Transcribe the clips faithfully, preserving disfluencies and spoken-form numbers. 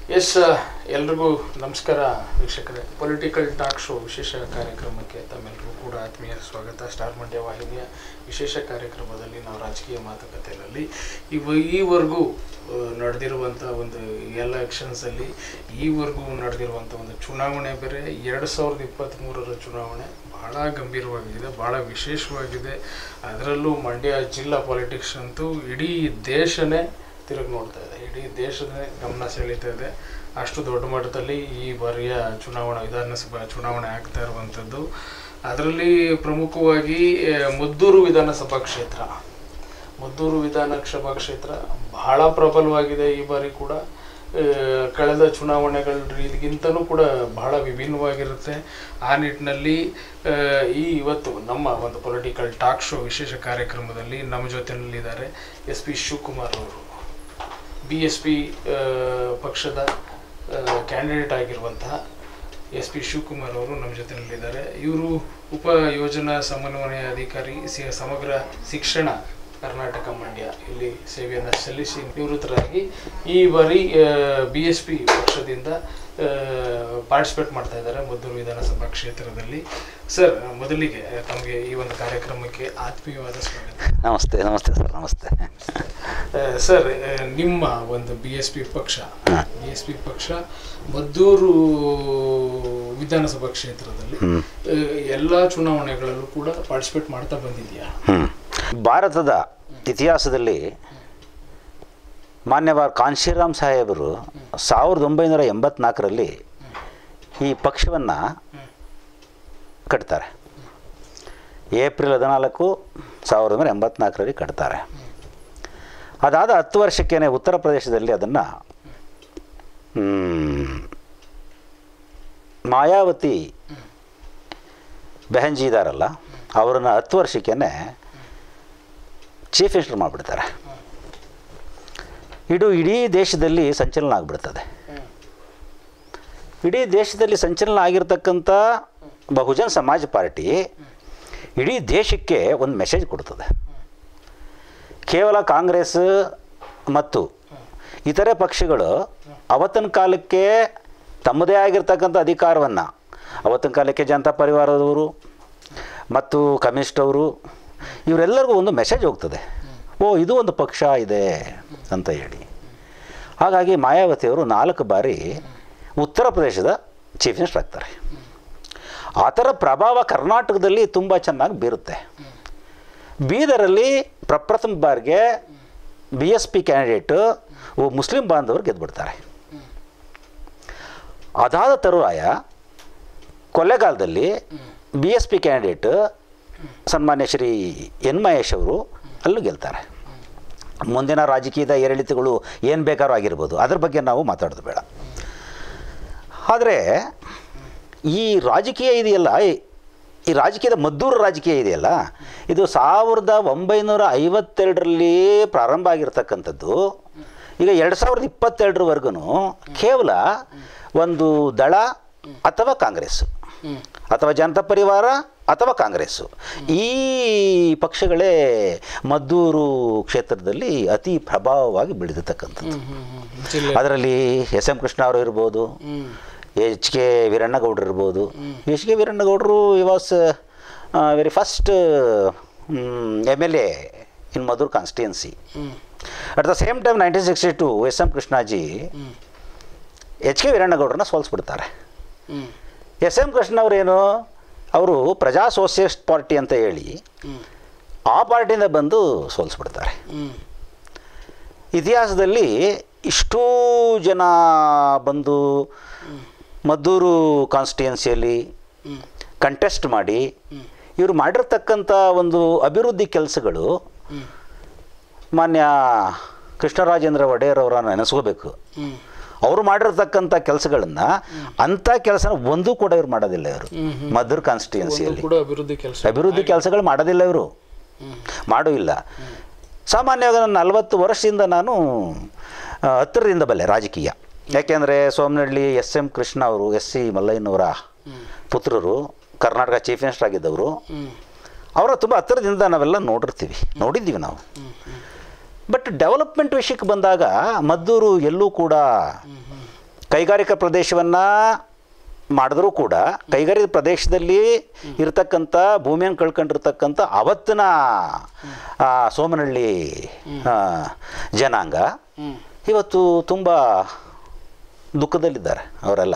S ಎಲ್ರಿಗೂ ನಮಸ್ಕಾರ ವೀಕ್ಷಕರೇ. ಪೊಲಿಟಿಕಲ್ ಟಾಕ್ ಶೋ ವಿಶೇಷ ಕಾರ್ಯಕ್ರಮಕ್ಕೆ ತಮ್ಮೆಲ್ಲರಿಗೂ ಕೂಡ ಆತ್ಮೀಯ ಸ್ವಾಗತ. ಸ್ಟಾರ್ ಮಂಡ್ಯ ವಾಹಿನಿಯ ವಿಶೇಷ ಕಾರ್ಯಕ್ರಮದಲ್ಲಿ ನಾವು ರಾಜಕೀಯ ಮಾತುಕತೆಯಲ್ಲಿ ಇವ ಈವರೆಗೂ ನಡೆದಿರುವಂಥ ಒಂದು ಎಲೆಕ್ಷನ್ಸಲ್ಲಿ ಈವರೆಗೂ ನಡೆದಿರುವಂಥ ಒಂದು ಚುನಾವಣೆ ಬೇರೆ. ಎರಡು ಸಾವಿರದ ಇಪ್ಪತ್ತ್ಮೂರರ ಚುನಾವಣೆ ಭಾಳ ಗಂಭೀರವಾಗಿದೆ, ಭಾಳ ವಿಶೇಷವಾಗಿದೆ. ಅದರಲ್ಲೂ ಮಂಡ್ಯ ಜಿಲ್ಲಾ ಪಾಲಿಟಿಕ್ಸ್ ಅಂತೂ ಇಡೀ ದೇಶನೇ ತಿರುಗಿ ನೋಡ್ತಾ ಇದೆ, ಇಡೀ ದೇಶದ ಗಮನ ಸೆಳೀತಾ ಇದೆ. ಅಷ್ಟು ದೊಡ್ಡ ಮಟ್ಟದಲ್ಲಿ ಈ ಬಾರಿಯ ಚುನಾವಣಾ ವಿಧಾನಸಭಾ ಚುನಾವಣೆ ಆಗ್ತಾ ಇರುವಂಥದ್ದು. ಅದರಲ್ಲಿ ಪ್ರಮುಖವಾಗಿ ಮದ್ದೂರು ವಿಧಾನಸಭಾ ಕ್ಷೇತ್ರ ಮದ್ದೂರು ವಿಧಾನಸಭಾ ಕ್ಷೇತ್ರ ಬಹಳ ಪ್ರಬಲವಾಗಿದೆ. ಈ ಬಾರಿ ಕೂಡ ಕಳೆದ ಚುನಾವಣೆಗಳ ರೀತಿಗಿಂತಲೂ ಕೂಡ ಬಹಳ ವಿಭಿನ್ನವಾಗಿರುತ್ತೆ. ಆ ನಿಟ್ಟಿನಲ್ಲಿ ಈ ಇವತ್ತು ನಮ್ಮ ಒಂದು ಪೊಲಿಟಿಕಲ್ ಟಾಕ್ ಶೋ ವಿಶೇಷ ಕಾರ್ಯಕ್ರಮದಲ್ಲಿ ನಮ್ಮ ಜೊತೆಯಲ್ಲಿದ್ದಾರೆ ಎಸ್ ಪಿ ಶಿವಕುಮಾರ್ ಅವರು, ಬಿ ಎಸ್ ಪಿ ಪಕ್ಷದ ಕ್ಯಾಂಡಿಡೇಟ್ ಆಗಿರುವಂತಹ ಎಸ್ ಪಿ ಶಿವಕುಮಾರ್ ಅವರು ನಮ್ಮ ಜೊತೆಯಲ್ಲಿದ್ದಾರೆ. ಇವರು ಉಪ ಯೋಜನಾ ಸಮನ್ವಯ ಅಧಿಕಾರಿ, ಸಿ ಸಮಗ್ರ ಶಿಕ್ಷಣ ಕರ್ನಾಟಕ ಮಂಡ್ಯ ಇಲ್ಲಿ ಸೇವೆಯನ್ನು ಸಲ್ಲಿಸಿ ನಿವೃತ್ತರಾಗಿ ಈ ಬಾರಿ ಬಿ ಎಸ್ ಪಿ ಪಕ್ಷದಿಂದ ಪಾರ್ಟಿಸಿಪೇಟ್ ಮಾಡ್ತಾ ಇದ್ದಾರೆ ಮದ್ದೂರು ವಿಧಾನಸಭಾ ಕ್ಷೇತ್ರದಲ್ಲಿ. ಸರ್, ಮೊದಲಿಗೆ ತಮಗೆ ಈ ಒಂದು ಕಾರ್ಯಕ್ರಮಕ್ಕೆ ಆತ್ಮೀಯವಾದ ಸ್ವಾಗತ. ನಮಸ್ತೆ. ನಮಸ್ತೆ ಸರ್. ನಮಸ್ತೆ ಸರ್. ನಿಮ್ಮ ಒಂದು ಬಿ ಎಸ್ ಪಿ ಪಕ್ಷ ಬಿ ಎಸ್ ಪಿ ಪಕ್ಷ ಮದ್ದೂರು ವಿಧಾನಸಭಾ ಕ್ಷೇತ್ರದಲ್ಲಿ ಎಲ್ಲ ಚುನಾವಣೆಗಳಲ್ಲೂ ಕೂಡ ಪಾರ್ಟಿಸಿಪೇಟ್ ಮಾಡ್ತಾ ಬಂದಿದೆಯಾ? ಭಾರತದ ಇತಿಹಾಸದಲ್ಲಿ ಮಾನ್ಯವಾದ ಕಾಂಶೀರಾಮ್ ಸಾಹೇಬರು ಸಾವಿರದ ಒಂಬೈನೂರ ಎಂಬತ್ನಾಲ್ಕರಲ್ಲಿ ಈ ಪಕ್ಷವನ್ನು ಕಟ್ತಾರೆ. ಏಪ್ರಿಲ್ ಹದಿನಾಲ್ಕು ಸಾವಿರದ ಒಂಬೈನೂರ ಎಂಬತ್ನಾಲ್ಕರಲ್ಲಿ ಕಟ್ತಾರೆ. ಅದಾದ ಹತ್ತು ವರ್ಷಕ್ಕೇ ಉತ್ತರ ಪ್ರದೇಶದಲ್ಲಿ ಅದನ್ನು ಮಾಯಾವತಿ ಬೆಹನ್ಜಿ ಇದ್ದಾರಲ್ಲ, ಅವರನ್ನು ಹತ್ತು ವರ್ಷಕ್ಕೇ ಚೀಫ್ ಮಿನಿಸ್ಟರ್ ಮಾಡಿಬಿಡ್ತಾರೆ. ಇದು ಇಡೀ ದೇಶದಲ್ಲಿ ಸಂಚಲನ ಆಗಿಬಿಡ್ತದೆ. ಇಡೀ ದೇಶದಲ್ಲಿ ಸಂಚಲನ ಆಗಿರ್ತಕ್ಕಂಥ ಬಹುಜನ್ ಸಮಾಜ್ ಪಾರ್ಟಿ ಇಡೀ ದೇಶಕ್ಕೆ ಒಂದು ಮೆಸೇಜ್ ಕೊಡ್ತದೆ. ಕೇವಲ ಕಾಂಗ್ರೆಸ್ ಮತ್ತು ಇತರೆ ಪಕ್ಷಗಳು ಅವತ್ತಿನ ಕಾಲಕ್ಕೆ ತಮ್ಮದೇ ಆಗಿರ್ತಕ್ಕಂಥ ಅಧಿಕಾರವನ್ನು, ಅವತ್ತಿನ ಕಾಲಕ್ಕೆ ಜನತಾ ಪರಿವಾರದವರು ಮತ್ತು ಕಮ್ಯುನಿಸ್ಟ್ ಅವರು ಇವರೆಲ್ಲರಿಗೂ ಒಂದು ಮೆಸೇಜ್ ಹೋಗ್ತದೆ, ಓ ಇದು ಒಂದು ಪಕ್ಷ ಇದೆ ಅಂತ ಹೇಳಿ. ಹಾಗಾಗಿ ಮಾಯಾವತಿಯವರು ನಾಲ್ಕು ಬಾರಿ ಉತ್ತರ ಪ್ರದೇಶದ ಚೀಫ್ ಮಿನಿಸ್ಟರ್ ಆಗ್ತಾರೆ. ಆ ಥರ ಪ್ರಭಾವ ಕರ್ನಾಟಕದಲ್ಲಿ ತುಂಬ ಚೆನ್ನಾಗಿ ಬೀರುತ್ತೆ. ಬೀದರಲ್ಲಿ ಪ್ರಪ್ರಥಮ ಬಾರಿಗೆ B S P candidate Muslim ಬಾಂಧವರು ಗೆದ್ದುಬಿಡ್ತಾರೆ. ಅದಾದ ತರುವಾಯ ಕೊಳ್ಳೇಗಾಲದಲ್ಲಿ ಬಿ ಎಸ್ ಪಿ ಕ್ಯಾಂಡಿಡೇಟ್ ಸನ್ಮಾನ್ಯ ಶ್ರೀ ಎನ್ ಮಹೇಶ್ ಅವರು ಅಲ್ಲೂ ಗೆಲ್ತಾರೆ. ಮುಂದಿನ ರಾಜಕೀಯದ ಏರಿಳಿತಗಳು ಏನು ಬೇಕಾದ್ರೂ ಆಗಿರ್ಬೋದು, ಅದ್ರ ಬಗ್ಗೆ ನಾವು ಮಾತಾಡೋದು ಬೇಡ. ಆದರೆ ಈ ರಾಜಕೀಯ ಇದೆಯಲ್ಲ, ಈ ರಾಜಕೀಯದ ಮದ್ದೂರು ರಾಜಕೀಯ ಇದೆಯಲ್ಲ, ಇದು ಸಾವಿರದ ಒಂಬೈನೂರ ಐವತ್ತೆರಡರಲ್ಲಿ ಪ್ರಾರಂಭ ಆಗಿರ್ತಕ್ಕಂಥದ್ದು. ಈಗ ಎರಡು ಸಾವಿರದ ಇಪ್ಪತ್ತೆರಡರವರೆಗೂ ಕೇವಲ ಒಂದು ದಳ ಅಥವಾ ಕಾಂಗ್ರೆಸ್ಸು ಅಥವಾ ಜನತಾ ಪರಿವಾರ ಅಥವಾ ಕಾಂಗ್ರೆಸ್ಸು, ಈ ಪಕ್ಷಗಳೇ ಮದ್ದೂರು ಕ್ಷೇತ್ರದಲ್ಲಿ ಅತಿ ಪ್ರಭಾವವಾಗಿ ಬೆಳೆದಿರ್ತಕ್ಕಂಥದ್ದು. ಅದರಲ್ಲಿ ಎಸ್ ಎಂ ಕೃಷ್ಣ ಅವರು ಇರ್ಬೋದು, ಎಚ್ ಕೆ ವೀರಣ್ಣಗೌಡರು ಇರ್ಬೋದು. ಎಚ್ ಕೆ ವೀರಣ್ಣಗೌಡರು he was very first M L A in Maddur constituency. At the same time nineteen sixty two S M Krishnaji H K ವೀರಣ್ಣಗೌಡರನ್ನ ಸೋಲಿಸ್ಬಿಡ್ತಾರೆ. ಎಸ್ ಎಂ ಕೃಷ್ಣ ಅವರೇನು, ಅವರು ಪ್ರಜಾ ಸೋಷಿಯಲಿಸ್ಟ್ ಪಾರ್ಟಿ ಅಂತ ಹೇಳಿ ಆ ಪಾರ್ಟಿಯಿಂದ ಬಂದು ಸೋಲಿಸ್ಬಿಡ್ತಾರೆ. ಇತಿಹಾಸದಲ್ಲಿ ಇಷ್ಟೂ ಜನ ಬಂದು ಮದ್ದೂರು ಕಾನ್ಸ್ಟಿಟ್ಯೂನ್ಸಿಯಲ್ಲಿ ಕಂಟೆಸ್ಟ್ ಮಾಡಿ ಇವರು ಮಾಡಿರ್ತಕ್ಕಂಥ ಒಂದು ಅಭಿವೃದ್ಧಿ ಕೆಲಸಗಳು ಮಾನ್ಯ ಕೃಷ್ಣರಾಜೇಂದ್ರ ಒಡೆಯರ್ ಅವರನ್ನು ನೆನೆಸ್ಕೋಬೇಕು. ಅವರು ಮಾಡಿರ್ತಕ್ಕಂಥ ಕೆಲಸಗಳನ್ನು ಅಂಥ ಕೆಲಸನ ಒಂದೂ ಕೂಡ ಇವರು ಮಾಡೋದಿಲ್ಲ. ಇವರು ಮದ್ದೂರು ಕಾನ್ಸ್ಟಿಟ್ಯೂನ್ಸಿಯಲ್ಲಿ ಅಭಿವೃದ್ಧಿ ಕೆಲಸಗಳು ಮಾಡೋದಿಲ್ಲ, ಇವರು ಮಾಡೂ ಇಲ್ಲ. ಸಾಮಾನ್ಯವಾಗಿ ನಾನು ನಲವತ್ತು ವರ್ಷದಿಂದ ನಾನು ಹತ್ತಿರದಿಂದ ಬಲ್ಲೆ ರಾಜಕೀಯ. ಯಾಕೆಂದರೆ ಸೋಮನಹಳ್ಳಿ ಎಸ್ ಎಂ ಕೃಷ್ಣ ಅವರು ಎಸ್ ಸಿ ಮಲ್ಲಯ್ಯನವರ ಪುತ್ರರು, ಕರ್ನಾಟಕ ಚೀಫ್ ಮಿನಿಸ್ಟರ್ ಆಗಿದ್ದವರು. ಅವರ ತುಂಬ ಹತ್ತಿರದಿಂದ ನಾವೆಲ್ಲ ನೋಡಿರ್ತೀವಿ, ನೋಡಿದ್ದೀವಿ ನಾವು. ಬಟ್ ಡೆವಲಪ್ಮೆಂಟ್ ವಿಷಯಕ್ಕೆ ಬಂದಾಗ ಮದ್ದೂರು ಎಲ್ಲೂ ಕೂಡ ಕೈಗಾರಿಕಾ ಪ್ರದೇಶವನ್ನು ಮಾಡಿದ್ರೂ ಕೂಡ ಕೈಗಾರಿಕಾ ಪ್ರದೇಶದಲ್ಲಿ ಇರತಕ್ಕಂಥ ಭೂಮಿಯನ್ನು ಕಳ್ಕೊಂಡಿರ್ತಕ್ಕಂಥ ಅವತ್ತಿನ ಸೋಮನಹಳ್ಳಿ ಜನಾಂಗ ಇವತ್ತು ತುಂಬ ದುಃಖದಲ್ಲಿದ್ದಾರೆ ಅವರೆಲ್ಲ.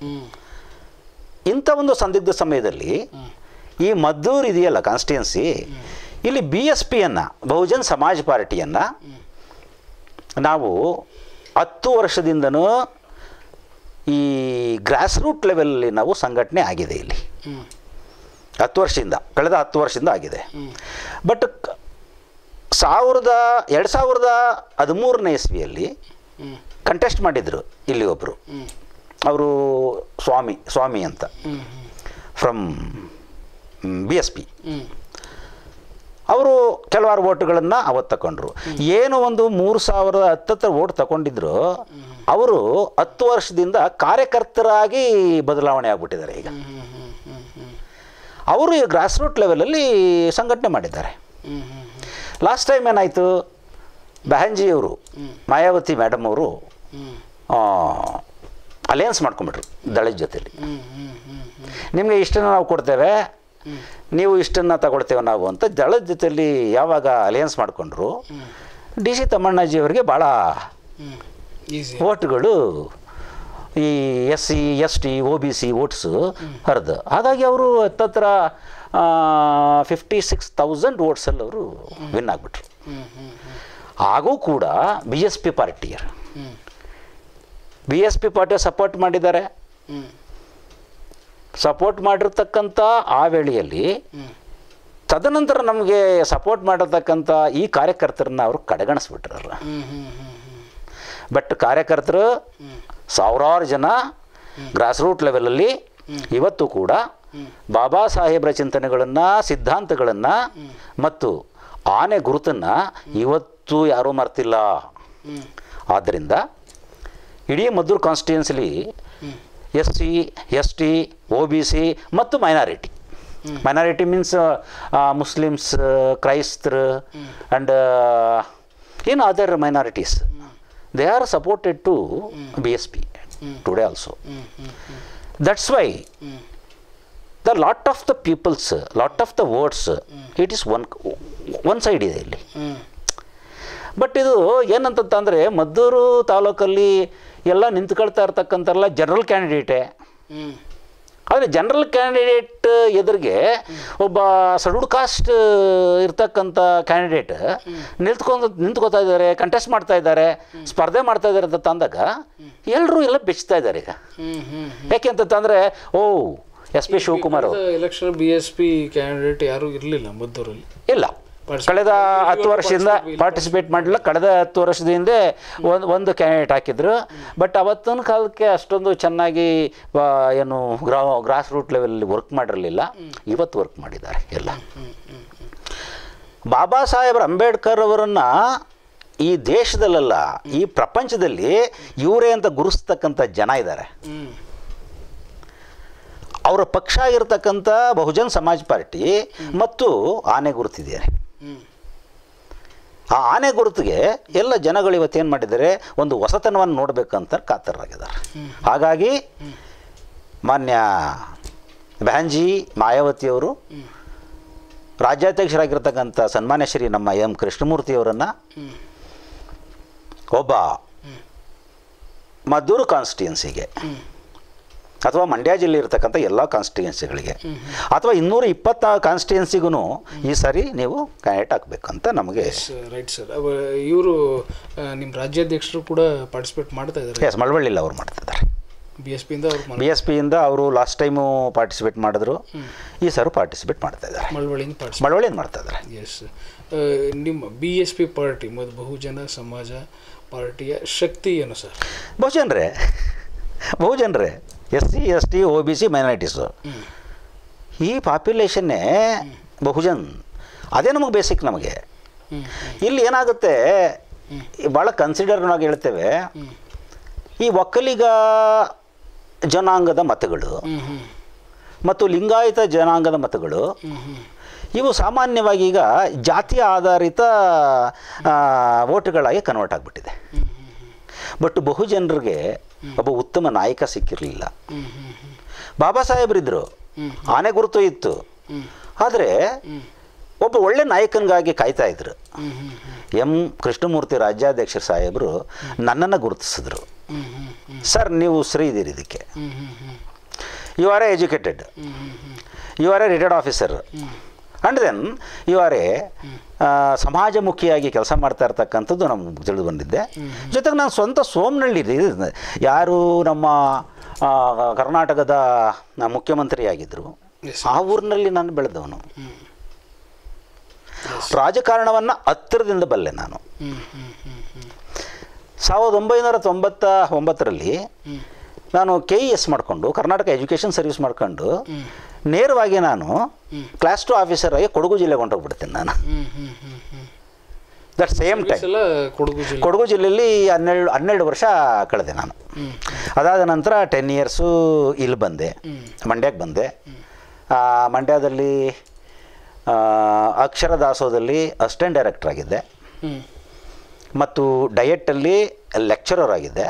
ಇಂಥ ಒಂದು ಸಂದಿಗ್ಧ ಸಮಯದಲ್ಲಿ ಈ ಮದ್ದೂರು ಇದೆಯಲ್ಲ ಕಾನ್ಸ್ಟಿಟ್ಯೂನ್ಸಿ, ಇಲ್ಲಿ ಬಿ ಎಸ್ ಪಿಯನ್ನು ಬಹುಜನ್ ಸಮಾಜ್ ಪಾರ್ಟಿಯನ್ನು ನಾವು ಹತ್ತು ವರ್ಷದಿಂದನೂ ಈ ಗ್ರಾಸ್ ರೂಟ್ ಲೆವೆಲಲ್ಲಿ ನಾವು ಸಂಘಟನೆ ಆಗಿದೆ. ಇಲ್ಲಿ ಹತ್ತು ವರ್ಷದಿಂದ ಕಳೆದ ಹತ್ತು ವರ್ಷದಿಂದ ಆಗಿದೆ. ಬಟ್ ಸಾವಿರದ ಎರಡು ಸಾವಿರದ ಹದಿಮೂರನೇ ಇಸ್ವಿಯಲ್ಲಿ ಕಂಟೆಸ್ಟ್ ಮಾಡಿದರು ಇಲ್ಲಿ ಒಬ್ಬರು, ಅವರು ಸ್ವಾಮಿ ಸ್ವಾಮಿ ಅಂತ ಫ್ರಮ್ ಬಿ ಎಸ್ ಪಿ. ಅವರು ಕೆಲವಾರು ಓಟ್ಗಳನ್ನು ಅವತ್ತು ತಗೊಂಡ್ರು. ಏನು ಒಂದು ಮೂರು ಸಾವಿರದ ಹತ್ತತ್ರ ಓಟ್ ತಗೊಂಡಿದ್ರು, ಅವರು ಹತ್ತು ವರ್ಷದಿಂದ ಕಾರ್ಯಕರ್ತರಾಗಿ ಬದಲಾವಣೆ ಆಗಿಬಿಟ್ಟಿದ್ದಾರೆ. ಈಗ ಅವರು ಈ ಗ್ರಾಸ್ ರೂಟ್ ಲೆವೆಲಲ್ಲಿ ಸಂಘಟನೆ ಮಾಡಿದ್ದಾರೆ. ಲಾಸ್ಟ್ ಟೈಮ್ ಏನಾಯಿತು, ಬೆಹನ್ಜಿಯವರು ಮಾಯಾವತಿ ಮೇಡಮ್ ಅವರು ಅಲಯನ್ಸ್ ಮಾಡ್ಕೊಂಬಿಟ್ರು ದಳದ ಜೊತೆಲಿ. ನಿಮಗೆ ಇಷ್ಟನ್ನು ನಾವು ಕೊಡ್ತೇವೆ, ನೀವು ಇಷ್ಟನ್ನು ತಗೊಳ್ತೇವೆ ನಾವು ಅಂತ ದಳದ ಜೊತೆಯಲ್ಲಿ ಯಾವಾಗ ಅಲಯನ್ಸ್ ಮಾಡಿಕೊಂಡ್ರು, ಡಿ ಸಿ ತಮ್ಮಣ್ಣಾಜಿಯವರಿಗೆ ಭಾಳ ಓಟ್ಗಳು ಈ S C S T O B C votes ಹರಿದು, ಹಾಗಾಗಿ ಅವರು ಹತ್ತತ್ರ ಫಿಫ್ಟಿ ಸಿಕ್ಸ್ ತೌಸಂಡ್ ಓಟ್ಸಲ್ಲಿ ಅವರು ವಿನ್ ಆಗಿಬಿಟ್ರು. ಹಾಗೂ ಕೂಡ ಬಿ ಎಸ್ ಪಿ ಪಾರ್ಟಿಯರು ಬಿ ಎಸ್ ಪಿ ಪಾರ್ಟಿಯ ಸಪೋರ್ಟ್ ಮಾಡಿದ್ದಾರೆ. ಸಪೋರ್ಟ್ ಮಾಡಿರ್ತಕ್ಕಂಥ ಆ ವೇಳೆಯಲ್ಲಿ ತದನಂತರ ನಮಗೆ ಸಪೋರ್ಟ್ ಮಾಡಿರ್ತಕ್ಕಂಥ ಈ ಕಾರ್ಯಕರ್ತರನ್ನ ಅವರು ಕಡೆಗಣಿಸ್ಬಿಟ್ರಲ್ಲ. ಬಟ್ ಕಾರ್ಯಕರ್ತರು ಸಾವಿರಾರು ಜನ ಗ್ರಾಸ್ ರೂಟ್ ಲೆವೆಲಲ್ಲಿ ಇವತ್ತು ಕೂಡ ಬಾಬಾ ಸಾಹೇಬ್ರ ಚಿಂತನೆಗಳನ್ನು, ಸಿದ್ಧಾಂತಗಳನ್ನು ಮತ್ತು ಆನೆ ಗುರುತನ್ನು ಇವತ್ತು ಯಾರೂ ಮರ್ತಿಲ್ಲ. ಆದ್ದರಿಂದ ಇಡೀ ಮದ್ದೂರು ಕಾನ್ಸ್ಟಿಟ್ಯೂನ್ಸಿಲಿ S C S T O B C ಮತ್ತು ಮೈನಾರಿಟಿ ಮೈನಾರಿಟಿ ಮೀನ್ಸ್ ಮುಸ್ಲಿಮ್ಸ್, ಕ್ರೈಸ್ತರು and in other minorities, they are supported to B S P today also. That's why the lot of the peoples, lot of the words, it is one one side ಇದೆ ಇಲ್ಲಿ. But ಇದು ಏನಂತಂದರೆ ಮದ್ದೂರು ತಾಲೂಕಲ್ಲಿ ಎಲ್ಲ ನಿಂತ್ಕೊಳ್ತಾ ಇರ್ತಕ್ಕಂಥಲ್ಲ general ಕ್ಯಾಂಡಿಡೇಟೇ. ಆದರೆ general candidate ಎದುರಿಗೆ ಒಬ್ಬ scheduled cost ಇರ್ತಕ್ಕಂಥ ಕ್ಯಾಂಡಿಡೇಟ್ ನಿಂತ್ಕೊಂಡು ನಿಂತ್ಕೋತಾ ಇದ್ದಾರೆ, ಕಂಟೆಸ್ಟ್ ಮಾಡ್ತಾ ಇದ್ದಾರೆ, ಸ್ಪರ್ಧೆ ಮಾಡ್ತಾ ಇದ್ದಾರೆ ಅಂತ ತಂದಾಗ ಎಲ್ಲರೂ ಎಲ್ಲ ಬೆಚ್ತಾ ಇದ್ದಾರೆ ಈಗ. ಯಾಕೆ ಅಂತಂದರೆ ಓ ಎಸ್ ಪಿ ಶಿವಕುಮಾರ್ ಅವರು election B S P candidate ಯಾರೂ ಇರಲಿಲ್ಲ ಮದ್ದೂರಲ್ಲಿ. ಇಲ್ಲ, ಕಳೆದ ಹತ್ತು ವರ್ಷದಿಂದ ಪಾರ್ಟಿಸಿಪೇಟ್ ಮಾಡಲಿಲ್ಲ. ಕಳೆದ ಹತ್ತು ವರ್ಷದ ಹಿಂದೆ ಒಂದು ಒಂದು ಕ್ಯಾಂಡಿಡೇಟ್ ಹಾಕಿದ್ರು. ಬಟ್ ಅವತ್ತಿನ ಕಾಲಕ್ಕೆ ಅಷ್ಟೊಂದು ಚೆನ್ನಾಗಿ ಏನು ಗ್ರಾ ಗ್ರಾಸ್ ರೂಟ್ ಲೆವೆಲಲ್ಲಿ ವರ್ಕ್ ಮಾಡಿರಲಿಲ್ಲ. ಇವತ್ತು ವರ್ಕ್ ಮಾಡಿದ್ದಾರೆ ಎಲ್ಲ. ಬಾಬಾ ಸಾಹೇಬ್ರ ಅಂಬೇಡ್ಕರ್ ಅವರನ್ನು ಈ ದೇಶದಲ್ಲ, ಈ ಪ್ರಪಂಚದಲ್ಲಿ ಇವರೇ ಅಂತ ಗುರುಸ್ತಕ್ಕಂಥ ಜನ ಇದ್ದಾರೆ. ಅವರ ಪಕ್ಷ ಆಗಿರ್ತಕ್ಕಂಥ ಬಹುಜನ್ ಸಮಾಜ್ ಪಾರ್ಟಿ ಮತ್ತು ಆನೆ ಗುರುತಿದ್ದಾರೆ. ಆ ಆನೆ ಗುರುತಿಗೆ ಎಲ್ಲ ಜನಗಳು ಇವತ್ತೇನು ಮಾಡಿದ್ದಾರೆ, ಒಂದು ಹೊಸತನವನ್ನು ನೋಡಬೇಕಂತ ಕಾತರರಾಗಿದ್ದಾರೆ. ಹಾಗಾಗಿ ಮಾನ್ಯ ಬೆಹನ್ಜಿ ಮಾಯಾವತಿಯವರು ರಾಜ್ಯಾಧ್ಯಕ್ಷರಾಗಿರ್ತಕ್ಕಂಥ ಸನ್ಮಾನ್ಯ ಶ್ರೀ ನಮ್ಮ ಎಂ ಕೃಷ್ಣಮೂರ್ತಿಯವರನ್ನು ಒಬ್ಬ ಮದ್ದೂರು ಕಾನ್ಸ್ಟಿಟ್ಯೂನ್ಸಿಗೆ ಅಥವಾ ಮಂಡ್ಯ ಜಿಲ್ಲೆ ಇರತಕ್ಕಂಥ ಎಲ್ಲ ಕಾನ್ಸ್ಟಿಟ್ಯೂನ್ಸಿಗಳಿಗೆ ಅಥವಾ ಇನ್ನೂರ ಇಪ್ಪತ್ತ ಕಾನ್ಸ್ಟಿಟ್ಯೂನ್ಸಿಗೂ ಈ ಸಾರಿ ನೀವು ಕ್ಯಾಂಡಿಡೇಟ್ ಹಾಕಬೇಕಂತ ನಮಗೆ. Right sir. ಇವರು ನಿಮ್ಮ ರಾಜ್ಯಾಧ್ಯಕ್ಷರು ಕೂಡ ಪಾರ್ಟಿಸಿಪೇಟ್ ಮಾಡ್ತಾ ಇದ್ದಾರೆ. ಎಸ್, ಮಳವಳ್ಳಿಲ್ಲ ಅವ್ರು ಮಾಡ್ತಿದ್ದಾರೆ. ಬಿ ಎಸ್ ಪಿಯಿಂದ ಅವ್ರು ಬಿ ಎಸ್ ಪಿಯಿಂದ ಅವರು ಲಾಸ್ಟ್ ಟೈಮು ಪಾರ್ಟಿಸಿಪೇಟ್ ಮಾಡಿದ್ರು, ಈ ಸಾರು ಪಾರ್ಟಿಸಿಪೇಟ್ ಮಾಡ್ತಾ ಇದ್ದಾರೆ. ಮಳವಳ್ಳಿಯಿಂದ ಪಾರ್ಟಿಸಿಪೇಟ್ ಮಳವಳ್ಳಿಯಿಂದ ಮಾಡ್ತಾ ಇದ್ದಾರೆ. ಎಸ್. ನಿಮ್ಮ ಬಿ ಎಸ್ ಪಿ ಪಾರ್ಟಿ ಮತ್ತು ಬಹುಜನ ಸಮಾಜ ಪಾರ್ಟಿಯ ಶಕ್ತಿ ಏನು ಸರ್? ಬಹುಜನರೇ ಬಹುಜನರೇ S C S T O B C minorities, ಈ ಪಾಪ್ಯುಲೇಷನ್ನೇ ಬಹುಜನ್. ಅದೇ ನಮಗೆ ಬೇಸಿಕ್. ನಮಗೆ ಇಲ್ಲಿ ಏನಾಗುತ್ತೆ, ಭಾಳ ಕನ್ಸಿಡರ್ನಾಗಿ ಹೇಳ್ತೇವೆ, ಈ ಒಕ್ಕಲಿಗ ಜನಾಂಗದ ಮತಗಳು ಮತ್ತು ಲಿಂಗಾಯತ ಜನಾಂಗದ ಮತಗಳು ಇವು ಸಾಮಾನ್ಯವಾಗಿ ಈಗ ಜಾತಿಯ ಆಧಾರಿತ ವೋಟ್ಗಳಾಗಿ ಕನ್ವರ್ಟ್ ಆಗಿಬಿಟ್ಟಿದೆ. ಬಟ್ ಬಹುಜನರಿಗೆ ಒಬ್ಬ ಉತ್ತಮ ನಾಯಕ ಸಿಕ್ಕಿರಲಿಲ್ಲ. ಬಾಬಾ ಸಾಹೇಬ್ರಿದ್ರು, ಆನೆ ಗುರುತು ಇತ್ತು, ಆದರೆ ಒಬ್ಬ ಒಳ್ಳೆ ನಾಯಕನಿಗಾಗಿ ಕಾಯ್ತಾ ಇದ್ರು. ಎಂ ಕೃಷ್ಣಮೂರ್ತಿ ರಾಜ್ಯಾಧ್ಯಕ್ಷ ಸಾಹೇಬರು ನನ್ನನ್ನು ಗುರುತಿಸಿದ್ರು. ಸರ್, ನೀವು ಸರಿ ಇದ್ದೀರಿ ಇದಕ್ಕೆ, you are a educated, you are a retired officer, and then you are a ಸಮಾಜಮುಖಿಯಾಗಿ ಕೆಲಸ ಮಾಡ್ತಾ ಇರ್ತಕ್ಕಂಥದ್ದು ನಮ್ಗೆ ತಿಳಿದು ಬಂದಿದ್ದೆ. ಜೊತೆಗೆ ನಾನು ಸ್ವಂತ ಸೋಮನಹಳ್ಳಿ, ಯಾರು ನಮ್ಮ ಕರ್ನಾಟಕದ ಮುಖ್ಯಮಂತ್ರಿಯಾಗಿದ್ದರು, ಆ ಊರಿನಲ್ಲಿ ನಾನು ಬೆಳೆದವನು. ರಾಜಕಾರಣವನ್ನು ಹತ್ತಿರದಿಂದ ಬಲ್ಲೆ ನಾನು. ಸಾವಿರದ ಒಂಬೈನೂರ ತೊಂಬತ್ತ ಒಂಬತ್ತರಲ್ಲಿ ನಾನು ಕೆ ಇ ಎಸ್ ಮಾಡಿಕೊಂಡು ಕರ್ನಾಟಕ ಎಜುಕೇಷನ್ ಸರ್ವಿಸ್ ಮಾಡ್ಕೊಂಡು ನೇರವಾಗಿ ನಾನು ಕ್ಲಾಸ್ ಟು ಆಫೀಸರ್ ಆಗಿ ಕೊಡಗು ಜಿಲ್ಲೆಗೆ ಹೊಂಟೋಗ್ಬಿಡ್ತೀನಿ ನಾನು. ದಟ್ ಸೇಮ್ ಟೈಮ್ ಕೊಡಗು ಜಿಲ್ಲೆಯಲ್ಲಿ ಹನ್ನೆರಡು ಹನ್ನೆರಡು ವರ್ಷ ಕಳೆದೆ ನಾನು. ಅದಾದ ನಂತರ ಟೆನ್ ಇಯರ್ಸು ಇಲ್ಲಿ ಬಂದೆ, ಮಂಡ್ಯಕ್ಕೆ ಬಂದೆ. ಮಂಡ್ಯದಲ್ಲಿ ಅಕ್ಷರ ದಾಸೋಹದಲ್ಲಿ ಅಸಿಸ್ಟೆಂಟ್ ಡೈರೆಕ್ಟರ್ ಆಗಿದ್ದೆ ಮತ್ತು ಡಯೆಟ್ಟಲ್ಲಿ ಲೆಕ್ಚರರ್ ಆಗಿದ್ದೆ.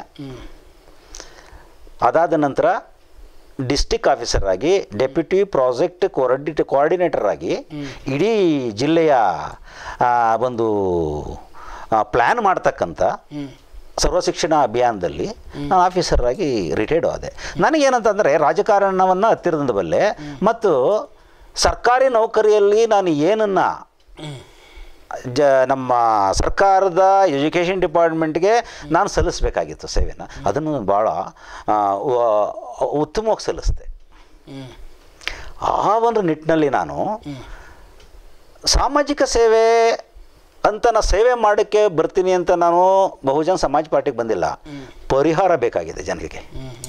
ಅದಾದ ನಂತರ ಡಿಸ್ಟಿಕ್ ಆಫೀಸರ್ ಆಗಿ ಡೆಪ್ಯೂಟಿ ಪ್ರಾಜೆಕ್ಟ್ ಕೋರ್ಡಿ ಕೋಆರ್ಡಿನೇಟರ್ ಆಗಿ ಇಡೀ ಜಿಲ್ಲೆಯ ಒಂದು ಪ್ಲ್ಯಾನ್ ಮಾಡ್ತಕ್ಕಂಥ ಸರ್ವಶಿಕ್ಷಣ ಅಭಿಯಾನದಲ್ಲಿ ನಾನು ಆಫೀಸರ್ ಆಗಿ ರಿಟೈರ್ಡ್ ಆದೆ. ನನಗೇನಂತಂದರೆ ರಾಜಕಾರಣವನ್ನು ಹತ್ತಿರದಿಂದ ಬಲ್ಲೆ ಮತ್ತು ಸರ್ಕಾರಿ ನೌಕರಿಯಲ್ಲಿ ನಾನು ಏನನ್ನು ಜ ನಮ್ಮ ಸರ್ಕಾರದ ಎಜುಕೇಷನ್ ಡಿಪಾರ್ಟ್ಮೆಂಟ್ಗೆ ನಾನು ಸಲ್ಲಿಸಬೇಕಾಗಿತ್ತು ಸೇವೆನ, ಅದನ್ನು ಭಾಳ ಉತ್ತಮವಾಗಿ ಸಲ್ಲಿಸಿದೆ. ಆ ಒಂದು ನಿಟ್ಟಿನಲ್ಲಿ ನಾನು ಸಾಮಾಜಿಕ ಸೇವೆ ಅಂತ ನಾನು ಸೇವೆ ಮಾಡೋಕ್ಕೆ ಬರ್ತೀನಿ ಅಂತ ನಾನು ಬಹುಜನ ಸಮಾಜ ಪಾರ್ಟಿಗೆ ಬಂದಿಲ್ಲ. ಪರಿಹಾರ ಬೇಕಾಗಿದೆ ಜನರಿಗೆ.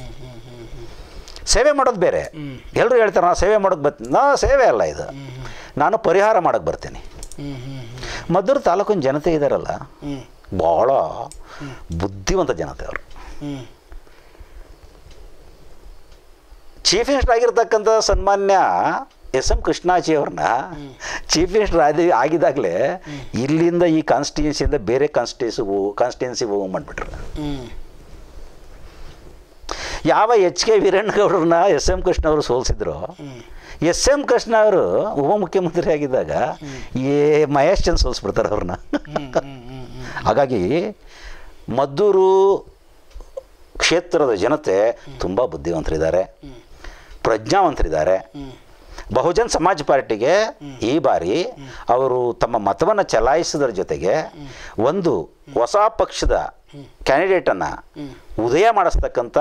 ಸೇವೆ ಮಾಡೋದು ಬೇರೆ, ಎಲ್ಲರೂ ಹೇಳ್ತಾರೆ ನಾನು ಸೇವೆ ಮಾಡೋಕ್ಕೆ ಬರ್ತೀನಿ. ನಾ ಸೇವೆ ಅಲ್ಲ ಇದು, ನಾನು ಪರಿಹಾರ ಮಾಡೋಕ್ಕೆ ಬರ್ತೀನಿ. ಮದ್ದೂರು ತಾಲೂಕಿನ ಜನತೆ ಇದ್ದಾರಲ್ಲ, ಭಾಳ ಬುದ್ಧಿವಂತ ಜನತೆ ಅವರು. ಚೀಫ್ ಮಿನಿಸ್ಟರ್ ಆಗಿರ್ತಕ್ಕಂಥ ಸನ್ಮಾನ್ಯ ಎಸ್ ಎಂ ಕೃಷ್ಣಾಜಿ ಅವ್ರನ್ನ ಚೀಫ್ ಮಿನಿಸ್ಟರ್ ಆದಿ ಆಗಿದ್ದಾಗಲೇ ಇಲ್ಲಿಂದ ಈ ಕಾನ್ಸ್ಟಿಟ್ಯೂನ್ಸಿಯಿಂದ ಬೇರೆ ಕಾನ್ಸ್ಟಿಟ್ಯೂನ್ಸಿ ಕಾನ್ಸ್ಟಿಟ್ಯೂನ್ಸಿ ಹೋಗಿ ಮಾಡಿಬಿಟ್ರು. ಯಾವ ಎಚ್ ಕೆ ವೀರಣ್ಣಗೌಡ್ರನ್ನ ಎಸ್ ಎಂ ಕೃಷ್ಣ ಅವರು ಸೋಲಿಸಿದ್ರು, ಎಸ್ ಎಂ ಕೃಷ್ಣ ಅವರು ಉಪಮುಖ್ಯಮಂತ್ರಿ ಆಗಿದ್ದಾಗ ಏ ಮಹೇಶ್ ಚಂದ್ ಸೋಲಿಸ್ಬಿಡ್ತಾರೆ ಅವ್ರನ್ನ. ಹಾಗಾಗಿ ಮದ್ದೂರು ಕ್ಷೇತ್ರದ ಜನತೆ ತುಂಬ ಬುದ್ಧಿವಂತರಿದ್ದಾರೆ, ಪ್ರಜ್ಞಾವಂತರಿದ್ದಾರೆ. ಬಹುಜನ್ ಸಮಾಜ್ ಪಾರ್ಟಿಗೆ ಈ ಬಾರಿ ಅವರು ತಮ್ಮ ಮತವನ್ನು ಚಲಾಯಿಸೋದ್ರ ಜೊತೆಗೆ ಒಂದು ಹೊಸ ಪಕ್ಷದ ಕ್ಯಾಂಡಿಡೇಟನ್ನು ಉದಯ ಮಾಡಿಸ್ತಕ್ಕಂಥ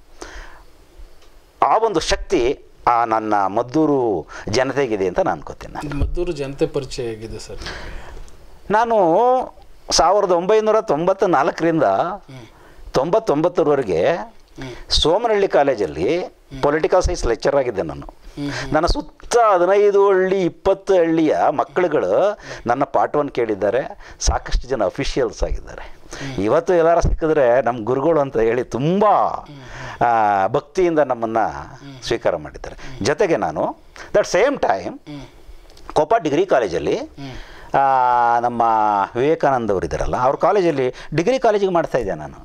ಆ ಒಂದು ಶಕ್ತಿ ಆ ನನ್ನ ಮದ್ದೂರು ಜನತೆಗಿದೆ ಅಂತ ನಾನು ಅನ್ಕೋತೀನಿ. ನಾನು ಮದ್ದೂರು ಜನತೆ ಪರಿಚಯ ಆಗಿದೆ ಸರ್. ನಾನು ಸಾವಿರದ ಒಂಬೈನೂರ ತೊಂಬತ್ತ ನಾಲ್ಕರಿಂದ ತೊಂಬತ್ತೊಂಬತ್ತರವರೆಗೆ ಸೋಮನಹಳ್ಳಿ ಕಾಲೇಜಲ್ಲಿ ಪೊಲಿಟಿಕಲ್ ಸೈನ್ಸ್ ಲೆಕ್ಚರ್ ಆಗಿದ್ದೆ ನಾನು. ನನ್ನ ಸುತ್ತ ಹದಿನೈದು ಹಳ್ಳಿ ಇಪ್ಪತ್ತು ಹಳ್ಳಿಯ ಮಕ್ಕಳುಗಳು ನನ್ನ ಪಾಠವನ್ನು ಕೇಳಿದ್ದಾರೆ. ಸಾಕಷ್ಟು ಜನ ಅಫಿಷಿಯಲ್ಸ್ ಆಗಿದ್ದಾರೆ. ಇವತ್ತು ಎಲ್ಲಾರ ಸಿಕ್ಕಿದ್ರೆ ನಮ್ಮ ಗುರುಗಳು ಅಂತ ಹೇಳಿ ತುಂಬ ಭಕ್ತಿಯಿಂದ ನಮ್ಮನ್ನು ಸ್ವೀಕಾರ ಮಾಡಿದ್ದಾರೆ. ಜೊತೆಗೆ ನಾನು that same time Koppa degree ಕಾಲೇಜಲ್ಲಿ ನಮ್ಮ ವಿವೇಕಾನಂದ ಅವರು ಇದ್ದಾರಲ್ಲ, ಅವ್ರ ಕಾಲೇಜಲ್ಲಿ ಡಿಗ್ರಿ ಕಾಲೇಜಿಗೆ ಮಾಡ್ತಾಯಿದ್ದೆ ನಾನು.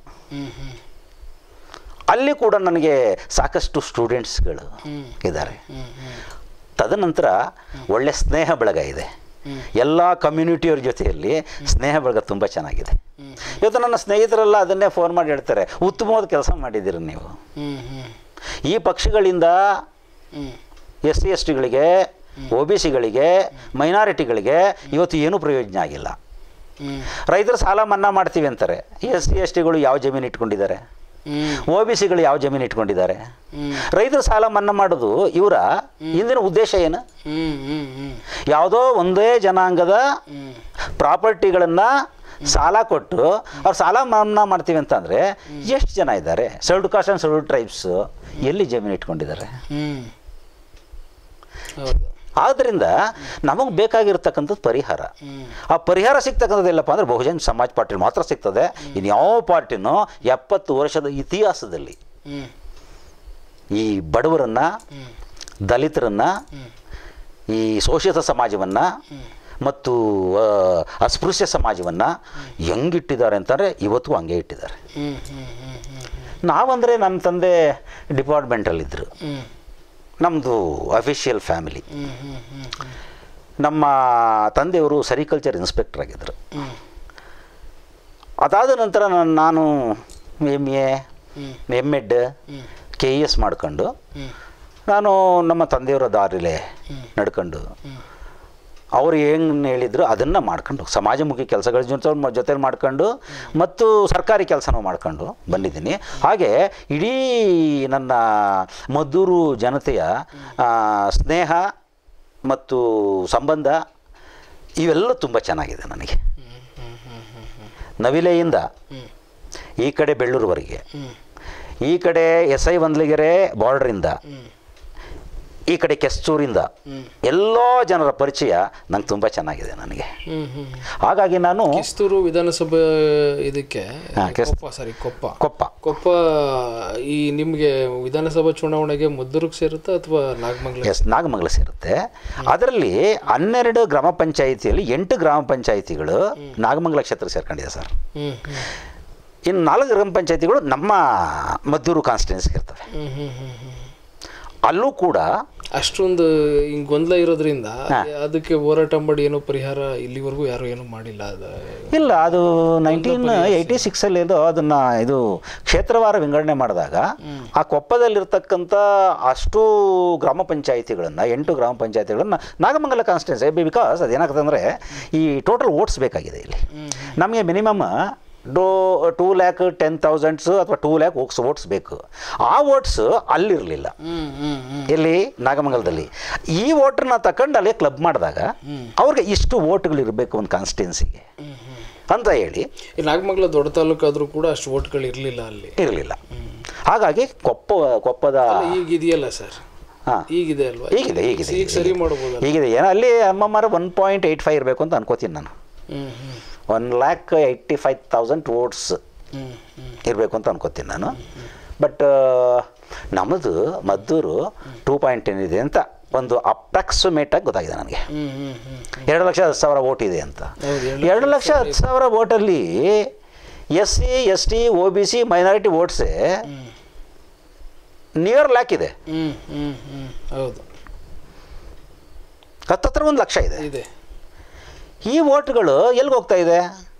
ಅಲ್ಲಿ ಕೂಡ ನನಗೆ ಸಾಕಷ್ಟು ಸ್ಟೂಡೆಂಟ್ಸ್ಗಳು ಇದ್ದಾರೆ. ತದನಂತರ ಒಳ್ಳೆ ಸ್ನೇಹ ಬಳಗ ಇದೆ. ಎಲ್ಲ ಕಮ್ಯುನಿಟಿಯವ್ರ ಜೊತೆಯಲ್ಲಿ ಸ್ನೇಹ ಬಳಗ ತುಂಬ ಚೆನ್ನಾಗಿದೆ. ಇವತ್ತು ನನ್ನ ಸ್ನೇಹಿತರೆಲ್ಲ ಅದನ್ನೇ ಫೋನ್ ಮಾಡಿ ಹೇಳ್ತಾರೆ, ಉತ್ತಮವಾದ ಕೆಲಸ ಮಾಡಿದ್ದೀರಿ ನೀವು. ಈ ಪಕ್ಷಗಳಿಂದ ಎಸ್ ಸಿ ಎಸ್ ಟಿಗಳಿಗೆ, ಒ ಬಿ ಸಿಗಳಿಗೆ, ಮೈನಾರಿಟಿಗಳಿಗೆ ಇವತ್ತು ಏನೂ ಪ್ರಯೋಜನ ಆಗಿಲ್ಲ. ರೈತರ ಸಾಲ ಮನ್ನಾ ಮಾಡ್ತೀವಿ ಅಂತಾರೆ. ಎಸ್ ಸಿ ಎಸ್ ಟಿಗಳು ಯಾವ ಜಮೀನು ಇಟ್ಕೊಂಡಿದ್ದಾರೆ? ಒ ಬಿ ಸಿಗಳು ಯಾವ ಜಮೀನು ಇಟ್ಕೊಂಡಿದ್ದಾರೆ? ರೈತರ ಸಾಲ ಮನ್ನಾ ಮಾಡೋದು ಇವರ ಹಿಂದಿನ ಉದ್ದೇಶ ಏನು? ಯಾವುದೋ ಒಂದೇ ಜನಾಂಗದ ಪ್ರಾಪರ್ಟಿಗಳನ್ನು ಸಾಲ ಕೊಟ್ಟು ಅವ್ರು ಸಾಲ ಮನ್ನಾ ಮಾಡ್ತೀವಿ ಅಂತಂದರೆ ಎಷ್ಟು ಜನ ಇದ್ದಾರೆ? Scheduled caste and scheduled tribes ಎಲ್ಲಿ ಜಮೀನು ಇಟ್ಕೊಂಡಿದ್ದಾರೆ? ಆದ್ದರಿಂದ ನಮಗೆ ಬೇಕಾಗಿರ್ತಕ್ಕಂಥದ್ದು ಪರಿಹಾರ. ಆ ಪರಿಹಾರ ಸಿಗ್ತಕ್ಕಂಥದ್ದು ಎಲ್ಲಪ್ಪ ಅಂದರೆ ಬಹುಜನ್ ಸಮಾಜ್ ಪಾರ್ಟಿ ಮಾತ್ರ ಸಿಗ್ತದೆ. ಇನ್ಯಾವ ಪಾರ್ಟಿನೂ ಎಪ್ಪತ್ತು ವರ್ಷದ ಇತಿಹಾಸದಲ್ಲಿ ಈ ಬಡವರನ್ನು, ದಲಿತರನ್ನು, ಈ ಶೋಷಿತ ಸಮಾಜವನ್ನು ಮತ್ತು ಅಸ್ಪೃಶ್ಯ ಸಮಾಜವನ್ನು ಹೆಂಗಿಟ್ಟಿದ್ದಾರೆ ಅಂತಂದರೆ ಇವತ್ತು ಹಂಗೆ ಇಟ್ಟಿದ್ದಾರೆ. ನಾವಂದರೆ ನನ್ನ ತಂದೆ ಡಿಪಾರ್ಟ್ಮೆಂಟಲ್ಲಿದ್ದರು, ನಮ್ಮದು ಅಫಿಷಿಯಲ್ ಫ್ಯಾಮಿಲಿ. ನಮ್ಮ ತಂದೆಯವರು ಸೆರಿಕಲ್ಚರ್ ಇನ್ಸ್ಪೆಕ್ಟರ್ ಆಗಿದ್ದರು. ಅದಾದ ನಂತರ ನಾನು M A M Ed K E S ಮಾಡ್ಕೊಂಡು ನಾನು ನಮ್ಮ ತಂದೆಯವರ ದಾರಿಲೇ ನಡ್ಕೊಂಡು ಅವರು ಏನು ಹೇಳಿದ್ರು ಅದನ್ನು ಮಾಡ್ಕೊಂಡು ಸಮಾಜಮುಖಿ ಕೆಲಸಗಳ ಜೊತೆ ಜೊತೆಲಿ ಮಾಡ್ಕೊಂಡು ಮತ್ತು ಸರ್ಕಾರಿ ಕೆಲಸನೂ ಮಾಡ್ಕೊಂಡು ಬಂದಿದ್ದೀನಿ. ಹಾಗೆ ಇಡೀ ನನ್ನ ಮದ್ದೂರು ಜನತೆಯ ಸ್ನೇಹ ಮತ್ತು ಸಂಬಂಧ ಇವೆಲ್ಲ ತುಂಬ ಚೆನ್ನಾಗಿದೆ ನನಗೆ. ನವಿಲೆಯಿಂದ ಈ ಕಡೆ ಬೆಳ್ಳೂರುವರೆಗೆ, ಈ ಕಡೆ ಎಸ್ ಐ ವಂದ್ಲಿಗೆರೆ ಬಾರ್ಡ್ರಿಂದ, ಈ ಕಡೆ ಕೆಸ್ತೂರಿಂದ ಎಲ್ಲ ಜನರ ಪರಿಚಯ ನಂಗೆ ತುಂಬ ಚೆನ್ನಾಗಿದೆ ನನಗೆ. ಹಾಗಾಗಿ ನಾನು ಕೆಸ್ತೂರು ವಿಧಾನಸಭೆ ಇದಕ್ಕೆ ಸಾರಿ ಕೊಪ್ಪ ಕೊಪ್ಪ ಕೊಪ್ಪ ಈ ನಿಮಗೆ ವಿಧಾನಸಭಾ ಚುನಾವಣೆಗೆ ಮದ್ದೂರಿಗೆ ಸೇರುತ್ತಾ ಅಥವಾ ನಾಗಮಂಗಲ? ಎಸ್, ನಾಗಮಂಗಲ ಸೇರುತ್ತೆ. ಅದರಲ್ಲಿ ಹನ್ನೆರಡು ಗ್ರಾಮ ಪಂಚಾಯಿತಿಯಲ್ಲಿ ಎಂಟು ಗ್ರಾಮ ಪಂಚಾಯಿತಿಗಳು ನಾಗಮಂಗಲ ಕ್ಷೇತ್ರ ಸೇರ್ಕೊಂಡಿದೆ ಸರ್. ಇನ್ನು ನಾಲ್ಕು ಗ್ರಾಮ ಪಂಚಾಯಿತಿಗಳು ನಮ್ಮ ಮದ್ದೂರು ಕಾನ್ಸ್ಟಿಟ್ಯೂನ್ಸಿಗೆ ಇರ್ತವೆ. ಅಲ್ಲೂ ಕೂಡ ಅಷ್ಟೊಂದು ಹಿಂಗೆ ಗೊಂದಲ ಇರೋದ್ರಿಂದ ಅದಕ್ಕೆ ಹೋರಾಟ ಮಾಡಿ ಏನೋ ಪರಿಹಾರ ಇಲ್ಲಿವರೆಗೂ ಯಾರು ಏನೂ ಮಾಡಿಲ್ಲ. ಅದು ಇಲ್ಲ, ಅದು ನೈನ್ಟೀನ್ ಏಯ್ಟಿ ಸಿಕ್ಸಲ್ಲಿ ಇದು ಅದನ್ನು ಇದು ಕ್ಷೇತ್ರವಾರ ವಿಂಗಡಣೆ ಮಾಡಿದಾಗ ಆ ಕೊಪ್ಪದಲ್ಲಿರ್ತಕ್ಕಂಥ ಅಷ್ಟು ಗ್ರಾಮ ಪಂಚಾಯಿತಿಗಳನ್ನು ಎಂಟು ಗ್ರಾಮ ಪಂಚಾಯಿತಿಗಳನ್ನು ನಾಗಮಂಗಲ ಕಾನ್ಸ್ಟಿಟ್ಯೂನ್ಸಿ, ಬಿಕಾಸ್ ಅದೇನಾಗ್ತದೆ ಅಂದರೆ ಈ ಟೋಟಲ್ ವೋಟ್ಸ್ ಬೇಕಾಗಿದೆ ಇಲ್ಲಿ. ನಮಗೆ ಮಿನಿಮಮ್ ಡೋ ಟೂ ಲ್ಯಾಕ್ ಟೆನ್ ತೌಸಂಡ್ಸು ಅಥವಾ ಟೂ ಲ್ಯಾಕ್ ಓಕ್ಸ್ ವೋಟ್ಸ್ ಬೇಕು. ಆ ವೋಟ್ಸ್ ಅಲ್ಲಿರಲಿಲ್ಲ, ಎಲ್ಲಿ ನಾಗಮಂಗಲದಲ್ಲಿ. ಈ ವೋಟ್ರನ್ನ ತಗೊಂಡು ಅಲ್ಲಿ ಕ್ಲಬ್ ಮಾಡಿದಾಗ ಅವ್ರಿಗೆ ಇಷ್ಟು ವೋಟ್ಗಳಿರಬೇಕು ಒಂದು ಕಾನ್ಸ್ಟಿಟ್ಯೂನ್ಸಿಗೆ ಅಂತ ಹೇಳಿ. ನಾಗಮಂಗಲ ದೊಡ್ಡ ತಾಲೂಕಾದರೂ ಕೂಡ ಅಷ್ಟು ವೋಟ್ಗಳು ಇರಲಿಲ್ಲ, ಅಲ್ಲಿ ಇರಲಿಲ್ಲ. ಹಾಗಾಗಿ ಕೊಪ್ಪ ಕೊಪ್ಪದ ಈಗಿದೆಯಲ್ಲ ಸರ್, ಹಾಂ ಈಗಿದೆ ಅಲ್ವಾ? ಈಗಿದೆ ಈಗಿದೆ ಈಗ ಸರಿ ಮಾಡ್ಬೋದು. ಈಗಿದೆ ಏನೋ ಅಲ್ಲಿ ಅಮ್ಮಮ್ಮರ ಒನ್ ಪಾಯಿಂಟ್ ಏಯ್ಟ್ ಫೈವ್ ಇರಬೇಕು ಅಂತ ಅನ್ಕೋತೀನಿ ನಾನು. One lakh eighty five thousand votes ಇರಬೇಕು ಅಂತ ಅನ್ಕೋತೀನಿ ನಾನು. ಬಟ್ ನಮ್ಮದು ಮದ್ದೂರು ಟೂ ಪಾಯಿಂಟ್ ಟೆನ್ ಇದೆ ಅಂತ ಒಂದು ಅಪ್ರಾಕ್ಸಿಮೇಟಾಗಿ ಗೊತ್ತಾಗಿದೆ ನನಗೆ. ಎರಡು ಲಕ್ಷ ಹತ್ತು ಸಾವಿರ ವೋಟ್ ಇದೆ ಅಂತ. ಎರಡು ಲಕ್ಷ ಹತ್ತು ಸಾವಿರ ವೋಟಲ್ಲಿ S C S T O B C minority ವೋಟ್ಸೇ ನಿಯರ್ ಲ್ಯಾಕ್ ಇದೆ. ಹೌದು, ಹತ್ತತ್ರ ಒಂದು ಲಕ್ಷ ಇದೆ ಇದೆ. ಈ ವೋಟ್ಗಳು ಎಲ್ಲಿಗೆ ಹೋಗ್ತಾ ಇದೆ?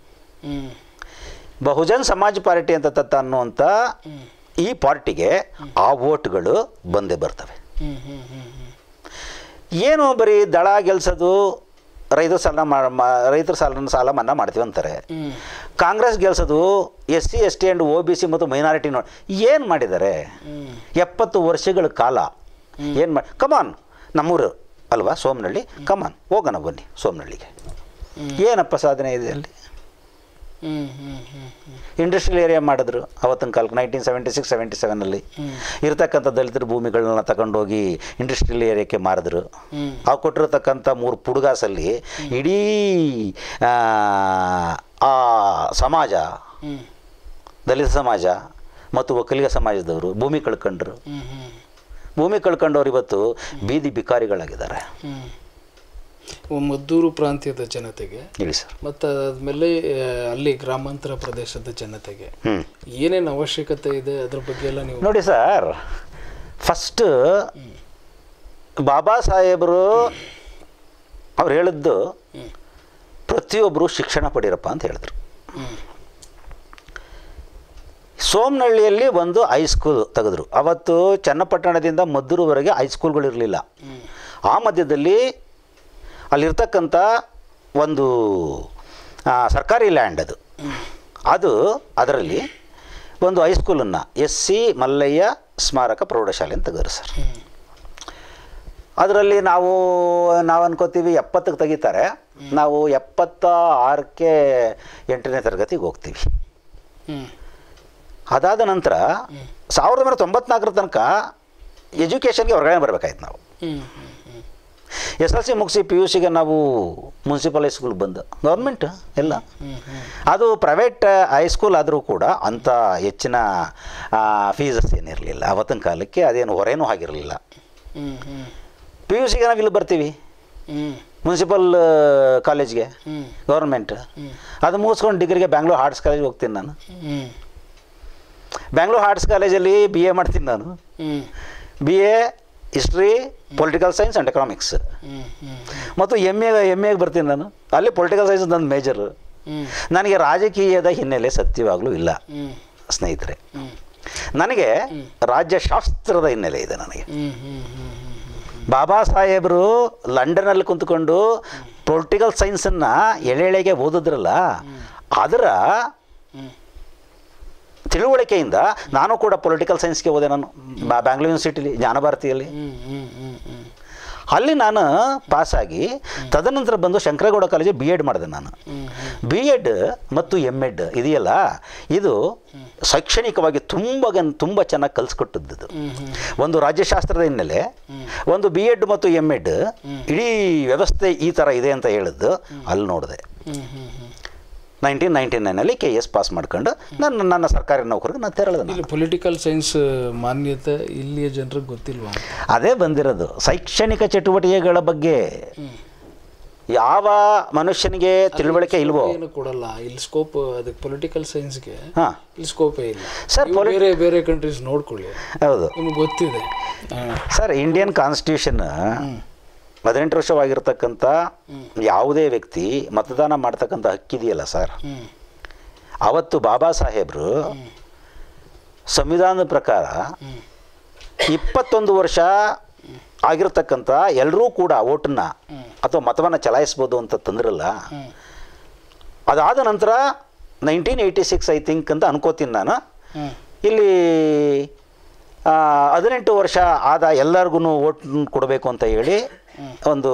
ಬಹುಜನ್ ಸಮಾಜ್ ಪಾರ್ಟಿ ಅಂತ ತತ್ತ ಅನ್ನುವಂಥ ಈ ಪಾರ್ಟಿಗೆ ಆ ವೋಟ್ಗಳು ಬಂದೇ ಬರ್ತವೆ. ಏನು ಬರೀ ದಳ ಗೆಲ್ಸೋದು, ರೈತರ ಸಾಲ ರೈತರ ಸಾಲ ಸಾಲ ಮನ್ನಾ ಮಾಡ್ತೀವಿ ಅಂತಾರೆ. ಕಾಂಗ್ರೆಸ್ ಗೆಲ್ಸೋದು S C S T and O B C ಮತ್ತು ಮೈನಾರಿಟಿ ನೋಡಿ ಏನು ಮಾಡಿದ್ದಾರೆ? ಎಪ್ಪತ್ತು ವರ್ಷಗಳ ಕಾಲ ಏನು ಮಾಡಿ ಕಮಾನ್, ನಮ್ಮೂರು ಅಲ್ವಾ ಸೋಮನಹಳ್ಳಿ, ಕಮಾನ್ ಹೋಗೋಣ ಬನ್ನಿ ಸೋಮನಹಳ್ಳಿಗೆ. ಏನಪ್ಪ ಸಾಧನೆ ಇದೆ ಅಲ್ಲಿ? ಇಂಡಸ್ಟ್ರಿಯಲ್ ಏರಿಯಾ ಮಾಡಿದ್ರು ಅವತ್ತಿನ ಕಾಲಕ್ಕೆ ನೈನ್ಟೀನ್ ಸೆವೆಂಟಿ ಸಿಕ್ಸ್ ಸೆವೆಂಟಿ ಸೆವೆನಲ್ಲಿ ಇರತಕ್ಕಂಥ ದಲಿತರ ಭೂಮಿಗಳನ್ನ ತಗೊಂಡೋಗಿ ಇಂಡಸ್ಟ್ರಿಯಲ್ ಏರಿಯಾಕ್ಕೆ ಮಾರಿದ್ರು. ಅವು ಕೊಟ್ಟಿರತಕ್ಕಂಥ ಮೂರು ಪುಡುಗಾಸಲ್ಲಿ ಇಡೀ ಆ ಸಮಾಜ, ದಲಿತ ಸಮಾಜ ಮತ್ತು ಒಕ್ಕಲಿಗ ಸಮಾಜದವರು ಭೂಮಿ ಕಳ್ಕೊಂಡ್ರು. ಭೂಮಿ ಕಳ್ಕೊಂಡವ್ರು ಇವತ್ತು ಬೀದಿ ಬಿಕಾರಿಗಳಾಗಿದ್ದಾರೆ. ಮದ್ದೂರು ಪ್ರಾಂತ್ಯದ ಜನತೆಗೆ ಹೇಳಿ ಸರ್, ಮತ್ತು ಅದಾದಮೇಲೆ ಅಲ್ಲಿ ಗ್ರಾಮಾಂತರ ಪ್ರದೇಶದ ಜನತೆಗೆ ಏನೇನು ಅವಶ್ಯಕತೆ ಇದೆ ಅದ್ರ ಬಗ್ಗೆ ಎಲ್ಲ ನೀವು ನೋಡಿ ಸರ್. ಫಸ್ಟ್ ಬಾಬಾ ಸಾಹೇಬರು ಅವ್ರು ಹೇಳಿದ್ದು ಪ್ರತಿಯೊಬ್ಬರು ಶಿಕ್ಷಣ ಪಡೀರಪ್ಪ ಅಂತ ಹೇಳಿದ್ರು. ಸೋಮನಹಳ್ಳಿಯಲ್ಲಿ ಒಂದು ಹೈಸ್ಕೂಲ್ ತೆಗೆದ್ರು. ಅವತ್ತು ಚನ್ನಪಟ್ಟಣದಿಂದ ಮದ್ದೂರುವರೆಗೆ ಹೈಸ್ಕೂಲ್ಗಳಿರಲಿಲ್ಲ. ಆ ಮಧ್ಯದಲ್ಲಿ ಅಲ್ಲಿರ್ತಕ್ಕಂಥ ಒಂದು ಸರ್ಕಾರಿ ಲ್ಯಾಂಡ್ ಅದು ಅದು ಅದರಲ್ಲಿ ಒಂದು ಹೈಸ್ಕೂಲನ್ನು ಎಸ್ ಸಿ ಮಲ್ಲಯ್ಯ ಸ್ಮಾರಕ ಪ್ರೌಢಶಾಲೆ ಅಂತ ತೆಗೆದ್ರು ಸರ್. ಅದರಲ್ಲಿ ನಾವು ನಾವು ಅನ್ಕೋತೀವಿ ಎಪ್ಪತ್ತಕ್ಕೆ ತೆಗಿತಾರೆ, ನಾವು ಎಪ್ಪತ್ತ ಆರಕ್ಕೆ ಎಂಟನೇ ತರಗತಿಗೆ ಹೋಗ್ತೀವಿ. ಅದಾದ ನಂತರ ಸಾವಿರದ ಒಂಬೈನೂರ ತೊಂಬತ್ನಾಲ್ಕರ ತನಕ ಎಜುಕೇಷನ್ಗೆ ಹೊರಗಡೆ ಬರಬೇಕಾಯ್ತು ನಾವು. ಎಸ್ ಎಲ್ ಸಿ ಮುಗಿಸಿ ಪಿ ಯು ಸಿಗೆ ನಾವು ಮುನ್ಸಿಪಲ್ ಹೈಸ್ಕೂಲ್ಗೆ ಬಂದು ಗೌರ್ಮೆಂಟ್ ಎಲ್ಲ. ಅದು ಪ್ರೈವೇಟ್ ಹೈಸ್ಕೂಲ್ ಆದರೂ ಕೂಡ ಅಂಥ ಹೆಚ್ಚಿನ ಫೀಸಸ್ ಏನಿರಲಿಲ್ಲ ಅವತ್ತಿನ ಕಾಲಕ್ಕೆ. ಅದೇನು ಹೊರೇನೂ ಆಗಿರಲಿಲ್ಲ. ಪಿ ಯು ಸಿಗೆ ನಾವು ಇಲ್ಲಿ ಬರ್ತೀವಿ ಮುನ್ಸಿಪಲ್ ಕಾಲೇಜ್ಗೆ, ಗೌರ್ಮೆಂಟ್. ಅದು ಮುಗಿಸ್ಕೊಂಡು ಡಿಗ್ರಿಗೆ ಬ್ಯಾಂಗ್ಳೂರ್ ಆರ್ಟ್ಸ್ ಕಾಲೇಜ್ಗೆ ಹೋಗ್ತೀನಿ ನಾನು. ಬ್ಯಾಂಗ್ಳೂರ್ ಆರ್ಟ್ಸ್ ಕಾಲೇಜಲ್ಲಿ ಬಿ ಎ ಮಾಡ್ತೀನಿ ನಾನು. B A history, political science and economics. ಮತ್ತು ಎಮ್ ಎ ಎಮ್ ಎಗೆ ಬರ್ತೀನಿ ನಾನು. ಅಲ್ಲಿ ಪೊಲಿಟಿಕಲ್ ಸೈನ್ಸ್ ನನ್ನ ಮೇಜರು. ನನಗೆ ರಾಜಕೀಯದ ಹಿನ್ನೆಲೆ ಸತ್ಯವಾಗಲೂ ಇಲ್ಲ ಸ್ನೇಹಿತರೆ. ನನಗೆ ರಾಜ್ಯಶಾಸ್ತ್ರದ ಹಿನ್ನೆಲೆ ಇದೆ. ನನಗೆ ಬಾಬಾ ಸಾಹೇಬರು ಲಂಡನಲ್ಲಿ ಕುಂತ್ಕೊಂಡು ಪೊಲಿಟಿಕಲ್ ಸೈನ್ಸನ್ನು ಎಳೆ ಎಳೆಗೆ ಓದಿದ್ರಲ್ಲ, ಅದರ ತಿಳುವಳಿಕೆಯಿಂದ ನಾನು ಕೂಡ ಪೊಲಿಟಿಕಲ್ ಸೈನ್ಸ್ಗೆ ಹೋದೆ. ನಾನು ಬ್ಯಾಂಗ್ಳೂರ್ ಯೂನಿವರ್ಸಿಟಿಲಿ ಜ್ಞಾನಭಾರತಿಯಲ್ಲಿ ಅಲ್ಲಿ ನಾನು ಪಾಸಾಗಿ ತದನಂತರ ಬಂದು ಶಂಕರಗೌಡ ಕಾಲೇಜಿಗೆ ಬಿ ಎಡ್ ಮಾಡಿದೆ ನಾನು. ಬಿ ಎಡ್ ಮತ್ತು ಎಮ್ ಎಡ್ ಇದೆಯಲ್ಲ, ಇದು ಶೈಕ್ಷಣಿಕವಾಗಿ ತುಂಬ ತುಂಬ ಚೆನ್ನಾಗಿ ಕಲಿಸ್ಕೊಟ್ಟಿದ್ದು. ಒಂದು ರಾಜ್ಯಶಾಸ್ತ್ರದ ಹಿನ್ನೆಲೆ, ಒಂದು ಬಿ ಎಡ್ ಮತ್ತು ಎಮ್ ಎಡ್, ಇಡೀ ವ್ಯವಸ್ಥೆ ಈ ಥರ ಇದೆ ಅಂತ ಹೇಳಿದ್ದು ಅಲ್ಲಿ ನೋಡಿದೆ. ನೈನ್ಟೀನ್ ನೈಂಟಿ ನೈನಲ್ಲಿ ಕೆ ಎಸ್ ಪಾಸ್ ಮಾಡ್ಕೊಂಡು ನನ್ನ ನನ್ನ ಸರ್ಕಾರಿ ನೌಕರಿಗೆ ನಾನು ತೆರಳಿದೆ. ಇಲ್ಲಿ ಪೊಲಿಟಿಕಲ್ ಸೈನ್ಸ್ ಮಾನ್ಯತೆ ಇಲ್ಲಿಯ ಜನರಿಗೆ ಗೊತ್ತಿಲ್ವಾ? ಅದೇ ಬಂದಿರೋದು. ಶೈಕ್ಷಣಿಕ ಚಟುವಟಿಕೆಗಳ ಬಗ್ಗೆ ಯಾವ ಮನುಷ್ಯನಿಗೆ ತಿಳುವಳಿಕೆ ಇಲ್ವೋ ಏನು ಕೊಡಲ್ಲ. ಇಲ್ಲಿ ಸ್ಕೋಪ್ ಅದಕ್ಕೆ ಪೊಲಿಟಿಕಲ್ ಸೈನ್ಸ್ಗೆ ಹಾಂ ಇಲ್ಲಿ ಸ್ಕೋಪೇ ಇಲ್ಲ ಸರ್. ಬೇರೆ ಬೇರೆ ಕಂಟ್ರೀಸ್ ನೋಡ್ಕೊಳ್ಳಿ, ಹೌದು ನಿಮ್ಗೆ ಗೊತ್ತಿದೆ ಸರ್. ಇಂಡಿಯನ್ ಕಾನ್ಸ್ಟಿಟ್ಯೂಷನ್ ಹದಿನೆಂಟು ವರ್ಷವಾಗಿರ್ತಕ್ಕಂಥ ಯಾವುದೇ ವ್ಯಕ್ತಿ ಮತದಾನ ಮಾಡ್ತಕ್ಕಂಥ ಹಕ್ಕಿದೆಯಲ್ಲ ಸರ್, ಅವತ್ತು ಬಾಬಾ ಸಾಹೇಬರು ಸಂವಿಧಾನದ ಪ್ರಕಾರ ಇಪ್ಪತ್ತೊಂದು ವರ್ಷ ಆಗಿರ್ತಕ್ಕಂಥ ಎಲ್ಲರೂ ಕೂಡ ಓಟನ್ನು ಅಥವಾ ಮತವನ್ನು ಚಲಾಯಿಸ್ಬೋದು ಅಂತ ತಂದ್ರಲ್ಲ. ಅದಾದ ನಂತರ nineteen eighty six I think ಅಂತ ಅನ್ಕೋತೀನಿ ನಾನು. ಇಲ್ಲಿ ಹದಿನೆಂಟು ವರ್ಷ ಆದ ಎಲ್ಲರಿಗೂ ಓಟ್ ಕೊಡಬೇಕು ಅಂತ ಹೇಳಿ ಒಂದು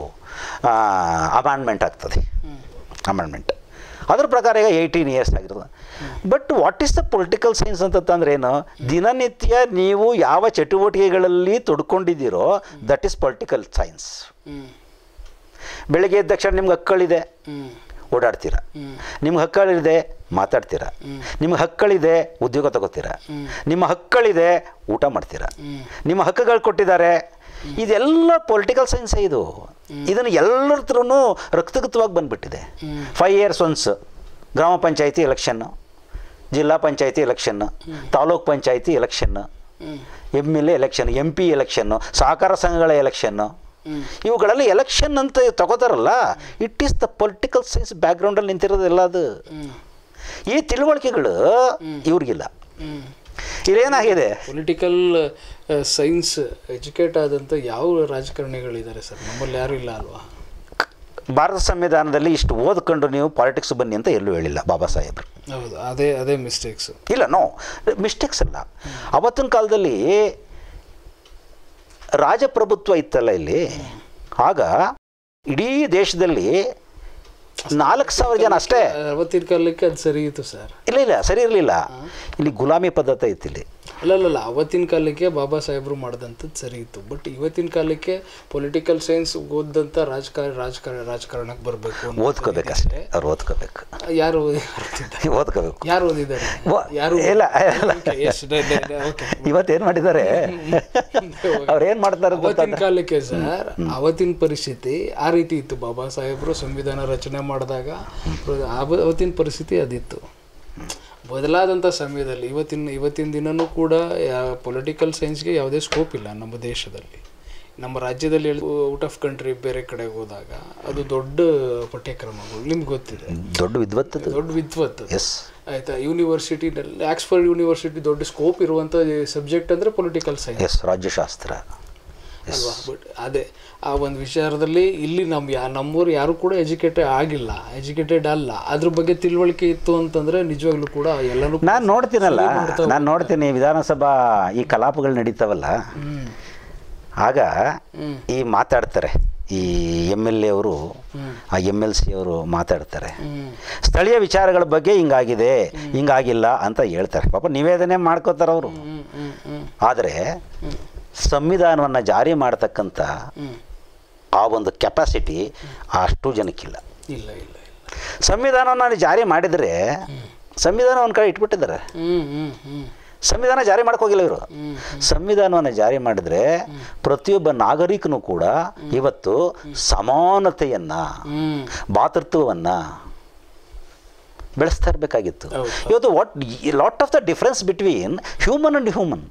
ಅಮೆಂಡ್ಮೆಂಟ್ ಆಗ್ತದೆ. ಅಮೆಂಡ್ಮೆಂಟ್ ಅದ್ರ ಪ್ರಕಾರ ಈಗ ಏಯ್ಟೀನ್ ಇಯರ್ಸ್ ಆಗಿರ್ತದೆ. But what is the political science ಅಂತಂದ್ರೆ ಏನು? ದಿನನಿತ್ಯ ನೀವು ಯಾವ ಚಟುವಟಿಕೆಗಳಲ್ಲಿ ತೊಡ್ಕೊಂಡಿದ್ದೀರೋ ದಟ್ ಈಸ್ ಪೊಲಿಟಿಕಲ್ ಸೈನ್ಸ್. ಬೆಳಗ್ಗೆ ಎದ್ದ ತಕ್ಷಣ ನಿಮ್ಗೆ ಹಕ್ಕಳಿದೆ, ಓಡಾಡ್ತೀರ. ನಿಮ್ಗೆ ಹಕ್ಕಳಿದೆ, ಮಾತಾಡ್ತೀರ. ನಿಮ್ಗೆ ಹಕ್ಕಳಿದೆ, ಉದ್ಯೋಗ ತಗೋತೀರ. ನಿಮ್ಮ ಹಕ್ಕಳಿದೆ, ಊಟ ಮಾಡ್ತೀರ. ನಿಮ್ಮ ಹಕ್ಕುಗಳು ಕೊಟ್ಟಿದ್ದಾರೆ. ಇದೆಲ್ಲ ಪೊಲಿಟಿಕಲ್ ಸೈನ್ಸೇ ಇದು. ಇದನ್ನು ಎಲ್ಲರ ಹತ್ರನೂ ರಕ್ತಗತವಾಗಿ ಬಂದುಬಿಟ್ಟಿದೆ. ಫೈವ್ ಇಯರ್ಸ್ ಒನ್ಸ್ ಗ್ರಾಮ ಪಂಚಾಯಿತಿ ಎಲೆಕ್ಷನ್ನು, ಜಿಲ್ಲಾ panchayat election, taluk panchayat election, M L A election, M P election, ಸಹಕಾರ ಸಂಘಗಳ ಎಲೆಕ್ಷನ್ನು, ಇವುಗಳಲ್ಲಿ ಎಲೆಕ್ಷನ್ ಅಂತ ತಗೋತಾರಲ್ಲ, it is the political science ಬ್ಯಾಕ್ಗ್ರೌಂಡಲ್ಲಿ ನಿಂತಿರೋದೆಲ್ಲ. ಅದು ಈ ತಿಳುವಳಿಕೆಗಳು ಇವ್ರಿಗಿಲ್ಲ. ಇಲ್ಲೇನಾಗಿದೆ? ಪೊಲಿಟಿಕಲ್ ಸೈನ್ಸ್ ಎಜುಕೇಟ್ ಆದಂಥ ಯಾವ ರಾಜಕಾರಣಿಗಳಿದ್ದಾರೆ ಸರ್? ನಮ್ಮಲ್ಲಿ ಯಾರು ಇಲ್ಲ ಅಲ್ವಾ? ಭಾರತ ಸಂವಿಧಾನದಲ್ಲಿ ಇಷ್ಟು ಓದ್ಕೊಂಡು ನೀವು ಪಾಲಿಟಿಕ್ಸ್ ಬನ್ನಿ ಅಂತ ಎಲ್ಲೂ ಹೇಳಿಲ್ಲ ಬಾಬಾ ಸಾಹೇಬ್ರು. ಹೌದು, ಅದೇ ಅದೇ ಮಿಸ್ಟೇಕ್ಸ್. ಇಲ್ಲ, ನೋ ಮಿಸ್ಟೇಕ್ಸ್ ಅಲ್ಲ. ಅವತ್ತಿನ ಕಾಲದಲ್ಲಿ ರಾಜಪ್ರಭುತ್ವ ಇತ್ತಲ್ಲ ಇಲ್ಲಿ. ಆಗ ಇಡೀ ದೇಶದಲ್ಲಿ ನಾಲ್ಕು ಸಾವಿರ ಜನ ಅಷ್ಟೇ. ಅವತ್ತಿನ ಕಾಲಕ್ಕೆ ಅದು ಸರಿ ಇತ್ತು ಸರ್? ಇಲ್ಲ ಇಲ್ಲ ಸರಿ ಇರಲಿಲ್ಲ. ಇಲ್ಲಿ ಗುಲಾಮಿ ಪದ್ಧತಿ ಇತ್ತು ಇಲ್ಲಿ. ಅಲ್ಲ ಅಲ್ಲ ಅವತ್ತಿನ ಕಾಲಕ್ಕೆ ಬಾಬಾ ಸಾಹೇಬರು ಮಾಡಿದಂಥದ್ದು ಸರಿ ಇತ್ತು. ಬಟ್ ಇವತ್ತಿನ ಕಾಲಕ್ಕೆ ಪೊಲಿಟಿಕಲ್ ಸೈನ್ಸ್ ಓದಿದಂಥ ರಾಜಕಾರಣ ರಾಜಕಾರಣ ರಾಜಕಾರಣಕ್ಕೆ ಬರಬೇಕು, ಓದ್ಕೋಬೇಕಷ್ಟೇ. ಅವ್ರು ಓದ್ಕೋಬೇಕು. ಯಾರು ಓದ್ಕೋಬೇಕು? ಯಾರು ಓದಿದ್ದಾರೆ? ಯಾರು ಇಲ್ಲ. ಇವತ್ತೇನು ಮಾಡಿದ್ದಾರೆ, ಅವ್ರು ಏನು ಮಾಡ್ತಾರೆ? ಅವತ್ತಿನ ಕಾಲಕ್ಕೆ ಸರ್ ಅವತ್ತಿನ ಪರಿಸ್ಥಿತಿ ಆ ರೀತಿ ಇತ್ತು. ಬಾಬಾ ಸಾಹೇಬರು ಸಂವಿಧಾನ ರಚನೆ ಮಾಡಿದಾಗ ಅವತ್ತಿನ ಪರಿಸ್ಥಿತಿ ಅದಿತ್ತು. ಬದಲಾದಂಥ ಸಮಯದಲ್ಲಿ ಇವತ್ತಿನ ಇವತ್ತಿನ ದಿನವೂ ಕೂಡ ಪೊಲಿಟಿಕಲ್ ಸೈನ್ಸ್ಗೆ ಯಾವುದೇ ಸ್ಕೋಪ್ ಇಲ್ಲ ನಮ್ಮ ದೇಶದಲ್ಲಿ. ನಮ್ಮ ರಾಜ್ಯದಲ್ಲಿ ಔಟ್ ಆಫ್ ಕಂಟ್ರಿ ಬೇರೆ ಕಡೆಗೆ ಹೋದಾಗ ಅದು ದೊಡ್ಡ ಪಠ್ಯಕ್ರಮಗಳು ನಿಮ್ಗೆ ಗೊತ್ತಿದೆ. ದೊಡ್ಡ ವಿದ್ವತ್ ದೊಡ್ಡ ವಿದ್ವತ್ ಎಸ್ ಆಯಿತಾ. ಯೂನಿವರ್ಸಿಟಿನಲ್ಲಿ ಆಕ್ಸ್ಫರ್ಡ್ ಯೂನಿವರ್ಸಿಟಿ ದೊಡ್ಡ ಸ್ಕೋಪ್ ಇರುವಂಥ ಸಬ್ಜೆಕ್ಟ್ ಅಂದರೆ ಪೊಲಿಟಿಕಲ್ ಸೈನ್ಸ್, ಎಸ್ ರಾಜ್ಯಶಾಸ್ತ್ರ ಅಲ್ವಾ? ಬಟ್ ಅದೇ ಆ ಒಂದು ವಿಚಾರದಲ್ಲಿ ಇಲ್ಲಿ ನಮ್ಮ ಯಾ ನಮ್ಮೂರು ಯಾರು ಕೂಡ ಎಜುಕೇಟೆಡ್ ಆಗಿಲ್ಲ, ಎಜುಕೇಟೆಡ್ ಅಲ್ಲ. ಅದ್ರ ಬಗ್ಗೆ ತಿಳುವಳಿಕೆ ಇತ್ತು ಅಂತಂದರೆ ನಿಜವಾಗ್ಲೂ ಕೂಡ ಎಲ್ಲನೂ ನಾನು ನೋಡ್ತೀನಲ್ಲ. ನಾನು ನೋಡ್ತೀನಿ ವಿಧಾನಸಭಾ ಈ ಕಲಾಪಗಳು ನಡೀತಾವಲ್ಲ, ಆಗ ಈ ಮಾತಾಡ್ತಾರೆ ಈ ಎಮ್ ಎಲ್ ಎ ಅವರು, ಆ ಎಮ್ ಎಲ್ ಸಿ ಅವರು ಮಾತಾಡ್ತಾರೆ. ಸ್ಥಳೀಯ ವಿಚಾರಗಳ ಬಗ್ಗೆ ಹಿಂಗಾಗಿದೆ ಹಿಂಗಾಗಿಲ್ಲ ಅಂತ ಹೇಳ್ತಾರೆ. ಪಾಪ ನಿವೇದನೆ ಮಾಡ್ಕೋತಾರೆ ಅವರು. ಆದರೆ ಸಂವಿಧಾನವನ್ನು ಜಾರಿ ಮಾಡ್ತಕ್ಕಂಥ ಆ ಒಂದು ಕೆಪಾಸಿಟಿ ಅಷ್ಟು ಜನಕ್ಕಿಲ್ಲ. ಇಲ್ಲ ಇಲ್ಲ ಸಂವಿಧಾನವನ್ನು ಜಾರಿ ಮಾಡಿದರೆ ಸಂವಿಧಾನ ಒಂದು ಕಡೆ ಇಟ್ಬಿಟ್ಟಿದ್ದಾರೆ. ಸಂವಿಧಾನ ಜಾರಿ ಮಾಡೋಕ್ಕೋಗಿಲ್ಲ ಇವರು. ಸಂವಿಧಾನವನ್ನು ಜಾರಿ ಮಾಡಿದರೆ ಪ್ರತಿಯೊಬ್ಬ ನಾಗರಿಕನೂ ಕೂಡ ಇವತ್ತು ಸಮಾನತೆಯನ್ನು, ಭಾತೃತ್ವವನ್ನು, ಬೆಳೆಸ್ತಾ ಇರಬೇಕಾಗಿತ್ತು. ಇವತ್ತು what lot of the difference between human and human.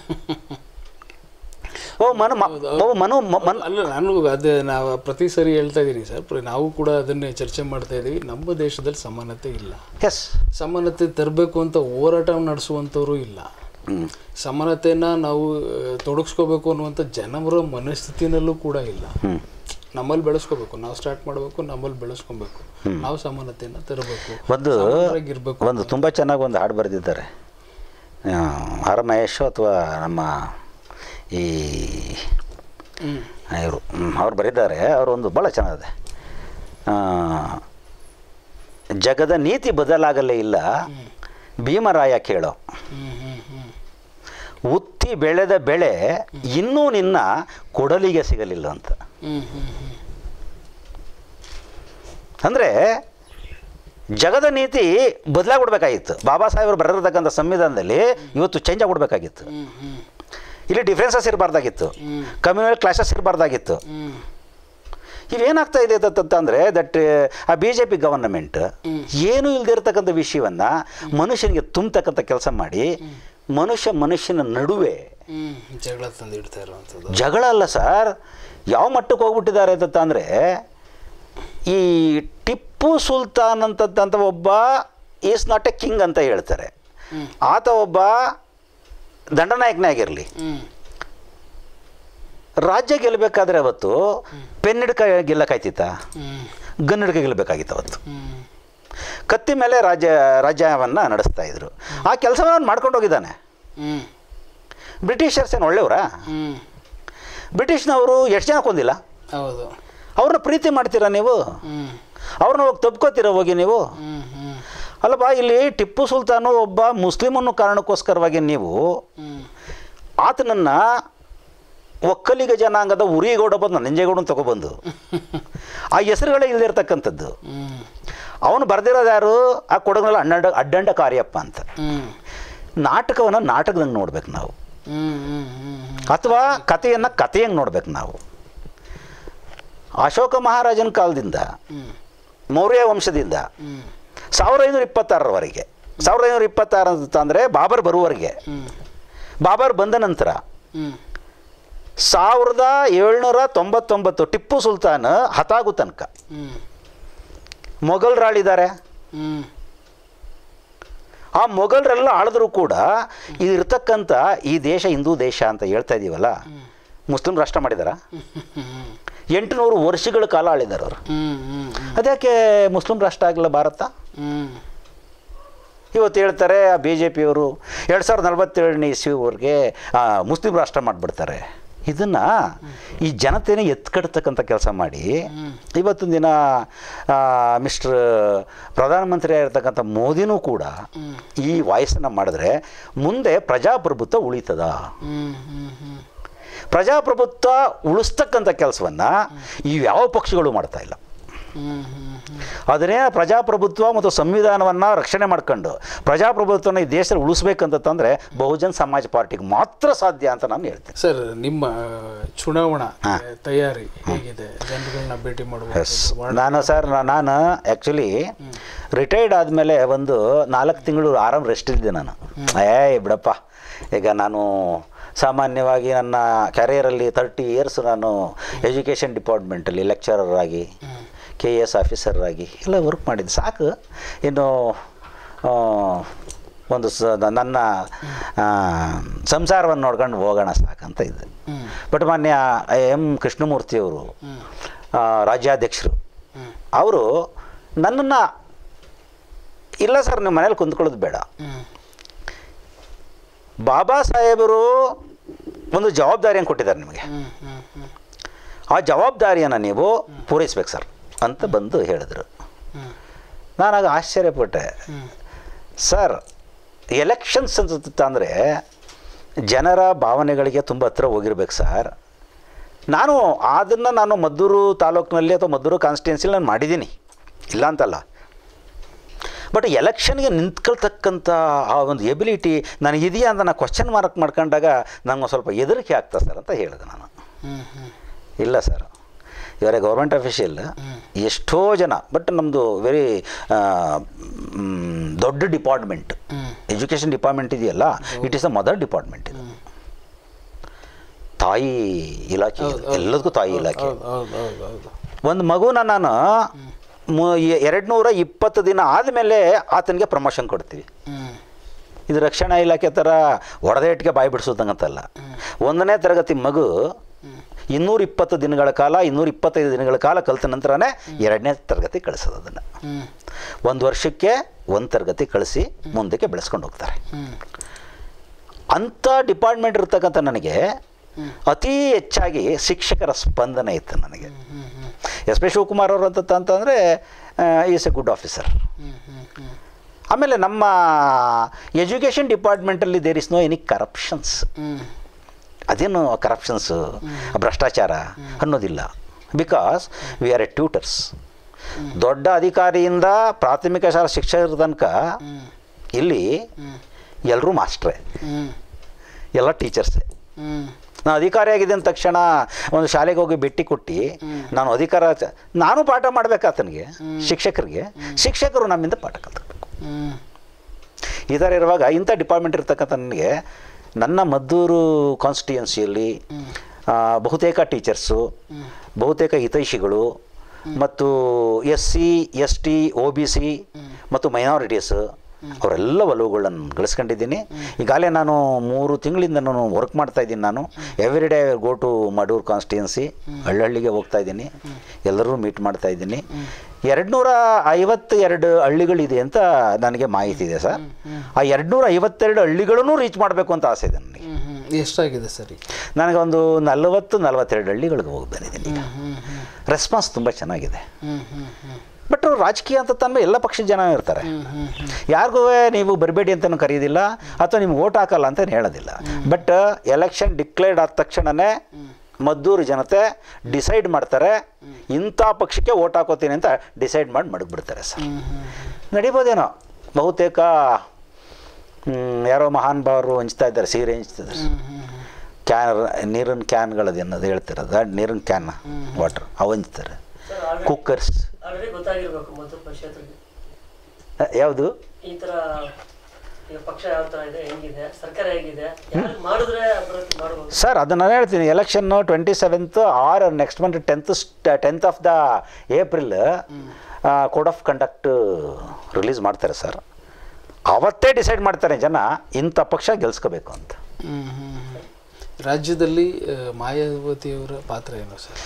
ಓ ಮನು ಓ ಮನು ಮನ್ ಅಲ್ಲ, ನಾನು ಅದೇ ನಾವು ಪ್ರತಿ ಸರಿ ಹೇಳ್ತಾ ಇದ್ದೀನಿ ಸರ್, ನಾವು ಕೂಡ ಅದನ್ನೇ ಚರ್ಚೆ ಮಾಡ್ತಾ ಇದ್ದೀವಿ. ನಮ್ಮ ದೇಶದಲ್ಲಿ ಸಮಾನತೆ ಇಲ್ಲ. ಎಸ್, ಸಮಾನತೆ ತರಬೇಕು ಅಂತ ಹೋರಾಟ ನಡೆಸುವಂಥವ್ರು ಇಲ್ಲ. ಸಮಾನತೆಯನ್ನು ನಾವು ತೊಡಗಿಸ್ಕೋಬೇಕು ಅನ್ನುವಂಥ ಜನರ ಮನಸ್ಥಿತಿನಲ್ಲೂ ಕೂಡ ಇಲ್ಲ. ನಮ್ಮಲ್ಲಿ ಬೆಳೆಸ್ಕೋಬೇಕು, ನಾವು ಸ್ಟಾರ್ಟ್ ಮಾಡಬೇಕು, ನಮ್ಮಲ್ಲಿ ಬೆಳೆಸ್ಕೊಬೇಕು, ನಾವು ಸಮಾನತೆಯನ್ನು ತರಬೇಕು, ಒಂದು ಇರಬೇಕು. ಒಂದು ತುಂಬ ಚೆನ್ನಾಗಿ ಒಂದು ಹಾಡು ಬರೆದಿದ್ದಾರೆ ಆರ್ ಮಹೇಶ್ ಅಥವಾ ನಮ್ಮ ಈ ಇವರು ಅವ್ರು ಬರೆದಿದ್ದಾರೆ. ಅವರು ಒಂದು ಭಾಳ ಚೆನ್ನಾಗಿದೆ. ಜಗದ ನೀತಿ ಬದಲಾಗಲೇ ಇಲ್ಲ ಭೀಮರಾಯ ಕೇಳೋ, ಉತ್ತಿ ಬೆಳೆದ ಬೆಳೆ ಇನ್ನೂ ನಿನ್ನ ಕೊಡಲಿಗೆ ಸಿಗಲಿಲ್ಲ ಅಂತ. ಅಂದರೆ ಜಗದ ನೀತಿ ಬದಲಾಗ್ಬಿಡ್ಬೇಕಾಗಿತ್ತು. ಬಾಬಾ ಸಾಹೇಬರು ಬರೆದಿರ್ತಕ್ಕಂಥ ಸಂವಿಧಾನದಲ್ಲಿ ಇವತ್ತು ಚೇಂಜ್ ಆಗ್ಬಿಡ್ಬೇಕಾಗಿತ್ತು. ಇಲ್ಲಿ ಡಿಫ್ರೆನ್ಸಸ್ ಇರಬಾರ್ದಾಗಿತ್ತು, ಕಮ್ಯುನಲ್ ಕ್ಲಾಸಸ್ ಇರಬಾರ್ದಾಗಿತ್ತು. ಇವೇನಾಗ್ತಾ ಇದೆ ಅಂದರೆ ದಟ್ ಆ ಬಿ ಜೆ ಪಿ ಗವರ್ನಮೆಂಟ್ ಏನೂ ಇಲ್ಲದೆ ಇರತಕ್ಕಂಥ ವಿಷಯವನ್ನು ಮನುಷ್ಯನಿಗೆ ತುಂಬತಕ್ಕಂಥ ಕೆಲಸ ಮಾಡಿ ಮನುಷ್ಯ ಮನುಷ್ಯನ ನಡುವೆ ಜಗಳ ತಂದು ಇಡ್ತಾ ಇರುವಂಥದ್ದು. ಜಗಳ ಅಲ್ಲ ಸರ್, ಯಾವ ಮಟ್ಟಕ್ಕೆ ಹೋಗ್ಬಿಟ್ಟಿದ್ದಾರೆ ಅಂತಂದರೆ ಈ ಟಿಪ್ಪು ಸುಲ್ತಾನ್ ಅಂತಂತ ಒಬ್ಬ ಈಸ್ ನಾಟ್ ಎ ಕಿಂಗ್ ಅಂತ ಹೇಳ್ತಾರೆ. ಆತ ಒಬ್ಬ ದಂಡನಾಯಕನೇ ಆಗಿರಲಿ, ರಾಜ್ಯ ಗೆಲ್ಲಬೇಕಾದ್ರೆ ಅವತ್ತು ಪೆನ್ ಹಿಡ್ಕ ಗೆಲ್ಲಕ್ಕಾಯ್ತಿತ್ತ, ಗನ್ ಹಿಡ್ಕ ಗೆಲ್ಲಬೇಕಾಗಿತ್ತು. ಅವತ್ತು ಕತ್ತಿ ಮೇಲೆ ರಾಜ್ಯ ರಾಜ್ಯವನ್ನು ನಡೆಸ್ತಾ ಇದ್ರು. ಆ ಕೆಲಸವನ್ನು ಮಾಡ್ಕೊಂಡು ಹೋಗಿದ್ದಾನೆ. ಬ್ರಿಟಿಷರ್ಸ್ ಏನು ಒಳ್ಳೆಯವರಾ? ಬ್ರಿಟಿಷ್ನವರು ಎಷ್ಟು ಜನ ಕೊಂದಿಲ್ಲ? ಹೌದು. ಅವ್ರನ್ನ ಪ್ರೀತಿ ಮಾಡ್ತೀರಾ ನೀವು? ಅವ್ರನ್ನ ಹೋಗಿ ತಬ್ಕೋತೀರ ಹೋಗಿ ನೀವು? ಅಲ್ಲಪ್ಪ, ಇಲ್ಲಿ ಟಿಪ್ಪು ಸುಲ್ತಾನು ಒಬ್ಬ ಮುಸ್ಲಿಮನ್ನು ಕಾರಣಕ್ಕೋಸ್ಕರವಾಗಿ ನೀವು ಆತನನ್ನು ಒಕ್ಕಲಿಗ ಜನಾಂಗದ ಉರಿಗೌಡ ಬಂದು ನಂಜೇಗೌಡನ ತಗೊಬಂದು ಆ ಹೆಸರುಗಳೇ ಇಲ್ಲದಿರ್ತಕ್ಕಂಥದ್ದು. ಅವನು ಬರೆದಿರೋದು ಯಾರು? ಆ ಕೊಡಗನಲ್ಲಿ ಅಡ್ಡಂಡ ಅಡ್ಡಂಡ ಕಾರ್ಯಪ್ಪ ಅಂತ. ನಾಟಕವನ್ನು ನಾಟಕದಂಗೆ ನೋಡ್ಬೇಕು ನಾವು, ಅಥವಾ ಕಥೆಯನ್ನು ಕಥೆಯಂಗೆ ನೋಡ್ಬೇಕು ನಾವು. ಅಶೋಕ ಮಹಾರಾಜನ ಕಾಲದಿಂದ, ಮೌರ್ಯ ವಂಶದಿಂದ ಸಾವಿರದ ಐನೂರ ಇಪ್ಪತ್ತಾರರವರೆಗೆ, ಸಾವಿರದ ಐನೂರ ಇಪ್ಪತ್ತಾರು ಅಂತ ಅಂದರೆ ಬಾಬರ್ ಬರುವವರೆಗೆ, ಬಾಬರ್ ಬಂದ ನಂತರ ಸಾವಿರದ ಏಳ್ನೂರ ತೊಂಬತ್ತೊಂಬತ್ತು ಟಿಪ್ಪು ಸುಲ್ತಾನ್ ಹತಾಗು ತನಕ ಮೊಘಲರಾಳಿದ್ದಾರೆ. ಆ ಮೊಘಲರೆಲ್ಲ ಆಳಿದ್ರು ಕೂಡ ಇದಿರ್ತಕ್ಕಂಥ ಈ ದೇಶ ಹಿಂದೂ ದೇಶ ಅಂತ ಹೇಳ್ತಾ ಇದ್ದೀವಲ್ಲ, ಮುಸ್ಲಿಂ ರಾಷ್ಟ್ರ ಮಾಡಿದಾರ? ಎಂಟುನೂರು ವರ್ಷಗಳ ಕಾಲ ಆಳಿದ್ದಾರೆ ಅವರು. ಅದ್ಯಾಕೆ ಮುಸ್ಲಿಂ ರಾಷ್ಟ್ರ ಆಗಲ್ಲ ಭಾರತ? ಇವತ್ತು ಹೇಳ್ತಾರೆ ಆ ಬಿ ಜೆ ಪಿಯವರು ಎರಡು ಸಾವಿರದ ನಲವತ್ತೇಳನೇ ಇಸ್ವಿವರೆಗೆ ಮುಸ್ಲಿಂ ರಾಷ್ಟ್ರ ಮಾಡಿಬಿಡ್ತಾರೆ. ಇದನ್ನು ಈ ಜನತೆನೇ ಎತ್ಕಡ್ತಕ್ಕಂಥ ಕೆಲಸ ಮಾಡಿ ಇವತ್ತಿನ ದಿನ ಮಿಸ್ಟರ್ ಪ್ರಧಾನಮಂತ್ರಿ ಆಗಿರ್ತಕ್ಕಂಥ ಮೋದಿನೂ ಕೂಡ ಈ ವಾಯ್ಸನ್ನು ಮಾಡಿದ್ರೆ ಮುಂದೆ ಪ್ರಜಾಪ್ರಭುತ್ವ ಉಳಿತದ? ಪ್ರಜಾಪ್ರಭುತ್ವ ಉಳಿಸ್ತಕ್ಕಂಥ ಕೆಲಸವನ್ನು ಇವ್ಯಾವ ಪಕ್ಷಗಳು ಮಾಡ್ತಾ ಇಲ್ಲ. ಅದನ್ನೇ ಪ್ರಜಾಪ್ರಭುತ್ವ ಮತ್ತು ಸಂವಿಧಾನವನ್ನು ರಕ್ಷಣೆ ಮಾಡ್ಕೊಂಡು ಪ್ರಜಾಪ್ರಭುತ್ವನ ಈ ದೇಶದಲ್ಲಿ ಉಳಿಸ್ಬೇಕಂತಂದರೆ ಬಹುಜನ್ ಸಮಾಜ್ ಪಾರ್ಟಿಗೆ ಮಾತ್ರ ಸಾಧ್ಯ ಅಂತ ನಾನು ಹೇಳ್ತೇನೆ. ಸರ್, ನಿಮ್ಮ ಚುನಾವಣಾ ತಯಾರಿ ಹೇಗಿದೆ? ಜನಗಳನ್ನ ಭೇಟಿ ಮಾಡಬೇಕು? ನಾನು ಸರ್ ನಾನು ಆ್ಯಕ್ಚುಲಿ ರಿಟೈರ್ಡ್ ಆದಮೇಲೆ ಒಂದು ನಾಲ್ಕು ತಿಂಗಳು ಆರಾಮ್ ರೆಸ್ಟ್ ಇದ್ದೆ ನಾನು. ಏ ಬಿಡಪ್ಪ, ಈಗ ನಾನು ಸಾಮಾನ್ಯವಾಗಿ ನನ್ನ ಕ್ಯಾರಿಯರಲ್ಲಿ ತರ್ಟಿ ಇಯರ್ಸ್ ನಾನು ಎಜುಕೇಷನ್ ಡಿಪಾರ್ಟ್ಮೆಂಟಲ್ಲಿ ಲೆಕ್ಚರರ್ ಆಗಿ, ಕೆ ಎ ಎಸ್ ಆಫೀಸರಾಗಿ ಎಲ್ಲ ವರ್ಕ್ ಮಾಡಿದ್ದು. ಸಾಕು, ಇನ್ನು ಒಂದು ಸ ನನ್ನ ಸಂಸಾರವನ್ನು ನೋಡ್ಕೊಂಡು ಹೋಗೋಣ ಸಾಕಂತ ಇದ್ದೆ. ಬಟ್ ಮಾನ್ಯ ಎಂ ಕೃಷ್ಣಮೂರ್ತಿಯವರು ರಾಜ್ಯಾಧ್ಯಕ್ಷರು, ಅವರು ನನ್ನನ್ನು ಇಲ್ಲ ಸರ್ ನಿಮ್ಮ ಮನೇಲಿ ಕುಂತ್ಕೊಳ್ಳೋದು ಬೇಡ, ಬಾಬಾ ಸಾಹೇಬರು ಒಂದು ಜವಾಬ್ದಾರಿಯನ್ನು ಕೊಟ್ಟಿದ್ದಾರೆ ನಿಮಗೆ, ಆ ಜವಾಬ್ದಾರಿಯನ್ನು ನೀವು ಪೂರೈಸ್ಬೇಕು ಸರ್ ಅಂತ ಬಂದು ಹೇಳಿದ್ರು. ನಾನಾಗ ಆಶ್ಚರ್ಯಪಟ್ಟೆ. ಸರ್, ಎಲೆಕ್ಷನ್ಸ್ ಅಂತ ಅಂದರೆ ಜನರ ಭಾವನೆಗಳಿಗೆ ತುಂಬ ಹತ್ರ ಹೋಗಿರ್ಬೇಕು ಸರ್. ನಾನು ಅದನ್ನು ನಾನು ಮದ್ದೂರು ತಾಲೂಕಿನಲ್ಲಿ ಅಥವಾ ಮದ್ದೂರು ಕಾನ್ಸ್ಟಿಟ್ಯೂನ್ಸಿಲಿ ನಾನು ಮಾಡಿದ್ದೀನಿ, ಇಲ್ಲ ಅಂತಲ್ಲ. ಬಟ್ ಎಲೆಕ್ಷನ್ಗೆ ನಿಂತ್ಕೊಳ್ತಕ್ಕಂಥ ಆ ಒಂದು ಎಬಿಲಿಟಿ ನನಗಿದೆಯಾ ಅಂತ ನಾನು ಕ್ವಶನ್ ಮಾರ್ಕ್ ಮಾಡ್ಕೊಂಡಾಗ ನನಗೆ ಸ್ವಲ್ಪ ಹೆದರಿಕೆ ಆಗ್ತದೆ ಸರ್ ಅಂತ ಹೇಳಿದೆ ನಾನು. ಇಲ್ಲ ಸರ್, ಇವರೇ ಗೌರ್ಮೆಂಟ್ ಅಫಿಷಿಯಲ್. ಎಷ್ಟೋ ಜನ, ಬಟ್ ನಮ್ಮದು ವೆರಿ ದೊಡ್ಡ ಡಿಪಾರ್ಟ್ಮೆಂಟ್ ಎಜುಕೇಷನ್ ಡಿಪಾರ್ಟ್ಮೆಂಟ್ ಇದೆಯಲ್ಲ, it is the mother department. ಇದು ತಾಯಿ ಇಲಾಖೆ, ಎಲ್ಲದಕ್ಕೂ ತಾಯಿ ಇಲಾಖೆ. ಒಂದು ಮಗುನ ನಾನು ಎರಡು ನೂರ ಇಪ್ಪತ್ತು ದಿನ ಆದಮೇಲೆ ಆತನಿಗೆ ಪ್ರಮೋಷನ್ ಕೊಡ್ತೀವಿ. ಇದು ರಕ್ಷಣಾ ಇಲಾಖೆ ಥರ ಹೊಡೆದೇಟಿಗೆ ಬಾಯಿ ಬಿಡಿಸೋದಂಗಂತಲ್ಲ. ಒಂದನೇ ತರಗತಿ ಮಗು ಇನ್ನೂರ ಇಪ್ಪತ್ತು ದಿನಗಳ ಕಾಲ ಇನ್ನೂರ ಇಪ್ಪತ್ತೈದು ದಿನಗಳ ಕಾಲ ಕಲಿತ ನಂತರನೇ ಎರಡನೇ ತರಗತಿ ಕಳಿಸೋದು. ಅದನ್ನು ಒಂದು ವರ್ಷಕ್ಕೆ ಒಂದು ತರಗತಿ ಕಳಿಸಿ ಮುಂದಕ್ಕೆ ಬೆಳೆಸ್ಕೊಂಡು ಹೋಗ್ತಾರೆ. ಅಂಥ ಡಿಪಾರ್ಟ್ಮೆಂಟ್ ಇರ್ತಕ್ಕಂಥ ನನಗೆ ಅತಿ ಹೆಚ್ಚಾಗಿ ಶಿಕ್ಷಕರ ಸ್ಪಂದನೆ ಇತ್ತು ನನಗೆ. ಎಸ್ ಪಿ ಶಿವಕುಮಾರ್ ಅವರು ಅಂತ ಅಂತಂದರೆ ಈಸ್ ಎ ಗುಡ್ ಆಫೀಸರ್. ಆಮೇಲೆ ನಮ್ಮ ಎಜುಕೇಷನ್ ಡಿಪಾರ್ಟ್ಮೆಂಟಲ್ಲಿ there is no any corruptions. ಅದೇನು ಕರಪ್ಷನ್ಸು, ಭ್ರಷ್ಟಾಚಾರ ಅನ್ನೋದಿಲ್ಲ. Because we are a tutors. ದೊಡ್ಡ ಅಧಿಕಾರಿಯಿಂದ ಪ್ರಾಥಮಿಕ ಶಾಲಾ ಶಿಕ್ಷಕರ ತನಕ ಇಲ್ಲಿ ಎಲ್ಲರೂ ಮಾಸ್ಟ್ರೇ, ಎಲ್ಲ ಟೀಚರ್ಸೇ. ನಾನು ಅಧಿಕಾರಿ ಆಗಿದೆ ಅಂದ ತಕ್ಷಣ ಒಂದು ಶಾಲೆಗೆ ಹೋಗಿ ಭೇಟಿ ಕೊಟ್ಟು ನಾನು ಅಧಿಕಾರ ನಾನು ಪಾಠ ಮಾಡಬೇಕು ಆತನಿಗೆ, ಶಿಕ್ಷಕರಿಗೆ. ಶಿಕ್ಷಕರು ನಮ್ಮಿಂದ ಪಾಠ ಕಲ್ತ್ಬೇಕು. ಈ ಥರ ಇರುವಾಗ ಇಂಥ ಡಿಪಾರ್ಟ್ಮೆಂಟ್ ಇರ್ತಕ್ಕಂಥ ನನಗೆ ನನ್ನ ಮದ್ದೂರು ಕಾನ್ಸ್ಟಿಟ್ಯೂನ್ಸಿಯಲ್ಲಿ ಬಹುತೇಕ ಟೀಚರ್ಸು, ಬಹುತೇಕ ಹಿತೈಷಿಗಳು ಮತ್ತು S C S T O B C ಮತ್ತು ಮೈನಾರಿಟೀಸು ಅವರೆಲ್ಲ ಒಲವುಗಳನ್ನು ಗಳಿಸ್ಕೊಂಡಿದ್ದೀನಿ. ಈಗಾಗಲೇ ನಾನು ಮೂರು ತಿಂಗಳಿಂದ ನಾನು ವರ್ಕ್ ಮಾಡ್ತಾಯಿದ್ದೀನಿ. ನಾನು every day go to Maddur constituency, ಹಳ್ಳಿಗೆ ಹೋಗ್ತಾಯಿದ್ದೀನಿ, ಎಲ್ಲರೂ ಮೀಟ್ ಮಾಡ್ತಾಯಿದ್ದೀನಿ. ಎರಡು ನೂರ ಐವತ್ತ ಎರಡು ಹಳ್ಳಿಗಳಿದೆ ಅಂತ ನನಗೆ ಮಾಹಿತಿ ಇದೆ ಸರ್. ಆ ಎರಡು ನೂರ ಐವತ್ತೆರಡು ಹಳ್ಳಿಗಳನ್ನೂ ರೀಚ್ ಮಾಡಬೇಕು ಅಂತ ಆಸೆ ಇದೆ ನನಗೆ. ಎಷ್ಟಾಗಿದೆ ಸರಿ? ನನಗೆ ಒಂದು ನಲವತ್ತು ನಲವತ್ತೆರಡು ಹಳ್ಳಿಗಳಿಗೆ ಹೋಗಿ ಬಂದಿದ್ದೀನಿ. ಈಗ ರೆಸ್ಪಾನ್ಸ್ ತುಂಬ ಚೆನ್ನಾಗಿದೆ. ಬಟ್ ರಾಜಕೀಯ ಅಂತ ತಂದರೆ ಎಲ್ಲ ಪಕ್ಷದ ಜನ ಇರ್ತಾರೆ. ಯಾರಿಗೂ ನೀವು ಬರಬೇಡಿ ಅಂತಲೂ ಕರೆಯೋದಿಲ್ಲ ಅಥವಾ ನಿಮ್ಗೆ ಓಟ್ ಹಾಕಲ್ಲ ಅಂತ ಹೇಳೋದಿಲ್ಲ. ಬಟ್ ಎಲೆಕ್ಷನ್ ಡಿಕ್ಲೇರ್ಡ್ ಆದ ತಕ್ಷಣವೇ ಮದ್ದೂರು ಜನತೆ ಡಿಸೈಡ್ ಮಾಡ್ತಾರೆ, ಇಂಥ ಪಕ್ಷಕ್ಕೆ ಓಟ್ ಹಾಕೋತೀನಿ ಅಂತ ಡಿಸೈಡ್ ಮಾಡಿ ಮಡಗ್ಬಿಡ್ತಾರೆ ಸರ್. ನಡಿಬೋದೇನೋ. ಬಹುತೇಕ ಯಾರೋ ಮಹಾನ್ ಭಾವರು ಹಂಚ್ತಾ ಇದ್ದಾರೆ, ಸೀರೆ ಹಂಚ್ತಿದ್ದಾರೆ. ಕ್ಯಾನ್ ನೀರಿನ ಕ್ಯಾನ್ಗಳದ್ದು ಅನ್ನೋದು ಹೇಳ್ತಿರೋದು, ನೀರಿನ ಕ್ಯಾನ್ ವಾಟರ್ ಅವು ಹಂಚ್ತಾರೆ. ಕುಕ್ಕರ್ಸ್ ಯಾವುದು ಈ ತರ ಪಕ್ಷ ಯಾವ ತರ ಇದೆ, ಹೆಂಗಿದೆ, ಸರ್ಕಾರ ಹೇಗಿದೆ, ಮಾಡಿದ್ರೆ ಮಾಡಬಹುದು ಸರ್. ಅದನ್ನು ಹೇಳ್ತೀನಿ. Election twenty seventh or next month tenth tenth of the April code of conduct release ಮಾಡ್ತಾರೆ ಸರ್. ಅವತ್ತೇ ಡಿಸೈಡ್ ಮಾಡ್ತಾರೆ ಜನ ಇಂಥ ಪಕ್ಷ ಗೆಲ್ಸ್ಕೋಬೇಕು ಅಂತ. ರಾಜ್ಯದಲ್ಲಿ ಮಾಯಾವತಿಯವರ ಪಾತ್ರ ಏನು ಸರ್?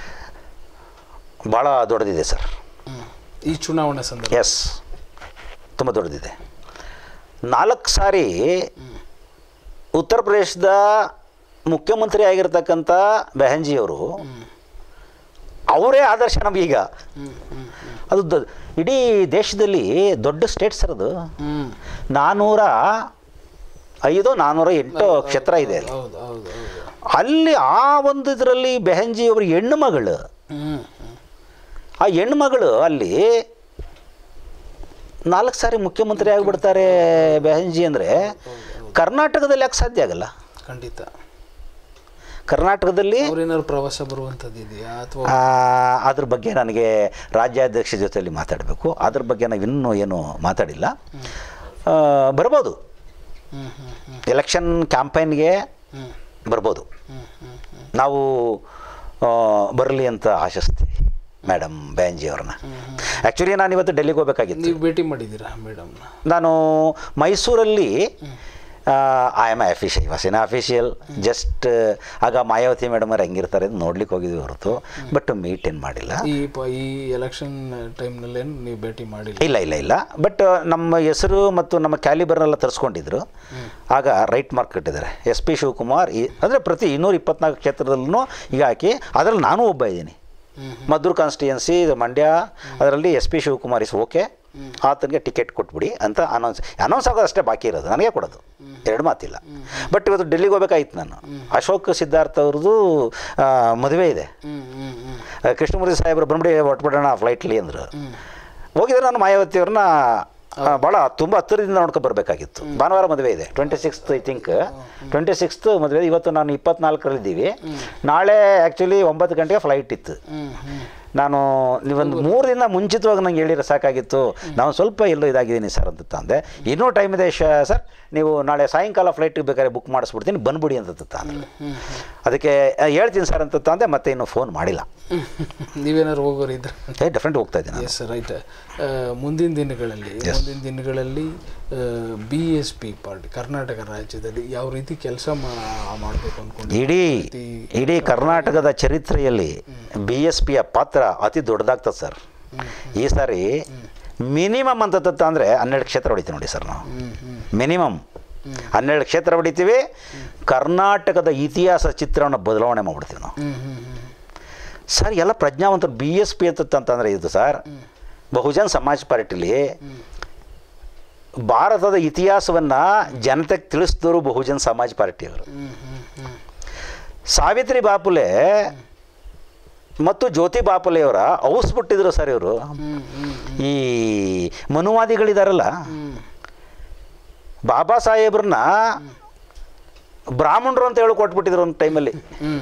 ಭಾಳ ದೊಡ್ಡದಿದೆ ಸರ್ ಈ ಚುನಾವಣೆ ಸಂದರ್ಭ. ಎಸ್, ತುಂಬ ದೊಡ್ಡದಿದೆ. ನಾಲ್ಕು ಸಾರಿ ಉತ್ತರ ಪ್ರದೇಶದ ಮುಖ್ಯಮಂತ್ರಿ ಆಗಿರ್ತಕ್ಕಂಥ ಬೆಹನ್ಜಿಯವರು ಅವರೇ ಆದರ್ಶ ನಮಗೀಗ. ಅದು ದ ಇಡೀ ದೇಶದಲ್ಲಿ ದೊಡ್ಡ ಸ್ಟೇಟ್ ಸರ್ ಅದು. ನಾನ್ನೂರ ಐದು ನಾನ್ನೂರ ಎಂಟು ಕ್ಷೇತ್ರ ಇದೆ ಅಲ್ಲಿ. ಆ ಒಂದು ಇದರಲ್ಲಿ ಬೆಹನ್ಜಿಯವರು ಹೆಣ್ಣು ಮಗಳು, ಆ ಹೆಣ್ಮಗಳು ಅಲ್ಲಿ ನಾಲ್ಕು ಸಾರಿ ಮುಖ್ಯಮಂತ್ರಿ ಆಗಿಬಿಡ್ತಾರೆ ಬೆಹನ್ಜಿ ಅಂದರೆ ಕರ್ನಾಟಕದಲ್ಲಿ ಯಾಕೆ ಸಾಧ್ಯ ಆಗಲ್ಲ? ಖಂಡಿತ. ಕರ್ನಾಟಕದಲ್ಲಿ ಅವ್ರೇನಾದ್ರು ಪ್ರವಾಸ ಬರುವಂಥದ್ದು ಇದೆಯಾ ಅಥವಾ ಅದ್ರ ಬಗ್ಗೆ ನನಗೆ ರಾಜ್ಯಾಧ್ಯಕ್ಷ ಜೊತೆಯಲ್ಲಿ ಮಾತಾಡಬೇಕು. ಅದ್ರ ಬಗ್ಗೆ ನಾವು ಇನ್ನೂ ಏನು ಮಾತಾಡಿಲ್ಲ. ಬರ್ಬೋದು, ಎಲೆಕ್ಷನ್ ಕ್ಯಾಂಪೈನ್ಗೆ ಬರ್ಬೋದು. ನಾವು ಬರಲಿ ಅಂತ ಆಶಿಸ್ತೀವಿ ಮೇಡಮ್ ಬೆಹನ್ಜಿ ಅವ್ರನ್ನ. ಆ್ಯಕ್ಚುಲಿ ನಾನು ಇವತ್ತು ಡೆಲ್ಲಿಗೆ ಹೋಗ್ಬೇಕಾಗಿತ್ತು. ನೀವು ಭೇಟಿ ಮಾಡಿದ್ದೀರಾ ಮೇಡಮ್ನ? ನಾನು ಮೈಸೂರಲ್ಲಿ ಐ ಆಮ್ ಅಫಿಷಿಯಲ್ ವಾಸಿನ ಅಫಿಷಿಯಲ್ ಜಸ್ಟ್ ಆಗ ಮಾಯಾವತಿ ಮೇಡಮ್ ಅವ್ರು ಹೆಂಗಿರ್ತಾರೆ ಅಂತ ನೋಡ್ಲಿಕ್ಕೆ ಹೋಗಿದ್ವಿ ಹೊರತು, ಬಟ್ ಮೀಟ್ ಏನು ಮಾಡಿಲ್ಲ. ಈ ಈ ಎಲೆಕ್ಷನ್ ಟೈಮ್ನಲ್ಲೇನು ನೀವು ಭೇಟಿ ಮಾಡಿಲ್ಲ? ಇಲ್ಲ ಇಲ್ಲ ಇಲ್ಲ ಬಟ್ ನಮ್ಮ ಹೆಸರು ಮತ್ತು ನಮ್ಮ ಕ್ಯಾಲಿಬರ್ನೆಲ್ಲ ತರಿಸ್ಕೊಂಡಿದ್ರು. ಆಗ ರೈಟ್ ಮಾರ್ಕ್ ಇಟ್ಟಿದ್ದಾರೆ. ಎಸ್ ಪಿ ಶಿವಕುಮಾರ್ ಈ ಅಂದರೆ ಪ್ರತಿ ಇನ್ನೂರ ಇಪ್ಪತ್ನಾಲ್ಕು ಕ್ಷೇತ್ರದಲ್ಲೂ ಈಗ ಹಾಕಿ ಅದರಲ್ಲಿ ನಾನು ಒಬ್ಬ ಇದ್ದೀನಿ. ಮದ್ದೂರು ಕಾನ್ಸ್ಟಿಟ್ಯೂನ್ಸಿ ಮಂಡ್ಯ, ಅದರಲ್ಲಿ S P Shivakumar is okay, ಆತನಿಗೆ ಟಿಕೆಟ್ ಕೊಟ್ಬಿಡಿ ಅಂತ ಅನೌನ್ಸ್ ಅನೌನ್ಸ್ ಆಗೋದಷ್ಟೇ ಬಾಕಿ ಇರೋದು, ನನಗೆ ಕೊಡೋದು, ಎರಡು ಮಾತಿಲ್ಲ. ಬಟ್ ಇವತ್ತು ಡೆಲ್ಲಿಗೆ ಹೋಗ್ಬೇಕಾಯ್ತು ನಾನು. ಅಶೋಕ್ ಸಿದ್ಧಾರ್ಥ ಅವ್ರದ್ದು ಮದುವೆ ಇದೆ. ಕೃಷ್ಣಮೂರ್ತಿ ಸಾಹೇಬರು ಬಂದ್ಬಿಡಿ ಹೊಟ್ಬಿಡೋಣ ಫ್ಲೈಟ್ಲಿ ಅಂದರು. ಹೋಗಿದ್ರೆ ನಾನು ಮಾಯಾವತಿಯವ್ರನ್ನ ಭಾಳ ತುಂಬ ಹತ್ತಿರದಿಂದ ನೋಡ್ಕೊಂಡು ಬರಬೇಕಾಗಿತ್ತು. ಭಾನುವಾರ ಮದುವೆ ಇದೆ, twenty sixth I think twenty sixth ಮದುವೆ. ಇವತ್ತು ನಾನು ಇಪ್ಪತ್ನಾಲ್ಕರಲ್ಲಿದ್ದೀವಿ. ನಾಳೆ ಆ್ಯಕ್ಚುಲಿ ಒಂಬತ್ತು ಗಂಟೆಗೆ ಫ್ಲೈಟ್ ಇತ್ತು. ನಾನು ನೀವೊಂದು ಮೂರು ದಿನ ಮುಂಚಿತವಾಗಿ ನಂಗೆ ಹೇಳಿರೋ ಸಾಕಾಗಿತ್ತು, ನಾವು ಸ್ವಲ್ಪ ಎಲ್ಲೋ ಇದಾಗಿದ್ದೀನಿ ಸರ್ ಅಂತ ಅಂದೆ. ಇನ್ನೂ ಟೈಮ್ ಇದೆ ಶ ಸರ್, ನೀವು ನಾಳೆ ಸಾಯಂಕಾಲ ಫ್ಲೈಟಿಗೆ ಬೇಕಾದ್ರೆ ಬುಕ್ ಮಾಡಿಸ್ಬಿಡ್ತೀನಿ, ಬಂದ್ಬಿಡಿ ಅಂತ ತಂದೆ. ಅದಕ್ಕೆ ಹೇಳ್ತೀನಿ ಸರ್ ಅಂತ ತಂದೆ, ಮತ್ತೆ ಇನ್ನೂ ಫೋನ್ ಮಾಡಿಲ್ಲ. ನೀವೇನಾದ್ರು ಹೋಗೋರು ಇದ್ರೆ ಏ ಡೆಫಿನೆಟ್ ಹೋಗ್ತಾ ಇದ್ದೀನಿ. Yes right. ಮುಂದಿನ ದಿನಗಳಲ್ಲಿ ಮುಂದಿನ ದಿನಗಳಲ್ಲಿ B S P party Karnataka ರಾಜ್ಯದಲ್ಲಿ ಯಾವ ರೀತಿ ಕೆಲಸ ಮಾಡಬೇಕು ಅಂದ್ಕೊಂಡು ಇಡೀ ಇಡೀ ಕರ್ನಾಟಕದ ಚರಿತ್ರೆಯಲ್ಲಿ ಬಿ ಎಸ್ ಪಿಯ ಪಾತ್ರ ಅತಿ ದೊಡ್ಡದಾಗ್ತದೆ ಸರ್. ಈ ಸಾರಿ ಮಿನಿಮಮ್ ಅಂತ ಅಂದರೆ ಹನ್ನೆರಡು ಕ್ಷೇತ್ರ ಹೊಡಿತೀವಿ ನೋಡಿ ಸರ್. ನಾವು ಮಿನಿಮಮ್ ಹನ್ನೆರಡು ಕ್ಷೇತ್ರ ಹೊಡಿತೀವಿ. ಕರ್ನಾಟಕದ ಇತಿಹಾಸ ಚಿತ್ರವನ್ನು ಬದಲಾವಣೆ ಮಾಡಿಬಿಡ್ತೀವಿ ನಾವು ಸರ್. ಎಲ್ಲ ಪ್ರಜ್ಞಾವಂತರು ಬಿ ಎಸ್ ಪಿ ಅಂತಂತಂದರೆ ಇದು ಸರ್, ಬಹುಜನ್ ಸಮಾಜ್ ಪಾರ್ಟಿಲಿ ಭಾರತದ ಇತಿಹಾಸವನ್ನು ಜನತೆಗೆ ತಿಳಿಸಿದವರು ಬಹುಜನ್ ಸಮಾಜ್ ಪಾರ್ಟಿಯವರು. ಸಾವಿತ್ರಿ ಬಾಪುಲೆ ಮತ್ತು ಜ್ಯೋತಿ ಬಾಪುಲೆಯವರ ಔಸ್ಬಿಟ್ಟಿದ್ರು ಸರ್ ಇವರು. ಈ ಮನುವಾದಿಗಳಿದಾರಲ್ಲ, ಬಾಬಾ ಸಾಹೇಬ್ರನ್ನ ಬ್ರಾಹ್ಮಣರು ಅಂತ ಹೇಳಿ ಕೊಟ್ಬಿಟ್ಟಿದ್ರು ಒಂದು ಟೈಮಲ್ಲಿ.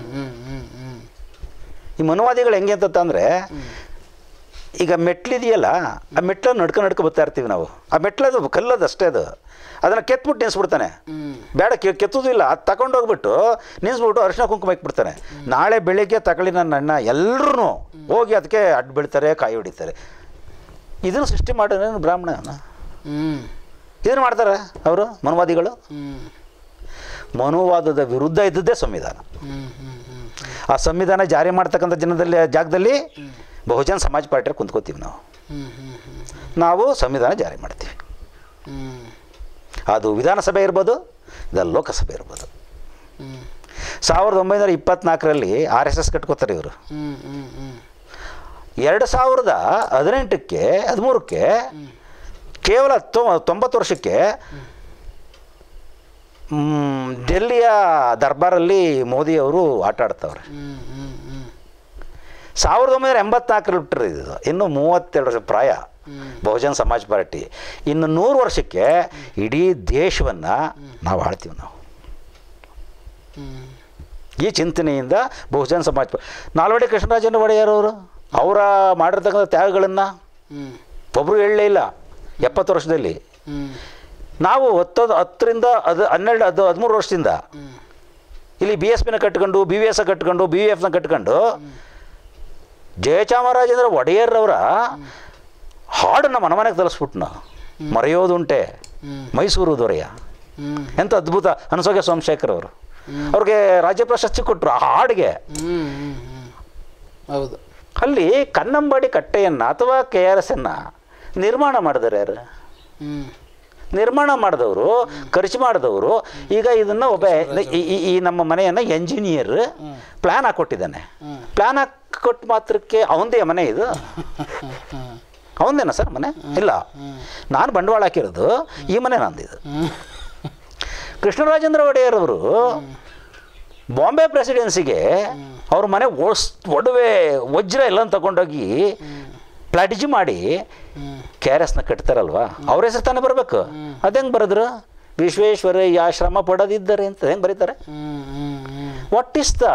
ಈ ಮನುವಾದಿಗಳು ಹೆಂಗೆ ಅಂತಂದರೆ, ಈಗ ಮೆಟ್ಲಿದೆಯಲ್ಲ, ಆ ಮೆಟ್ಲನ್ನು ನಡ್ಕೊಂಡು ನಡ್ಕೊ ಬರ್ತಾ ಇರ್ತೀವಿ ನಾವು. ಆ ಮೆಟ್ಲದು ಕಲ್ಲದು ಅಷ್ಟೇ, ಅದು ಅದನ್ನು ಕೆತ್ಬಿಟ್ಟು ನಿಲ್ಲಿಸ್ಬಿಡ್ತಾನೆ. ಬೇಡ ಕೆತ್ತೋದು ಇಲ್ಲ, ಅದು ತಗೊಂಡೋಗ್ಬಿಟ್ಟು ನಿಲ್ಲಿಸ್ಬಿಟ್ಟು ಅರಿಶಿನ ಕುಂಕುಮ ಇಕ್ಬಿಡ್ತಾನೆ. ನಾಳೆ ಬೆಳಿಗ್ಗೆ ತಗೊಳ್ಳಿ ನನ್ನ ಅಣ್ಣ ಎಲ್ಲರೂ ಹೋಗಿ ಅದಕ್ಕೆ ಅಡ್ಡು ಬೀಳ್ತಾರೆ, ಕಾಯಿ ಹೊಡಿತಾರೆ. ಇದನ್ನು ಸೃಷ್ಟಿ ಮಾಡೋದೇನು ಬ್ರಾಹ್ಮಣ? ಇದನ್ನು ಮಾಡ್ತಾರೆ ಅವರು ಮನುವಾದಿಗಳು. ಮನುವಾದದ ವಿರುದ್ಧ ಇದ್ದದ್ದೇ ಸಂವಿಧಾನ. ಆ ಸಂವಿಧಾನ ಜಾರಿ ಮಾಡ್ತಕ್ಕಂಥ ಜನದಲ್ಲಿ ಜಾಗದಲ್ಲಿ ಬಹುಜನ್ ಸಮಾಜ್ ಪಾರ್ಟಿಯಲ್ಲಿ ಕುಂತ್ಕೋತೀವಿ ನಾವು. ನಾವು ಸಂವಿಧಾನ ಜಾರಿ ಮಾಡ್ತೀವಿ. ಅದು ವಿಧಾನಸಭೆ ಇರ್ಬೋದು, ಇದು ಲೋಕಸಭೆ ಇರ್ಬೋದು. ಸಾವಿರದ ಒಂಬೈನೂರ ಇಪ್ಪತ್ನಾಲ್ಕರಲ್ಲಿ ಆರ್ ಎಸ್ ಎಸ್ ಕಟ್ಕೋತಾರೆ ಇವರು. ಎರಡು ಸಾವಿರದ ಹದಿನೆಂಟಕ್ಕೆ ಹದಿಮೂರಕ್ಕೆ ಕೇವಲ ತೊಂಬತ್ತು ವರ್ಷಕ್ಕೆ ಡೆಲ್ಲಿಯ ದರ್ಬಾರಲ್ಲಿ ಮೋದಿಯವರು ಆಟ ಆಡ್ತವ್ರೆ. ಸಾವಿರದ ಒಂಬೈನೂರ ಎಂಬತ್ನಾಲ್ಕರಲ್ಲಿ ಬಿಟ್ಟರೆ ಇದು ಇನ್ನೂ ಮೂವತ್ತೆರಡು ವರ್ಷ ಪ್ರಾಯ ಬಹುಜನ್ ಸಮಾಜ್ ಪಾರ್ಟಿ. ಇನ್ನು ನೂರು ವರ್ಷಕ್ಕೆ ಇಡೀ ದೇಶವನ್ನು ನಾವು ಆಳ್ತೀವಿ ನಾವು. ಈ ಚಿಂತನೆಯಿಂದ ಬಹುಜನ್ ಸಮಾಜ್ ಪಾರ್ಟಿ ನಾಲ್ವಡಿ ಕೃಷ್ಣರಾಜೇಂದ್ರ ಒಡೆಯರವರು ಅವರ ಮಾಡಿರ್ತಕ್ಕಂಥ ತ್ಯಾಗಗಳನ್ನು ಒಬ್ಬರು ಹೇಳಲೇ ಇಲ್ಲ ಎಪ್ಪತ್ತು ವರ್ಷದಲ್ಲಿ. ನಾವು ಹತ್ತದು ಹತ್ತರಿಂದ ಅದು ಹನ್ನೆರಡು ಅದು ಹದಿಮೂರು ವರ್ಷದಿಂದ ಇಲ್ಲಿ ಬಿ ಎಸ್ ಪಿನ ಕಟ್ಕೊಂಡು, ಬಿ ವಿ ಎಸ್ ಕಟ್ಕೊಂಡು, ಬಿ ವಿ ಎಫ್ನ ಕಟ್ಕೊಂಡು ಜಯಚಾಮರಾಜೇಂದ್ರ ಒಡೆಯರ್ರವರ ಹಾಡನ್ನು ಮನಮನೆಗೆ ತಲಿಸ್ಬಿಟ್ಟು ನಾವು ಮರೆಯೋದುಂಟೆ ಮೈಸೂರು ದೊರೆಯ. ಎಂಥ ಅದ್ಭುತ ಅನಸೋಗೆ ಸೋಮಶೇಖರ್ ಅವರು ಅವ್ರಿಗೆ ರಾಜ್ಯ ಪ್ರಶಸ್ತಿ ಕೊಟ್ಟರು ಆ ಹಾಡಿಗೆ. ಹೌದು. ಅಲ್ಲಿ ಕನ್ನಂಬಾಡಿ ಕಟ್ಟೆಯನ್ನು ಅಥವಾ ಕೆ ಆರ್ ಎಸ್ ಅನ್ನು ನಿರ್ಮಾಣ ಮಾಡಿದಾರೆ ಯಾರು? ನಿರ್ಮಾಣ ಮಾಡಿದವರು, ಖರ್ಚು ಮಾಡಿದವರು. ಈಗ ಇದನ್ನು ಒಬ್ಬ ಈ ನಮ್ಮ ಮನೆಯನ್ನು ಎಂಜಿನಿಯರ್ ಪ್ಲ್ಯಾನ್ ಹಾಕ್ಕೊಟ್ಟಿದ್ದಾನೆ. ಪ್ಲ್ಯಾನ್ ಹಾಕ್ಕೊಟ್ಟು ಮಾತ್ರಕ್ಕೆ ಅವನದೇ ಮನೆ ಇದು? ಅವನದೇನಾ ಸರ್ ಮನೆ? ಇಲ್ಲ, ನಾನು ಬಂಡವಾಳ ಹಾಕಿರೋದು, ಈ ಮನೆ ನಂದಿದು. ಕೃಷ್ಣರಾಜೇಂದ್ರ ಒಡೆಯರ್ ಅವರು ಬಾಂಬೆ ಪ್ರೆಸಿಡೆನ್ಸಿಗೆ ಅವ್ರ ಮನೆ ಓಸ್ ಒಡವೆ ವಜ್ರ ಎಲ್ಲ ತಗೊಂಡೋಗಿ ಪ್ಲಾಟಿಜ್ ಮಾಡಿ ಕೆ ಆರ್ ಎಸ್ನ ಕಟ್ತಾರಲ್ವ, ಅವ್ರ ಹೆಸರು ತಾನೇ ಬರಬೇಕು. ಅದು ಹೆಂಗೆ ಬರೆದ್ರು? ವಿಶ್ವೇಶ್ವರಯ್ಯ ಶ್ರಮ ಪಡೋದಿದ್ದಾರೆ ಅಂತ ಹೆಂಗೆ ಬರೀತಾರೆ? What is the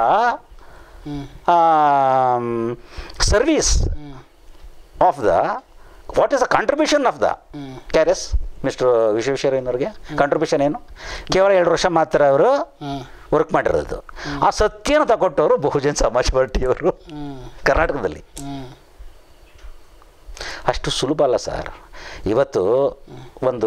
service of the what is the contribution of the K R S? Mister ವಿಶ್ವೇಶ್ವರಯ್ಯನವ್ರಿಗೆ ಕಾಂಟ್ರಿಬ್ಯೂಷನ್ ಏನು? ಕೇವಲ ಎರಡು ವರ್ಷ ಮಾತ್ರ ಅವರು ವರ್ಕ್ ಮಾಡಿರೋದು. ಆ ಸತ್ಯನ ತಗೊಟ್ಟವರು ಬಹುಜನ್ ಸಮಾಜ್ ಪಾರ್ಟಿಯವರು ಕರ್ನಾಟಕದಲ್ಲಿ. ಅಷ್ಟು ಸುಲಭ ಅಲ್ಲ ಸರ್. ಇವತ್ತು ಒಂದು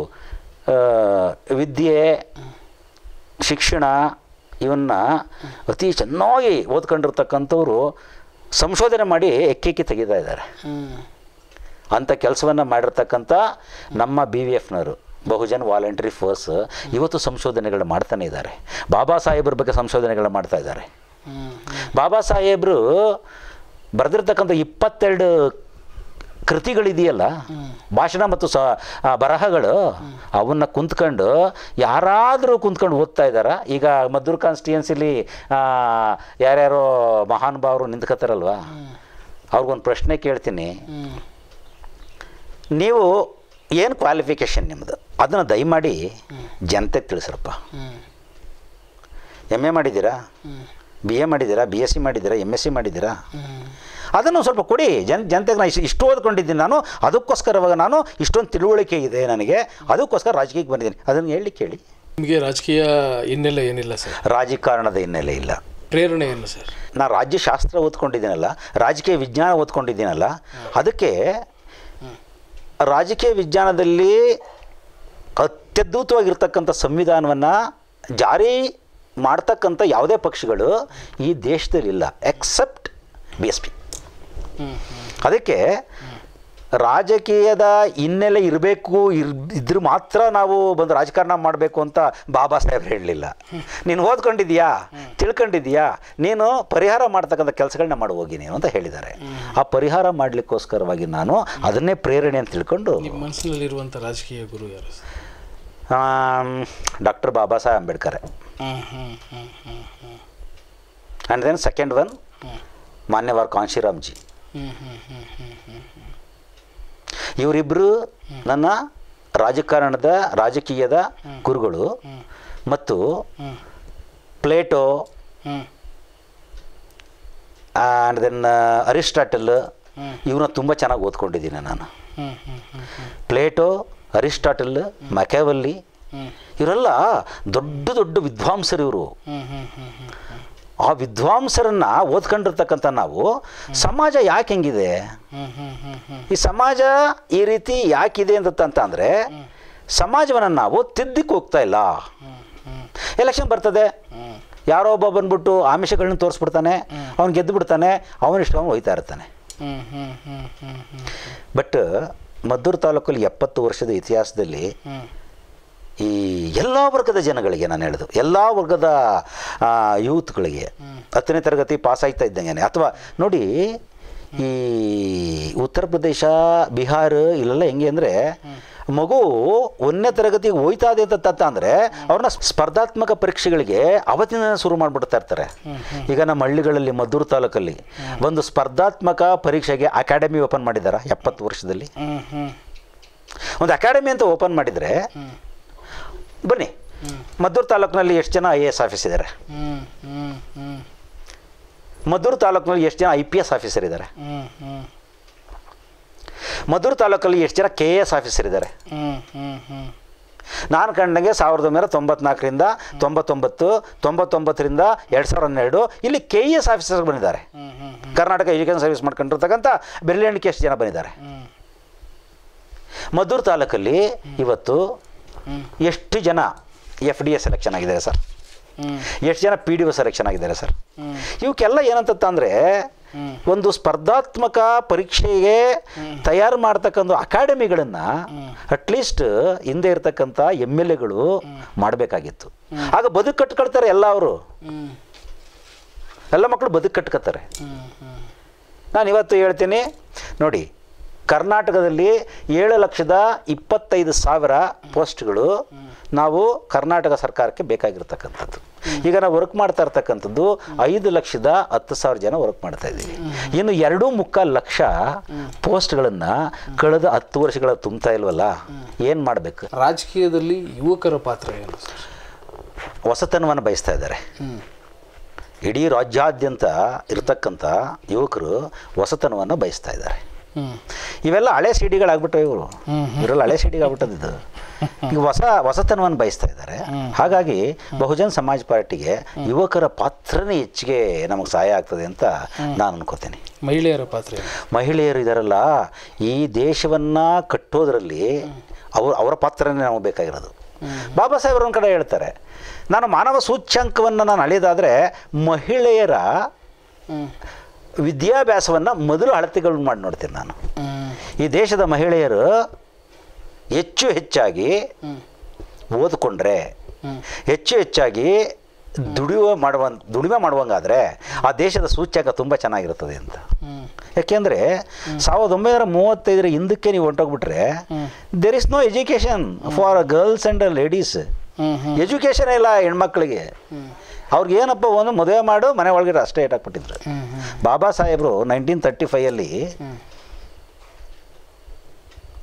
ವಿದ್ಯೆ, ಶಿಕ್ಷಣ ಇವನ್ನ ಅತಿ ಚೆನ್ನಾಗಿ ಓದ್ಕೊಂಡಿರ್ತಕ್ಕಂಥವ್ರು ಸಂಶೋಧನೆ ಮಾಡಿ ಎಕ್ಕೆಕ್ಕಿ ತೆಗಿತಾ ಇದ್ದಾರೆ. ಅಂಥ ಕೆಲಸವನ್ನು ಮಾಡಿರ್ತಕ್ಕಂಥ ನಮ್ಮ ಬಿ ವಿ ಎಫ್ನವರು ಬಹುಜನ್ ವಾಲಂಟ್ರಿ ಫೋರ್ಸ್ ಇವತ್ತು ಸಂಶೋಧನೆಗಳು ಮಾಡ್ತಾನೆ ಇದ್ದಾರೆ. ಬಾಬಾ ಸಾಹೇಬ್ರ ಬಗ್ಗೆ ಸಂಶೋಧನೆಗಳು ಮಾಡ್ತಾ ಇದ್ದಾರೆ. ಬಾಬಾ ಸಾಹೇಬರು ಬರೆದಿರ್ತಕ್ಕಂಥ ಇಪ್ಪತ್ತೆರಡು ಕೃತಿಗಳಿದೆಯಲ್ಲ, ಭಾಷಣ ಮತ್ತು ಸ ಬರಹಗಳು, ಅವನ್ನ ಕುಂತ್ಕೊಂಡು ಯಾರಾದರೂ ಕುಂತ್ಕೊಂಡು ಓದ್ತಾ ಇದ್ದಾರ? ಈಗ ಮದ್ದೂರು ಕಾನ್ಸ್ಟಿಟ್ಯೂನ್ಸಿಲಿ ಯಾರ್ಯಾರೋ ಮಹಾನುಭಾವರು ನಿಂತ್ಕೋತಾರಲ್ವ, ಅವ್ರಿಗೊಂದು ಪ್ರಶ್ನೆ ಕೇಳ್ತೀನಿ. ನೀವು ಏನು ಕ್ವಾಲಿಫಿಕೇಷನ್ ನಿಮ್ಮದು ಅದನ್ನು ದಯಮಾಡಿ ಜನತೆಗೆ ತಿಳಿಸ್ರಪ್ಪ. ಎಮ್ ಎ ಮಾಡಿದ್ದೀರಾ, ಬಿ ಎ ಮಾಡಿದ್ದೀರಾ, ಬಿ ಎಸ್ ಸಿ ಮಾಡಿದ್ದೀರಾ, ಎಮ್ ಎಸ್ ಸಿ ಮಾಡಿದ್ದೀರಾ, ಅದನ್ನು ಸ್ವಲ್ಪ ಕೊಡಿ ಜನ ಜನತೆಗೆ. ನಾನು ಇಷ್ಟು ಇಷ್ಟು ಓದ್ಕೊಂಡಿದ್ದೀನಿ ನಾನು, ಅದಕ್ಕೋಸ್ಕರವಾಗ ನಾನು ಇಷ್ಟೊಂದು ತಿಳುವಳಿಕೆ ಇದೆ ನನಗೆ, ಅದಕ್ಕೋಸ್ಕರ ರಾಜಕೀಯಕ್ಕೆ ಬಂದಿದ್ದೀನಿ, ಅದನ್ನು ಹೇಳಿ ಕೇಳಿ. ನಿಮಗೆ ರಾಜಕೀಯ ಹಿನ್ನೆಲೆ ಏನಿಲ್ಲ ಸರ್? ರಾಜಕಾರಣದ ಹಿನ್ನೆಲೆ ಇಲ್ಲ. ಪ್ರೇರಣೆ ಏನು ಸರ್? ನಾನು ರಾಜ್ಯಶಾಸ್ತ್ರ ಓದ್ಕೊಂಡಿದ್ದೀನಲ್ಲ, ರಾಜಕೀಯ ವಿಜ್ಞಾನ ಓದ್ಕೊಂಡಿದ್ದೀನಲ್ಲ, ಅದಕ್ಕೆ ರಾಜಕೀಯ ವಿಜ್ಞಾನದಲ್ಲಿ ಅತ್ಯದ್ಭುತವಾಗಿರ್ತಕ್ಕಂಥ ಸಂವಿಧಾನವನ್ನು ಜಾರಿ ಮಾಡ್ತಕ್ಕಂಥ ಯಾವುದೇ ಪಕ್ಷಗಳು ಈ ದೇಶದಲ್ಲಿಲ್ಲ ಎಕ್ಸೆಪ್ಟ್ ಬಿ ಎಸ್ ಪಿ. ಅದಕ್ಕೆ ರಾಜಕೀಯದ ಹಿನ್ನೆಲೆ ಇರಬೇಕು, ಇರ್ ಇದ್ರೆ ಮಾತ್ರ ನಾವು ಬಂದು ರಾಜಕಾರಣ ಮಾಡಬೇಕು ಅಂತ ಬಾಬಾ ಸಾಹೇಬ್ರು ಹೇಳಲಿಲ್ಲ. ನೀನು ಓದ್ಕೊಂಡಿದ್ಯಾ, ತಿಳ್ಕೊಂಡಿದ್ಯಾ, ನೀನು ಪರಿಹಾರ ಮಾಡ್ತಕ್ಕಂಥ ಕೆಲಸಗಳನ್ನ ಮಾಡಿ ಹೋಗಿ ನೀನು ಅಂತ ಹೇಳಿದ್ದಾರೆ. ಆ ಪರಿಹಾರ ಮಾಡಲಿಕ್ಕೋಸ್ಕರವಾಗಿ ನಾನು ಅದನ್ನೇ ಪ್ರೇರಣೆ ಅಂತ ತಿಳ್ಕೊಂಡು. ನಿಮ್ಮ ಮನಸ್ಸಿನಲ್ಲಿರುವಂಥ ರಾಜಕೀಯ ಗುರು ಯಾರು? Doctor Baba Saheb Ambedkar. And then second one Manyavar Kanshiramji. ಇವರಿಬ್ಬರು ನನ್ನ ರಾಜಕಾರಣದ ರಾಜಕೀಯದ ಗುರುಗಳು. ಮತ್ತು ಪ್ಲೇಟೋ ಆ್ಯಂಡ್ ದೆನ್ ಅರಿಸ್ಟಾಟಲ್, ಇವ್ರನ್ನ ತುಂಬ ಚೆನ್ನಾಗಿ ಓದ್ಕೊಂಡಿದ್ದೀನಿ ನಾನು. ಪ್ಲೇಟೋ, ಅರಿಸ್ಟಾಟಲ್, ಮ್ಯಾಕಿಯಾವೆಲ್ಲಿ ಇವರೆಲ್ಲ ದೊಡ್ಡ ದೊಡ್ಡ ವಿದ್ವಾಂಸರು ಇವರು. ಆ ವಿದ್ವಾಂಸರನ್ನು ಓದ್ಕೊಂಡಿರ್ತಕ್ಕಂಥ ನಾವು ಸಮಾಜ ಯಾಕೆ ಹೆಂಗಿದೆ, ಈ ಸಮಾಜ ಈ ರೀತಿ ಯಾಕಿದೆ ಅಂತ ಅಂದರೆ ಸಮಾಜವನ್ನು ನಾವು ತಿದ್ದಕ್ಕೆ ಹೋಗ್ತಾ ಇಲ್ಲ. ಎಲೆಕ್ಷನ್ ಬರ್ತದೆ, ಯಾರೋ ಒಬ್ಬ ಬಂದ್ಬಿಟ್ಟು ಆಮಿಷಗಳನ್ನ ತೋರಿಸ್ಬಿಡ್ತಾನೆ, ಅವ್ನು ಗೆದ್ದು ಬಿಡ್ತಾನೆ, ಅವನಿಷ್ಟ ಅವನು ಹೋಯ್ತಾ ಇರ್ತಾನೆ. ಬಟ್ ಮದ್ದೂರು ತಾಲೂಕಲ್ಲಿ ಎಪ್ಪತ್ತು ವರ್ಷದ ಇತಿಹಾಸದಲ್ಲಿ ಈ ಎಲ್ಲ ವರ್ಗದ ಜನಗಳಿಗೆ, ನಾನು ಹೇಳೋದು ಎಲ್ಲ ವರ್ಗದ ಯೂತ್ಗಳಿಗೆ, ಹತ್ತನೇ ತರಗತಿ ಪಾಸ್ ಆಗ್ತಾ ಇದ್ದಂಗೆ, ಅಥವಾ ನೋಡಿ ಈ ಉತ್ತರ ಪ್ರದೇಶ, ಬಿಹಾರ ಇಲ್ಲೆಲ್ಲ ಹೆಂಗೆ ಅಂದರೆ ಮಗು ಒಂದನೇ ತರಗತಿಗೆ ಹೋಯ್ತಾ ಇದೆ ಅಂತ ಅಂದರೆ ಅವ್ರನ್ನ ಸ್ಪರ್ಧಾತ್ಮಕ ಪರೀಕ್ಷೆಗಳಿಗೆ ಅವತ್ತಿನ ಶುರು ಮಾಡಿಬಿಡ್ತಾ ಇರ್ತಾರೆ. ಈಗ ನಮ್ಮ ಹಳ್ಳಿಗಳಲ್ಲಿ ಮದ್ದೂರು ತಾಲೂಕಲ್ಲಿ ಒಂದು ಸ್ಪರ್ಧಾತ್ಮಕ ಪರೀಕ್ಷೆಗೆ ಅಕಾಡೆಮಿ ಓಪನ್ ಮಾಡಿದ್ದಾರೆ. ಎಪ್ಪತ್ತು ವರ್ಷದಲ್ಲಿ ಒಂದು ಅಕಾಡೆಮಿ ಅಂತ ಓಪನ್ ಮಾಡಿದರೆ, ಬನ್ನಿ ಮದ್ದೂರು ತಾಲೂಕಿನಲ್ಲಿ ಎಷ್ಟು ಜನ ಐ ಎ ಎಸ್ ಆಫೀಸ್ ಇದ್ದಾರೆ, ಮದ್ದೂರು ತಾಲೂಕಿನಲ್ಲಿ ಎಷ್ಟು ಜನ ಐ ಪಿ ಎಸ್ ಆಫೀಸರ್ ಇದ್ದಾರೆ, ಮದ್ದೂರು ತಾಲೂಕಲ್ಲಿ ಎಷ್ಟು ಜನ ಕೆ ಎ ಎಸ್ ಆಫೀಸರ್ ಇದ್ದಾರೆ. ನಾನು ಕಂಡಂಗೆ ಸಾವಿರದ ಒಂಬೈನೂರ ತೊಂಬತ್ನಾಲ್ಕರಿಂದ ತೊಂಬತ್ತೊಂಬತ್ತು ತೊಂಬತ್ತೊಂಬತ್ತರಿಂದ ಎರಡು ಸಾವಿರದ ಹನ್ನೆರಡು ಇಲ್ಲಿ ಕೆ ಇ ಎಸ್ ಆಫೀಸರ್ ಬಂದಿದ್ದಾರೆ. ಕರ್ನಾಟಕ ಎಜುಕೇಷನ್ ಸರ್ವಿಸ್ ಮಾಡ್ಕೊಂಡಿರ್ತಕ್ಕಂಥ ಬೆರಳೆಣಿಕೆ ಎಷ್ಟು ಜನ ಬಂದಿದ್ದಾರೆ. ಮದ್ದೂರು ತಾಲೂಕಲ್ಲಿ ಇವತ್ತು ಎಷ್ಟು ಜನ ಎಫ್ ಡಿ ಎ ಸೆಲೆಕ್ಷನ್ ಆಗಿದ್ದಾರೆ ಸರ್, ಎಷ್ಟು ಜನ ಪಿ ಡಿ ಒ ಸೆಲೆಕ್ಷನ್ ಆಗಿದ್ದಾರೆ ಸರ್. ಇವಕ್ಕೆಲ್ಲ ಏನಂತ ಅಂದರೆ ಒಂದು ಸ್ಪರ್ಧಾತ್ಮಕ ಪರೀಕ್ಷೆಗೆ ತಯಾರು ಮಾಡ್ತಕ್ಕಂಥ ಅಕಾಡೆಮಿಗಳನ್ನು ಅಟ್ಲೀಸ್ಟ್ ಹಿಂದೆ ಇರ್ತಕ್ಕಂಥ ಎಮ್ ಎಲ್ ಎಗಳು ಮಾಡಬೇಕಾಗಿತ್ತು. ಆಗ ಬದುಕು ಕಟ್ಕೊಳ್ತಾರೆ ಎಲ್ಲ, ಅವರು ಎಲ್ಲ ಮಕ್ಕಳು ಬದುಕು ಕಟ್ಕೊತಾರೆ. ನಾನು ಇವತ್ತು ಹೇಳ್ತೀನಿ ನೋಡಿ, ಕರ್ನಾಟಕದಲ್ಲಿ ಏಳು ಲಕ್ಷದ ಇಪ್ಪತ್ತೈದು ಸಾವಿರ ಪೋಸ್ಟ್ಗಳು ನಾವು ಕರ್ನಾಟಕ ಸರ್ಕಾರಕ್ಕೆ ಬೇಕಾಗಿರ್ತಕ್ಕಂಥದ್ದು. ಈಗ ನಾವು ವರ್ಕ್ ಮಾಡ್ತಾ ಇರ್ತಕ್ಕಂಥದ್ದು ಐದು ಲಕ್ಷದ ಹತ್ತು ಸಾವಿರ ಜನ ವರ್ಕ್ ಮಾಡ್ತಾ ಇದ್ದೀವಿ. ಇನ್ನು ಎರಡು ಮುಕ್ಕಾಲು ಲಕ್ಷ ಪೋಸ್ಟ್ಗಳನ್ನು ಕಳೆದ ಹತ್ತು ವರ್ಷಗಳ ತುಂಬ್ತಾ ಇಲ್ವಲ್ಲ, ಏನು ಮಾಡಬೇಕು? ರಾಜಕೀಯದಲ್ಲಿ ಯುವಕರ ಪಾತ್ರ ಏನು? ಹೊಸತನವನ್ನು ಬಯಸ್ತಾ ಇದ್ದಾರೆ. ಇಡೀ ರಾಜ್ಯಾದ್ಯಂತ ಇರತಕ್ಕಂಥ ಯುವಕರು ಹೊಸತನವನ್ನು ಬಯಸ್ತಾ ಇದ್ದಾರೆ. ಇವೆಲ್ಲ ಹಳೆ ಸಿಡಿಗಳಾಗ್ಬಿಟ್ಟವೆ, ಇವರು ಇವರೆಲ್ಲ ಹಳೆ ಸಿಡಿಗಾಗ್ಬಿಟ್ಟದ್ದು. ಈಗ ಹೊಸ ಹೊಸತನವನ್ನು ಬಯಸ್ತಾ ಇದ್ದಾರೆ. ಹಾಗಾಗಿ ಬಹುಜನ್ ಸಮಾಜ್ ಪಾರ್ಟಿಗೆ ಯುವಕರ ಪಾತ್ರನೇ ಹೆಚ್ಚಿಗೆ ನಮಗೆ ಸಹಾಯ ಆಗ್ತದೆ ಅಂತ ನಾನು ಅನ್ಕೋತೀನಿ. ಮಹಿಳೆಯರ ಪಾತ್ರ, ಮಹಿಳೆಯರು ಇದಾರಲ್ಲ, ಈ ದೇಶವನ್ನು ಕಟ್ಟೋದ್ರಲ್ಲಿ ಅವ್ರ ಅವರ ಪಾತ್ರನೇ ನಮಗೆ ಬೇಕಾಗಿರೋದು. ಬಾಬಾ ಸಾಹೇಬ್ರ ಒಂದು ಕಡೆ ಹೇಳ್ತಾರೆ, ನಾನು ಮಾನವ ಸೂಚ್ಯಂಕವನ್ನು ನಾನು ಅಳೆಯೋದಾದರೆ ಮಹಿಳೆಯರ ವಿದ್ಯಾಭ್ಯಾಸವನ್ನು ಮೊದಲು ಅಳತೆಗಳು ಮಾಡಿ ನೋಡ್ತೀನಿ ನಾನು. ಈ ದೇಶದ ಮಹಿಳೆಯರು ಹೆಚ್ಚು ಹೆಚ್ಚಾಗಿ ಓದಿಕೊಂಡ್ರೆ, ಹೆಚ್ಚು ಹೆಚ್ಚಾಗಿ ದುಡಿಯುವ ಮಾಡುವ ದುಡಿಮೆ ಮಾಡುವಂಗಾದರೆ ಆ ದೇಶದ ಸೂಚ್ಯಂಕ ತುಂಬ ಚೆನ್ನಾಗಿರ್ತದೆ ಅಂತ. ಯಾಕೆಂದರೆ ಸಾವಿರದ ಒಂಬೈನೂರ ಮೂವತ್ತೈದರ ಹಿಂದಕ್ಕೆ ನೀವು ಹೊಂಟೋಗ್ಬಿಟ್ರೆ there is no education for girls and ladies. Education ಇಲ್ಲ ಹೆಣ್ಮಕ್ಳಿಗೆ. ಅವ್ರಿಗೆ ಏನಪ್ಪ ಒಂದು ಮದುವೆ ಮಾಡು, ಮನೆ ಒಳಗಡೆ ಅಷ್ಟೇ ಇಟ್ಟಾಕ್ಬಿಟ್ಟಿದ್ರು. ಬಾಬಾ ಸಾಹೇಬರು ನೈನ್ಟೀನ್ ತರ್ಟಿ ಫೈಯಲ್ಲಿ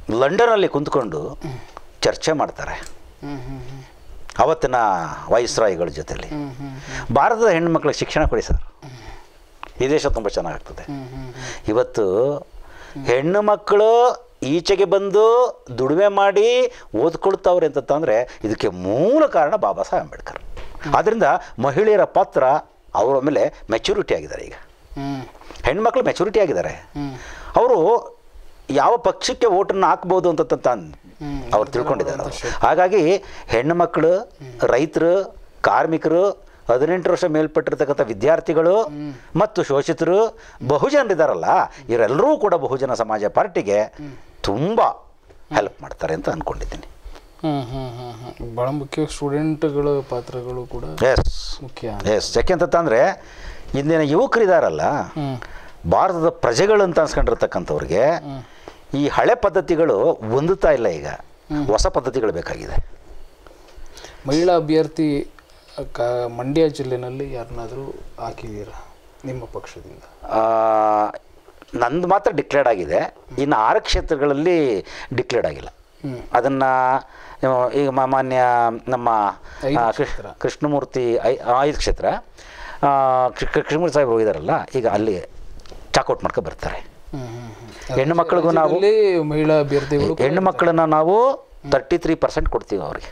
ಲಂಡನಲ್ಲಿ ಕುಂತ್ಕೊಂಡು ಚರ್ಚೆ ಮಾಡ್ತಾರೆ ಅವತ್ತಿನ ವೈಸ್ರಾಯಿಗಳ ಜೊತೆಯಲ್ಲಿ. ಭಾರತದ ಹೆಣ್ಣುಮಕ್ಳಿಗೆ ಶಿಕ್ಷಣ ಕೊಡಿ ಸರ್, ಈ ದೇಶ ತುಂಬ ಚೆನ್ನಾಗಾಗ್ತದೆ. ಇವತ್ತು ಹೆಣ್ಣು ಮಕ್ಕಳು ಈಚೆಗೆ ಬಂದು ದುಡಿಮೆ ಮಾಡಿ ಓದ್ಕೊಳ್ತಾವ್ರೆ ಅಂತಂದರೆ ಇದಕ್ಕೆ ಮೂಲ ಕಾರಣ ಬಾಬಾ ಸಾಹೇಬ್ ಅಂಬೇಡ್ಕರ್. ಆದ್ದರಿಂದ ಮಹಿಳೆಯರ ಪಾತ್ರ ಅವರ ಮೇಲೆ ಮೆಚುರಿಟಿ ಆಗಿದ್ದಾರೆ. ಈಗ ಹೆಣ್ಮಕ್ಳು ಮೆಚುರಿಟಿ ಆಗಿದ್ದಾರೆ. ಅವರು ಯಾವ ಪಕ್ಷಕ್ಕೆ ಓಟನ್ನು ಹಾಕ್ಬೋದು ಅಂತ ಅವ್ರು ತಿಳ್ಕೊಂಡಿದ್ದಾರೆ. ಹಾಗಾಗಿ ಹೆಣ್ಣು ಮಕ್ಕಳು, ರೈತರು, ಕಾರ್ಮಿಕರು, ಹದಿನೆಂಟು ವರ್ಷ ಮೇಲ್ಪಟ್ಟಿರ್ತಕ್ಕಂಥ ವಿದ್ಯಾರ್ಥಿಗಳು ಮತ್ತು ಶೋಷಿತರು, ಬಹುಜನರಿದ್ದಾರಲ್ಲ, ಇವರೆಲ್ಲರೂ ಕೂಡ ಬಹುಜನ ಸಮಾಜ ಪಾರ್ಟಿಗೆ ತುಂಬ ಹೆಲ್ಪ್ ಮಾಡ್ತಾರೆ ಅಂತ ಅಂದ್ಕೊಂಡಿದ್ದೀನಿ. ಭಾಳ ಮುಖ್ಯ ಸ್ಟೂಡೆಂಟ್ಗಳ ಪಾತ್ರಗಳು ಕೂಡ ಎಸ್ ಮುಖ್ಯ. ಎಸ್ ಯಾಕೆಂತಂದರೆ ಇಂದಿನ ಯುವಕರಿದಾರಲ್ಲ, ಭಾರತದ ಪ್ರಜೆಗಳು ಅಂತ ಅನ್ಸ್ಕೊಂಡಿರ್ತಕ್ಕಂಥವ್ರಿಗೆ ಈ ಹಳೆ ಪದ್ಧತಿಗಳು ಹೊಂದುತ್ತಾ ಇಲ್ಲ. ಈಗ ಹೊಸ ಪದ್ಧತಿಗಳು ಬೇಕಾಗಿದೆ. ಮಹಿಳಾ ಅಭ್ಯರ್ಥಿ ಕ ಮಂಡ್ಯ ಜಿಲ್ಲೆನಲ್ಲಿ ಯಾರನ್ನಾದರೂ ಹಾಕಿದ್ದೀರಾ ನಿಮ್ಮ ಪಕ್ಷದಿಂದ? ನಂದು ಮಾತ್ರ ಡಿಕ್ಲೇರ್ಡ್ ಆಗಿದೆ, ಇನ್ನು ಆರು ಕ್ಷೇತ್ರಗಳಲ್ಲಿ ಡಿಕ್ಲೇರ್ಡ್ ಆಗಿಲ್ಲ. ಅದನ್ನು ಈಗ ಮಾನ್ಯ ನಮ್ಮ ಕೃಷ್ಣಮೂರ್ತಿ ಐ ಐದು ಕ್ಷೇತ್ರ ಕೃಷ್ಣಮೂರ್ತಿ ಸಾಹೇಬ್ ಹೋಗಿದಾರಲ್ಲ, ಈಗ ಅಲ್ಲಿ ಚಾಕೌಟ್ ಮಾಡ್ಕೊ ಬರ್ತಾರೆ. ಹೆಣ್ಣು ಮಕ್ಕಳಿಗೂ ನಾವು ಮಹಿಳಾ ಅಭ್ಯರ್ಥಿಗಳು ಹೆಣ್ಣು ಮಕ್ಕಳನ್ನ ನಾವು ತರ್ಟಿ ತ್ರೀ ಪರ್ಸೆಂಟ್ ಕೊಡ್ತೀವಿ ಅವ್ರಿಗೆ.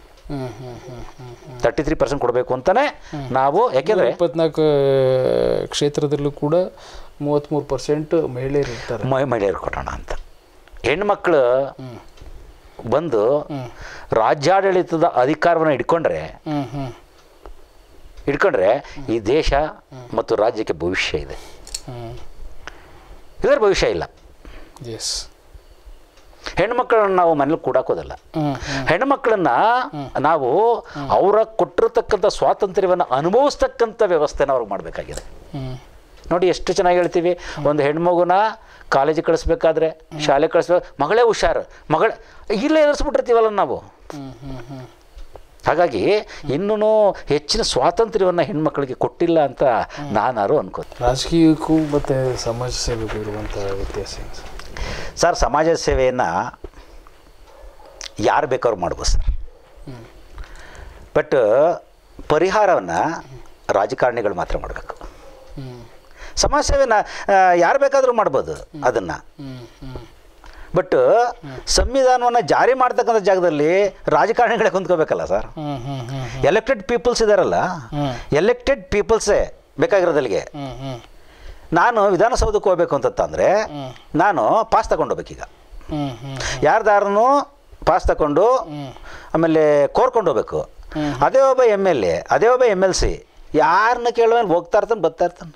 ತರ್ಟಿ ತ್ರೀ ಪರ್ಸೆಂಟ್ ಕೊಡಬೇಕು ಅಂತಲೇ ನಾವು, ಯಾಕೆಂದರೆ ಇಪ್ಪತ್ನಾಲ್ಕು ಕ್ಷೇತ್ರದಲ್ಲೂ ಕೂಡ ಮೂವತ್ತ್ಮೂರು ಪರ್ಸೆಂಟ್ ಮಹಿಳೆಯರು ಇರ್ತಾರೆ. ಮಹಿಳೆಯರು ಕೊಡೋಣ ಅಂತ. ಹೆಣ್ಮಕ್ಳು ಬಂದು ರಾಜ್ಯಾಡಳಿತದ ಅಧಿಕಾರವನ್ನು ಇಟ್ಕೊಂಡ್ರೆ ಇಟ್ಕೊಂಡ್ರೆ ಈ ದೇಶ ಮತ್ತು ರಾಜ್ಯಕ್ಕೆ ಭವಿಷ್ಯ ಇದೆ. ಇದರ ಭವಿಷ್ಯ ಇಲ್ಲ. ಎಸ್, ಹೆಣ್ಮಕ್ಳನ್ನ ನಾವು ಮನೇಲಿ ಕೂಡಾಕೋದಲ್ಲ. ಹೆಣ್ಮಕ್ಳನ್ನ ನಾವು ಅವರ ಕೊಟ್ಟಿರ್ತಕ್ಕಂಥ ಸ್ವಾತಂತ್ರ್ಯವನ್ನು ಅನುಭವಿಸ್ತಕ್ಕಂಥ ವ್ಯವಸ್ಥೆನ ಅವ್ರಿಗೆ ಮಾಡಬೇಕಾಗಿದೆ. ನೋಡಿ ಎಷ್ಟು ಚೆನ್ನಾಗಿ ಹೇಳ್ತೀವಿ, ಒಂದು ಹೆಣ್ಮಗುನ ಕಾಲೇಜಿಗೆ ಕಳಿಸ್ಬೇಕಾದ್ರೆ, ಶಾಲೆ ಕಳಿಸ್ಬೇಕು, ಮಗಳೇ ಹುಷಾರು, ಮಗಳ ಇಲ್ಲೇ ಎದುರಿಸ್ಬಿಟ್ಟಿರ್ತೀವಲ್ಲ ನಾವು. ಹಾಗಾಗಿ ಇನ್ನೂ ಹೆಚ್ಚಿನ ಸ್ವಾತಂತ್ರ್ಯವನ್ನು ಹೆಣ್ಮಕ್ಳಿಗೆ ಕೊಟ್ಟಿಲ್ಲ ಅಂತ ನಾನಾರು ಅನ್ಕೋತೀನಿ. ರಾಜಕೀಯಕ್ಕೂ ಮತ್ತು ಸಮಾಜ ಸೇವೆಗೂ ಇರುವಂಥ ವ್ಯತ್ಯಾಸ ಸರ್, ಸಮಾಜ ಸೇವೆಯನ್ನು ಯಾರು ಬೇಕಾದ್ರೂ ಮಾಡ್ಬೋದು ಸರ್, ಬಟ್ ಪರಿಹಾರವನ್ನು ರಾಜಕಾರಣಿಗಳು ಮಾತ್ರ ಮಾಡಬೇಕು. ಸಮಾಜ ಸೇವೆನ ಯಾರು ಬೇಕಾದರೂ ಮಾಡ್ಬೋದು ಅದನ್ನು, ಬಟ್ ಸಂವಿಧಾನವನ್ನು ಜಾರಿ ಮಾಡ್ತಕ್ಕಂಥ ಜಾಗದಲ್ಲಿ ರಾಜಕಾರಣಿಗಳೇ ಕುಂತ್ಕೋಬೇಕಲ್ಲ ಸರ್. ಎಲೆಕ್ಟೆಡ್ ಪೀಪಲ್ಸ್ ಇದ್ದಾರಲ್ಲ, ಎಲೆಕ್ಟೆಡ್ ಪೀಪಲ್ಸೇ ಬೇಕಾಗಿರೋದಲ್ಲಿಗೆ. ನಾನು ವಿಧಾನಸೌಧಕ್ಕೆ ಹೋಗ್ಬೇಕು ಅಂತಂದರೆ ನಾನು ಪಾಸ್ ತಗೊಂಡೋಗ್ಬೇಕೀಗ, ಯಾರ್ದಾರನು ಪಾಸ್ ತಗೊಂಡು ಆಮೇಲೆ ಕೋರ್ಕೊಂಡು ಹೋಗ್ಬೇಕು. ಅದೇ ಒಬ್ಬ ಎಮ್ ಎಲ್ ಎ, ಅದೇ ಒಬ್ಬ ಎಮ್ ಎಲ್ ಸಿ ಯಾರನ್ನ ಕೇಳುವ ಹೋಗ್ತಾ ಇರ್ತಾನೆ, ಬರ್ತಾ ಇರ್ತಾನೆ.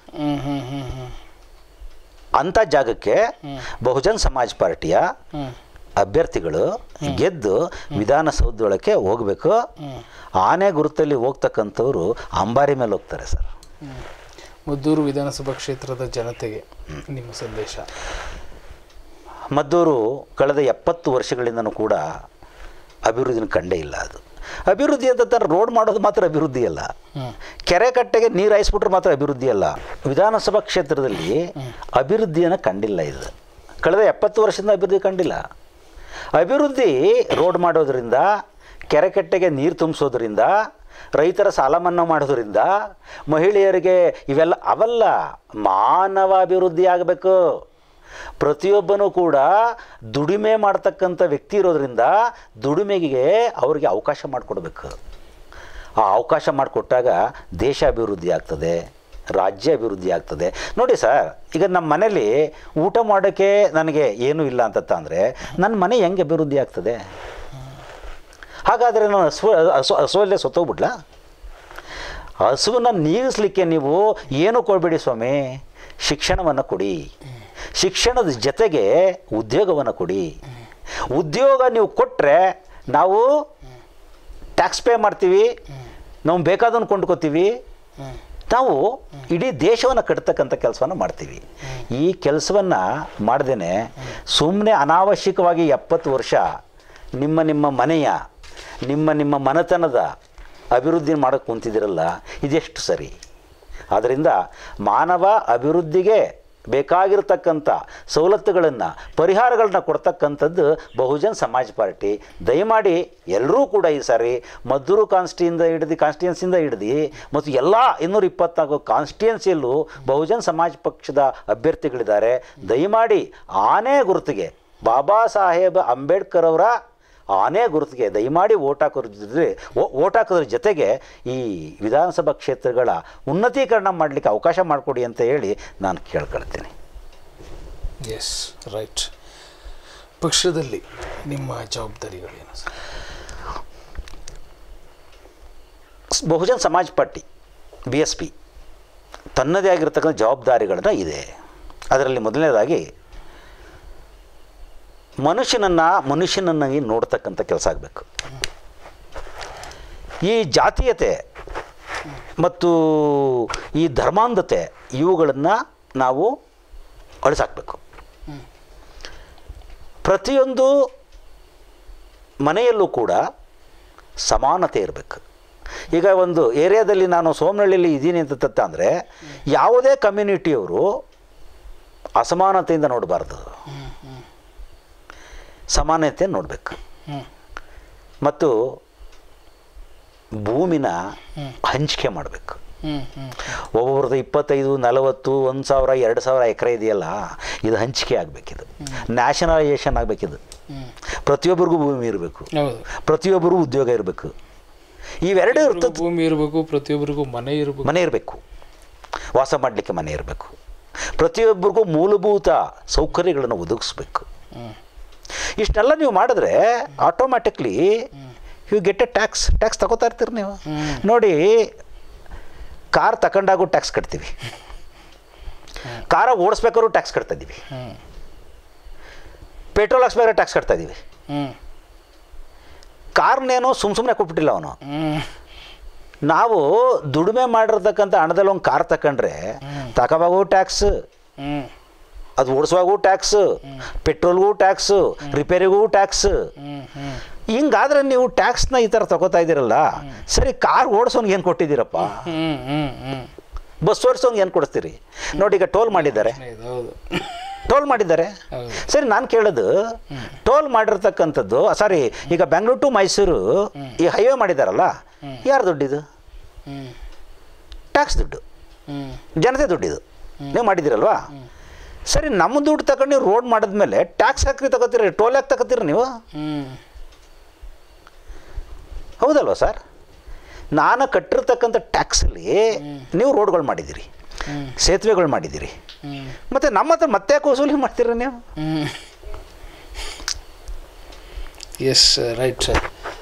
ಅಂಥ ಜಾಗಕ್ಕೆ ಬಹುಜನ್ ಸಮಾಜ್ ಪಾರ್ಟಿಯ ಅಭ್ಯರ್ಥಿಗಳು ಗೆದ್ದು ವಿಧಾನಸೌಧದೊಳಕ್ಕೆ ಹೋಗಬೇಕು. ಆನೆ ಗುರುತಲ್ಲಿ ಹೋಗ್ತಕ್ಕಂಥವ್ರು ಅಂಬಾರಿ ಮೇಲೆ ಹೋಗ್ತಾರೆ ಸರ್. ಮದ್ದೂರು ವಿಧಾನಸಭಾ ಕ್ಷೇತ್ರದ ಜನತೆಗೆ ನಿಮ್ಮ ಸಂದೇಶ? ಮದ್ದೂರು ಕಳೆದ ಎಪ್ಪತ್ತು ವರ್ಷಗಳಿಂದನೂ ಕೂಡ ಅಭಿವೃದ್ಧಿನ ಕಂಡೇ ಇಲ್ಲ. ಅದು ಅಭಿವೃದ್ಧಿ ಅಂತ ರೋಡ್ ಮಾಡೋದು ಮಾತ್ರ ಅಭಿವೃದ್ಧಿ ಅಲ್ಲ, ಕೆರೆ ಕಟ್ಟೆಗೆ ನೀರು ಹಾಯಿಸ್ಬಿಟ್ರೆ ಮಾತ್ರ ಅಭಿವೃದ್ಧಿ ಅಲ್ಲ. ವಿಧಾನಸಭಾ ಕ್ಷೇತ್ರದಲ್ಲಿ ಅಭಿವೃದ್ಧಿಯನ್ನು ಕಂಡಿಲ್ಲ. ಇದು ಕಳೆದ ಎಪ್ಪತ್ತು ವರ್ಷದಿಂದ ಅಭಿವೃದ್ಧಿ ಕಂಡಿಲ್ಲ. ಅಭಿವೃದ್ಧಿ ರೋಡ್ ಮಾಡೋದ್ರಿಂದ, ಕೆರೆ ಕಟ್ಟೆಗೆ ನೀರು ತುಂಬಿಸೋದ್ರಿಂದ, ರೈತರ ಸಾಲ ಮನ್ನಾ ಮಾಡೋದ್ರಿಂದ, ಮಹಿಳೆಯರಿಗೆ ಇವೆಲ್ಲ ಅವಲ್ಲ. ಮಾನವ ಅಭಿವೃದ್ಧಿ ಆಗಬೇಕು. ಪ್ರತಿಯೊಬ್ಬನೂ ಕೂಡ ದುಡಿಮೆ ಮಾಡ್ತಕ್ಕಂಥ ವ್ಯಕ್ತಿ ಇರೋದ್ರಿಂದ ದುಡಿಮೆಗೆ ಅವ್ರಿಗೆ ಅವಕಾಶ ಮಾಡಿಕೊಡ್ಬೇಕು. ಆ ಅವಕಾಶ ಮಾಡಿಕೊಟ್ಟಾಗ ದೇಶ ಅಭಿವೃದ್ಧಿ ಆಗ್ತದೆ, ರಾಜ್ಯ ಅಭಿವೃದ್ಧಿ ಆಗ್ತದೆ. ನೋಡಿ ಸರ್, ಈಗ ನಮ್ಮ ಮನೇಲಿ ಊಟ ಮಾಡೋಕ್ಕೆ ನನಗೆ ಏನೂ ಇಲ್ಲ ಅಂತ ಅಂದರೆ ನನ್ನ ಮನೆ ಹೆಂಗೆ ಅಭಿವೃದ್ಧಿ ಆಗ್ತದೆ? ಹಾಗಾದರೆ ನಾನು ಹಸು ಹಸು ಹಸುವಲ್ಲೇ ಸತ್ತೋಗ್ಬಿಡ್ಲಾ? ಹಸುವನ್ನು ನೀಗಿಸ್ಲಿಕ್ಕೆ ನೀವು ಏನೂ ಕೊಡಬೇಡಿ ಸ್ವಾಮಿ, ಶಿಕ್ಷಣವನ್ನು ಕೊಡಿ. ಶಿಕ್ಷಣದ ಜೊತೆಗೆ ಉದ್ಯೋಗವನ್ನು ಕೊಡಿ. ಉದ್ಯೋಗ ನೀವು ಕೊಟ್ಟರೆ ನಾವು ಟ್ಯಾಕ್ಸ್ ಪೇ ಮಾಡ್ತೀವಿ, ನಾವು ಬೇಕಾದನ್ನು ಕೊಂಡ್ಕೋತೀವಿ, ನಾವು ಇಡೀ ದೇಶವನ್ನು ಕಟ್ತಕ್ಕಂಥ ಕೆಲಸವನ್ನು ಮಾಡ್ತೀವಿ. ಈ ಕೆಲಸವನ್ನು ಮಾಡ್ದೇ ಸುಮ್ಮನೆ ಅನಾವಶ್ಯಕವಾಗಿ ಎಪ್ಪತ್ತು ವರ್ಷ ನಿಮ್ಮ ನಿಮ್ಮ ಮನೆಯ ನಿಮ್ಮ ನಿಮ್ಮ ಮನೆತನದ ಅಭಿವೃದ್ಧಿ ಮಾಡೋಕ್ಕೆ ಕುಂತಿದ್ದೀರಲ್ಲ, ಇದೆಷ್ಟು ಸರಿ? ಆದ್ದರಿಂದ ಮಾನವ ಅಭಿವೃದ್ಧಿಗೆ ಬೇಕಾಗಿರ್ತಕ್ಕಂಥ ಸವಲತ್ತುಗಳನ್ನು ಪರಿಹಾರಗಳನ್ನ ಕೊಡ್ತಕ್ಕಂಥದ್ದು ಬಹುಜನ್ ಸಮಾಜ್ ಪಾರ್ಟಿ. ದಯಮಾಡಿ ಎಲ್ಲರೂ ಕೂಡ ಈ ಸಾರಿ ಮದ್ದೂರು ಕಾನ್ಸ್ಟಿಯಿಂದ ಹಿಡಿದು ಕಾನ್ಸ್ಟಿಟ್ಯೂನ್ಸಿಯಿಂದ ಹಿಡಿದು ಮತ್ತು ಎಲ್ಲ ಇನ್ನೂರ ಇಪ್ಪತ್ನಾಲ್ಕು ಕಾನ್ಸ್ಟಿಟ್ಯೂನ್ಸಿಯಲ್ಲೂ ಬಹುಜನ್ ಸಮಾಜ್ ಪಕ್ಷದ ಅಭ್ಯರ್ಥಿಗಳಿದ್ದಾರೆ. ದಯಮಾಡಿ ಆನೆ ಗುರುತಿಗೆ ಬಾಬಾ ಸಾಹೇಬ್ ಅಂಬೇಡ್ಕರ್ ಅವರ ಆನೆ ಗುರುತಿಗೆ ದಯಮಾಡಿ ಓಟ್ ಹಾಕೋದ್ರ ಓಟ್ ಹಾಕೋದ್ರ ಜೊತೆಗೆ ಈ ವಿಧಾನಸಭಾ ಕ್ಷೇತ್ರಗಳ ಉನ್ನತೀಕರಣ ಮಾಡಲಿಕ್ಕೆ ಅವಕಾಶ ಮಾಡಿಕೊಡಿ ಅಂತ ಹೇಳಿ ನಾನು ಕೇಳ್ಕೊಳ್ತೀನಿ. Yes right. ಪಕ್ಷದಲ್ಲಿ ನಿಮ್ಮ ಜವಾಬ್ದಾರಿಗಳೇನು sir? Bahujan Samaj party B S P ತನ್ನದೇ ಆಗಿರ್ತಕ್ಕಂಥ ಜವಾಬ್ದಾರಿಗಳನ್ನ ಇದೆ. ಅದರಲ್ಲಿ ಮೊದಲನೇದಾಗಿ ಮನುಷ್ಯನನ್ನು ಮನುಷ್ಯನನ್ನಾಗಿ ನೋಡ್ತಕ್ಕಂಥ ಕೆಲಸ ಆಗಬೇಕು. ಈ ಜಾತೀಯತೆ ಮತ್ತು ಈ ಧರ್ಮಾಂಧತೆ ಇವುಗಳನ್ನು ನಾವು ಅಳಿಸಾಕಬೇಕು. ಪ್ರತಿಯೊಂದು ಮನೆಯಲ್ಲೂ ಕೂಡ ಸಮಾನತೆ ಇರಬೇಕು. ಈಗ ಒಂದು ಏರಿಯಾದಲ್ಲಿ ನಾನು ಸೋಮನಹಳ್ಳಿಯಲ್ಲಿ ಇದ್ದೀನಿ ಅಂತ ಅಂದರೆ ಯಾವುದೇ ಕಮ್ಯುನಿಟಿಯವರು ಅಸಮಾನತೆಯಿಂದ ನೋಡಬಾರ್ದು, ಸಮಾನತೆ ನೋಡಬೇಕು. ಮತ್ತು ಭೂಮಿನ ಹಂಚಿಕೆ ಮಾಡಬೇಕು. ಒಬ್ಬೊಬ್ರದ್ದು ಇಪ್ಪತ್ತೈದು ನಲವತ್ತು ಒಂದು ಸಾವಿರ ಎರಡು ಸಾವಿರ ಎಕರೆ ಇದೆಯಲ್ಲ, ಇದು ಹಂಚಿಕೆ ಆಗಬೇಕಿದು, ನ್ಯಾಷನಲೈಸೇಷನ್ ಆಗಬೇಕಿದು. ಪ್ರತಿಯೊಬ್ಬರಿಗೂ ಭೂಮಿ ಇರಬೇಕು, ಪ್ರತಿಯೊಬ್ಬರಿಗೂ ಉದ್ಯೋಗ ಇರಬೇಕು. ಇವೆರಡೂ ಇರ್ತದೆ. ಭೂಮಿ ಇರಬೇಕು, ಪ್ರತಿಯೊಬ್ಬರಿಗೂ ಮನೆ ಇರಬೇಕು, ಮನೆ ಇರಬೇಕು, ವಾಸ ಮಾಡಲಿಕ್ಕೆ ಮನೆ ಇರಬೇಕು. ಪ್ರತಿಯೊಬ್ಬರಿಗೂ ಮೂಲಭೂತ ಸೌಕರ್ಯಗಳನ್ನು ಒದಗಿಸ್ಬೇಕು. ಇಷ್ಟೆಲ್ಲ ನೀವು ಮಾಡಿದ್ರೆ automatically you get a tax. Tax ತಗೋತಾ ಇರ್ತೀರಿ ನೀವು. ನೋಡಿ, ಕಾರ್ ತಗೊಂಡಾಗೂ ಟ್ಯಾಕ್ಸ್ ಕಟ್ತೀವಿ, ಕಾರ ಓಡಿಸ್ಬೇಕಾದ್ರೂ ಟ್ಯಾಕ್ಸ್ ಕಟ್ತಾ ಇದ್ದೀವಿ, ಪೆಟ್ರೋಲ್ ಹಾಕ್ಸ್ಬೇಕಾದ್ರೆ ಟ್ಯಾಕ್ಸ್ ಕಟ್ತಾ ಇದ್ದೀವಿ. ಕಾರ್ನೇನೋ ಸುಮ್ಮ ಸುಮ್ಮನೆ ಕೊಟ್ಬಿಟ್ಟಿಲ್ಲ ಅವನು. ನಾವು ದುಡಿಮೆ ಮಾಡಿರ್ತಕ್ಕಂಥ ಹಣದಲ್ಲಿ ಒಂದು ಕಾರ್ ತಗೊಂಡ್ರೆ ತಗೋವಾಗೂ ಟ್ಯಾಕ್ಸ್, ಅದು ಓಡಿಸುವಾಗೂ ಟ್ಯಾಕ್ಸ್, ಪೆಟ್ರೋಲ್ಗೂ ಟ್ಯಾಕ್ಸು, ರಿಪೇರಿಗೂ ಟ್ಯಾಕ್ಸ್. ಹಿಂಗಾದ್ರೆ ನೀವು ಟ್ಯಾಕ್ಸ್ನ ಈ ಥರ ತಗೋತಾ ಇದ್ದೀರಲ್ಲ, ಸರಿ ಕಾರ್ ಓಡಿಸೋನ್ಗೆ ಏನು ಕೊಟ್ಟಿದ್ದೀರಪ್ಪ? ಬಸ್ ಓಡಿಸೋನ್ಗೆ ಏನು ಕೊಡಿಸ್ತೀರಿ? ನೋಡಿ, ಈಗ ಟೋಲ್ ಮಾಡಿದ್ದಾರೆ, ಟೋಲ್ ಮಾಡಿದ್ದಾರೆ. ಸರಿ, ನಾನು ಕೇಳೋದು, ಟೋಲ್ ಮಾಡಿರ್ತಕ್ಕಂಥದ್ದು, ಸಾರಿ, ಈಗ ಬೆಂಗಳೂರು ಟು ಮೈಸೂರು ಈ ಹೈವೇ ಮಾಡಿದಾರಲ್ಲ, ಯಾರು ದುಡ್ಡಿದು? ಟ್ಯಾಕ್ಸ್ ದುಡ್ಡು, ಜನತೆ ದುಡ್ಡಿದು. ನೀವು ಮಾಡಿದ್ದೀರಲ್ವಾ? ಸರಿ, ನಮ್ಮ ದುಡ್ಡು ತಗೊಂಡು ನೀವು ರೋಡ್ ಮಾಡಿದ್ಮೇಲೆ ಟ್ಯಾಕ್ಸ್ ಹಾಕಿ ತಗೋತೀರಿ, ಟೋಲ್ ಹಾಕಿ ತಗೋತೀರಿ ನೀವು? ಹೌದಲ್ವಾ ಸರ್? ನಾನು ಕಟ್ಟಿರ್ತಕ್ಕಂಥ ಟ್ಯಾಕ್ಸಲ್ಲಿ ನೀವು ರೋಡ್ಗಳು ಮಾಡಿದ್ದೀರಿ, ಸೇತುವೆಗಳು ಮಾಡಿದ್ದೀರಿ, ಮತ್ತು ನಮ್ಮ ಹತ್ರ ಮತ್ತೆ ವಸೂಲಿ ಮಾಡ್ತೀರ ನೀವು? Yes right sir.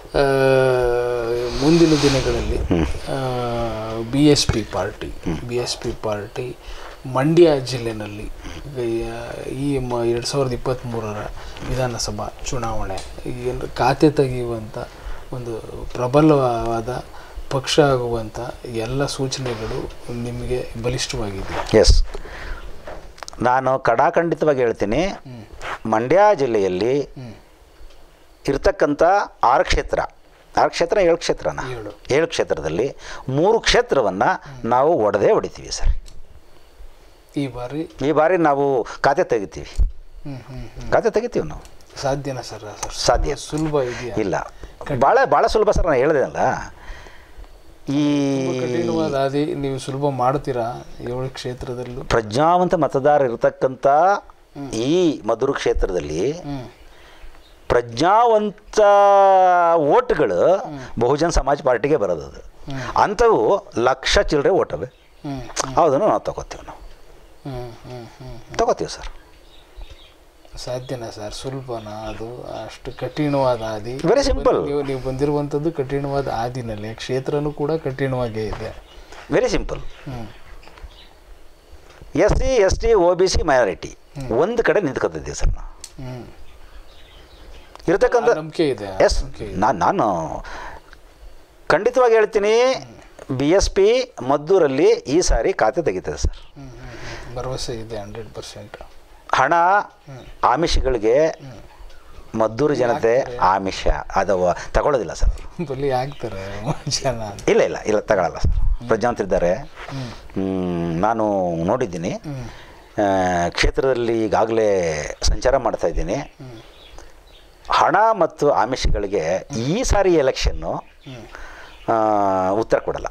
ಮುಂದಿನ ದಿನಗಳಲ್ಲಿ B S P party B S P party Mandya ಜಿಲ್ಲೆಯಲ್ಲಿ ಈ ಮ ಎರಡು ಸಾವಿರದ ಇಪ್ಪತ್ತ್ಮೂರರ ವಿಧಾನಸಭಾ ಚುನಾವಣೆ ಏನು ಖಾತೆ ತೆಗೆಯುವಂಥ ಒಂದು ಪ್ರಬಲವಾದ ಪಕ್ಷ ಆಗುವಂಥ ಎಲ್ಲ ಸೂಚನೆಗಳು ನಿಮಗೆ ಬಲಿಷ್ಠವಾಗಿದೆ. ಎಸ್, ನಾನು ಕಡಾಖಂಡಿತವಾಗಿ ಹೇಳ್ತೀನಿ, ಮಂಡ್ಯ ಜಿಲ್ಲೆಯಲ್ಲಿ ಇರ್ತಕ್ಕಂಥ ಆರು ಕ್ಷೇತ್ರ ಆರು ಕ್ಷೇತ್ರ ಏಳು ಕ್ಷೇತ್ರನ ಏಳು ಕ್ಷೇತ್ರದಲ್ಲಿ ಮೂರು ಕ್ಷೇತ್ರವನ್ನು ನಾವು ಒಡೆದೇ ಹೊಡಿತೀವಿ ಸರ್. ಈ ಬಾರಿ ಈ ಬಾರಿ ನಾವು ಖಾತೆ ತೆಗಿತೀವಿ, ಖಾತೆ ತೆಗಿತೀವಿ ನಾವು. ಸಾಧ್ಯನಾ ಸರ್? ಸಾಧ್ಯ. ಸುಲಭ ಇದೆಯಾ? ಇಲ್ಲ, ಭಾಳ ಭಾಳ ಸುಲಭ ಸರ್. ನಾನು ಹೇಳಿದೆ ಅಲ್ಲ, ಈ ಕಠಿಣವಾದ ಹಾದಿ ನೀವು ಸುಲಭ ಮಾಡ್ತೀರಾ ಏಳು ಕ್ಷೇತ್ರದಲ್ಲೂ? ಪ್ರಜ್ಞಾವಂತ ಮತದಾರ ಇರತಕ್ಕಂಥ ಈ ಮಧುರ ಕ್ಷೇತ್ರದಲ್ಲಿ ಪ್ರಜ್ಞಾವಂತ ಓಟ್ಗಳು ಬಹುಜನ್ ಸಮಾಜ್ ಪಾರ್ಟಿಗೆ ಬರೋದು. ಅದು ಅಂಥವು ಲಕ್ಷ ಚಿಲ್ಲರೆ ಓಟವೆ, ಅದನ್ನು ನಾವು ತಗೋತೀವಿ, ನಾವು ತಗೋತೀವಿ ಸರ್. ಸಾಧ್ಯನಾ ಸರ್? ಸುಲಭನಾ ಅದು? ಅಷ್ಟು ಕಠಿಣವಾದ ಹಾದಿ? Very simple. ನೀವು ನೀವು ಬಂದಿರುವಂಥದ್ದು ಕಠಿಣವಾದ ಹಾದಿನಲ್ಲಿ, ಕ್ಷೇತ್ರನೂ ಕೂಡ ಕಠಿಣವಾಗೇ ಇದೆ. Very simple. S C S T O B C minority ಒಂದು ಕಡೆ ನಿಂತ್ಕೊತಿದ್ದೀವಿ ಸರ್ ನಾವು. ಇರತಕ್ಕಂಥ ನಂಬಿಕೆ ಇದೆ. ಎಸ್, ನಾನು ನಾನು ಖಂಡಿತವಾಗಿ ಹೇಳ್ತೀನಿ, ಬಿ ಎಸ್ ಪಿ ಮದ್ದೂರಲ್ಲಿ ಈ ಸಾರಿ ಖಾತೆ ತೆಗಿತದೆ ಸರ್. ಭರವಸೆ ಇದೆ ಹಂಡ್ರೆಡ್ ಪರ್ಸೆಂಟ್. ಹಣ ಆಮಿಷಗಳಿಗೆ ಮದ್ದೂರು ಜನತೆ ಆಮಿಷ ಅದು ತಗೊಳ್ಳೋದಿಲ್ಲ ಸರ್. ಬಲಿ ಆಗ್ತಾರೆ ಜನ? ಇಲ್ಲ ಇಲ್ಲ ಇಲ್ಲ ತಗೊಳ್ಳಲ್ಲ ಸರ್. ಪ್ರಜ್ಞಾವಂತರಿದ್ದಾರೆ, ನಾನು ನೋಡಿದ್ದೀನಿ. ಕ್ಷೇತ್ರದಲ್ಲಿ ಈಗಾಗಲೇ ಸಂಚಾರ ಮಾಡ್ತಾ ಇದ್ದೀನಿ. ಹಣ ಮತ್ತು ಆಮಿಷಗಳಿಗೆ ಈ ಸಾರಿ ಎಲೆಕ್ಷನ್ನು ಉತ್ತರ ಕೊಡಲ್ಲ.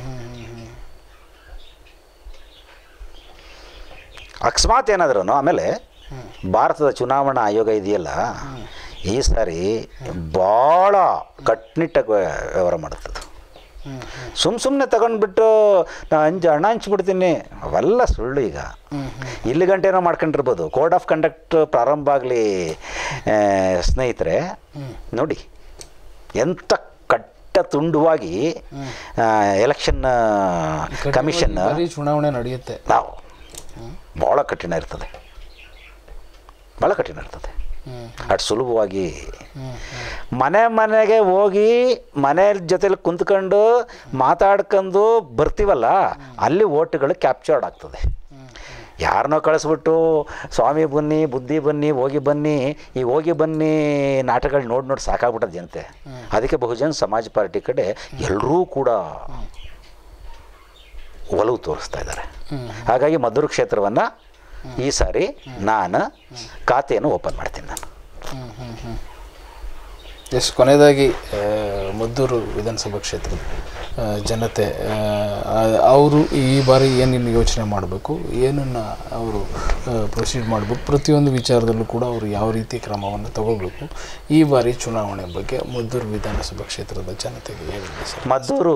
ಅಕಸ್ಮಾತ್ ಏನಾದ್ರೂ ಆಮೇಲೆ ಭಾರತದ ಚುನಾವಣಾ ಆಯೋಗ ಇದೆಯಲ್ಲ, ಈ ಸಾರಿ ಭಾಳ ಕಟ್ಟುನಿಟ್ಟಾಗಿ ವ್ಯವಹಾರ ಮಾಡುತ್ತದೆ. ಸುಮ್ಮ ಸುಮ್ಮನೆ ತಗೊಂಡ್ಬಿಟ್ಟು ನಾ ಹಂಚು ಹಣ ಹಂಚ್ಬಿಡ್ತೀನಿ ಅವೆಲ್ಲ ಸುಳ್ಳು. ಈಗ ಇಲ್ಲಿ ಗಂಟೆನೋ ಮಾಡ್ಕೊಂಡಿರ್ಬೋದು. ಕೋಡ್ ಆಫ್ ಕಂಡಕ್ಟ್ ಪ್ರಾರಂಭ ಆಗಲಿ ಸ್ನೇಹಿತರೆ, ನೋಡಿ ಎಂಥ ಕಟ್ಟ ತುಂಡುವಾಗಿ ಎಲೆಕ್ಷನ್ ಕಮಿಷನ್ ಚುನಾವಣೆ ನಡೆಯುತ್ತೆ. ನಾವು ಭಾಳ ಕಠಿಣ ಇರ್ತದೆ, ಭಾಳ ಕಠಿಣ ಇರ್ತದೆ. ಅಷ್ಟು ಸುಲಭವಾಗಿ ಮನೆ ಮನೆಗೆ ಹೋಗಿ ಮನೆ ಜೊತೆಲಿ ಕುಂತ್ಕೊಂಡು ಮಾತಾಡ್ಕೊಂಡು ಬರ್ತೀವಲ್ಲ, ಅಲ್ಲಿ ಓಟ್ಗಳು ಕ್ಯಾಪ್ಚರ್ಡ್ ಆಗ್ತದೆ. ಯಾರನ್ನೋ ಕಳಿಸ್ಬಿಟ್ಟು ಸ್ವಾಮಿ ಬನ್ನಿ, ಬುದ್ಧಿ ಬನ್ನಿ, ಹೋಗಿ ಬನ್ನಿ, ಈ ಹೋಗಿ ಬನ್ನಿ ನಾಟಕಗಳು ನೋಡಿ ನೋಡಿ ಸಾಕಾಗ್ಬಿಟ್ಟದ ಜನತೆ. ಅದಕ್ಕೆ ಬಹುಜನ್ ಸಮಾಜ್ ಪಾರ್ಟಿ ಕಡೆ ಎಲ್ಲರೂ ಕೂಡ ಒಲವು ತೋರಿಸ್ತಾ ಇದ್ದಾರೆ. ಹಾಗಾಗಿ ಮದ್ದೂರು ಕ್ಷೇತ್ರವನ್ನು ಈ ಸಾರಿ ನಾನು ಖಾತೆಯನ್ನು ಓಪನ್ ಮಾಡ್ತೀನಿ. ನಾನು ಎಸ್ ಕೊನೆಯದಾಗಿ ಮದ್ದೂರು ವಿಧಾನಸಭಾ ಕ್ಷೇತ್ರದ ಜನತೆ ಅವರು ಈ ಬಾರಿ ಏನೇನು ಯೋಚನೆ ಮಾಡಬೇಕು, ಏನನ್ನು ಅವರು ಪ್ರೊಸೀಡ್ ಮಾಡಬೇಕು, ಪ್ರತಿಯೊಂದು ವಿಚಾರದಲ್ಲೂ ಕೂಡ ಅವರು ಯಾವ ರೀತಿ ಕ್ರಮವನ್ನು ತಗೋಬೇಕು, ಈ ಬಾರಿ ಚುನಾವಣೆ ಬಗ್ಗೆ ಮದ್ದೂರು ವಿಧಾನಸಭಾ ಕ್ಷೇತ್ರದ ಜನತೆಗೆ ಹೇಳಿದೆ ಸರ್. ಮದ್ದೂರು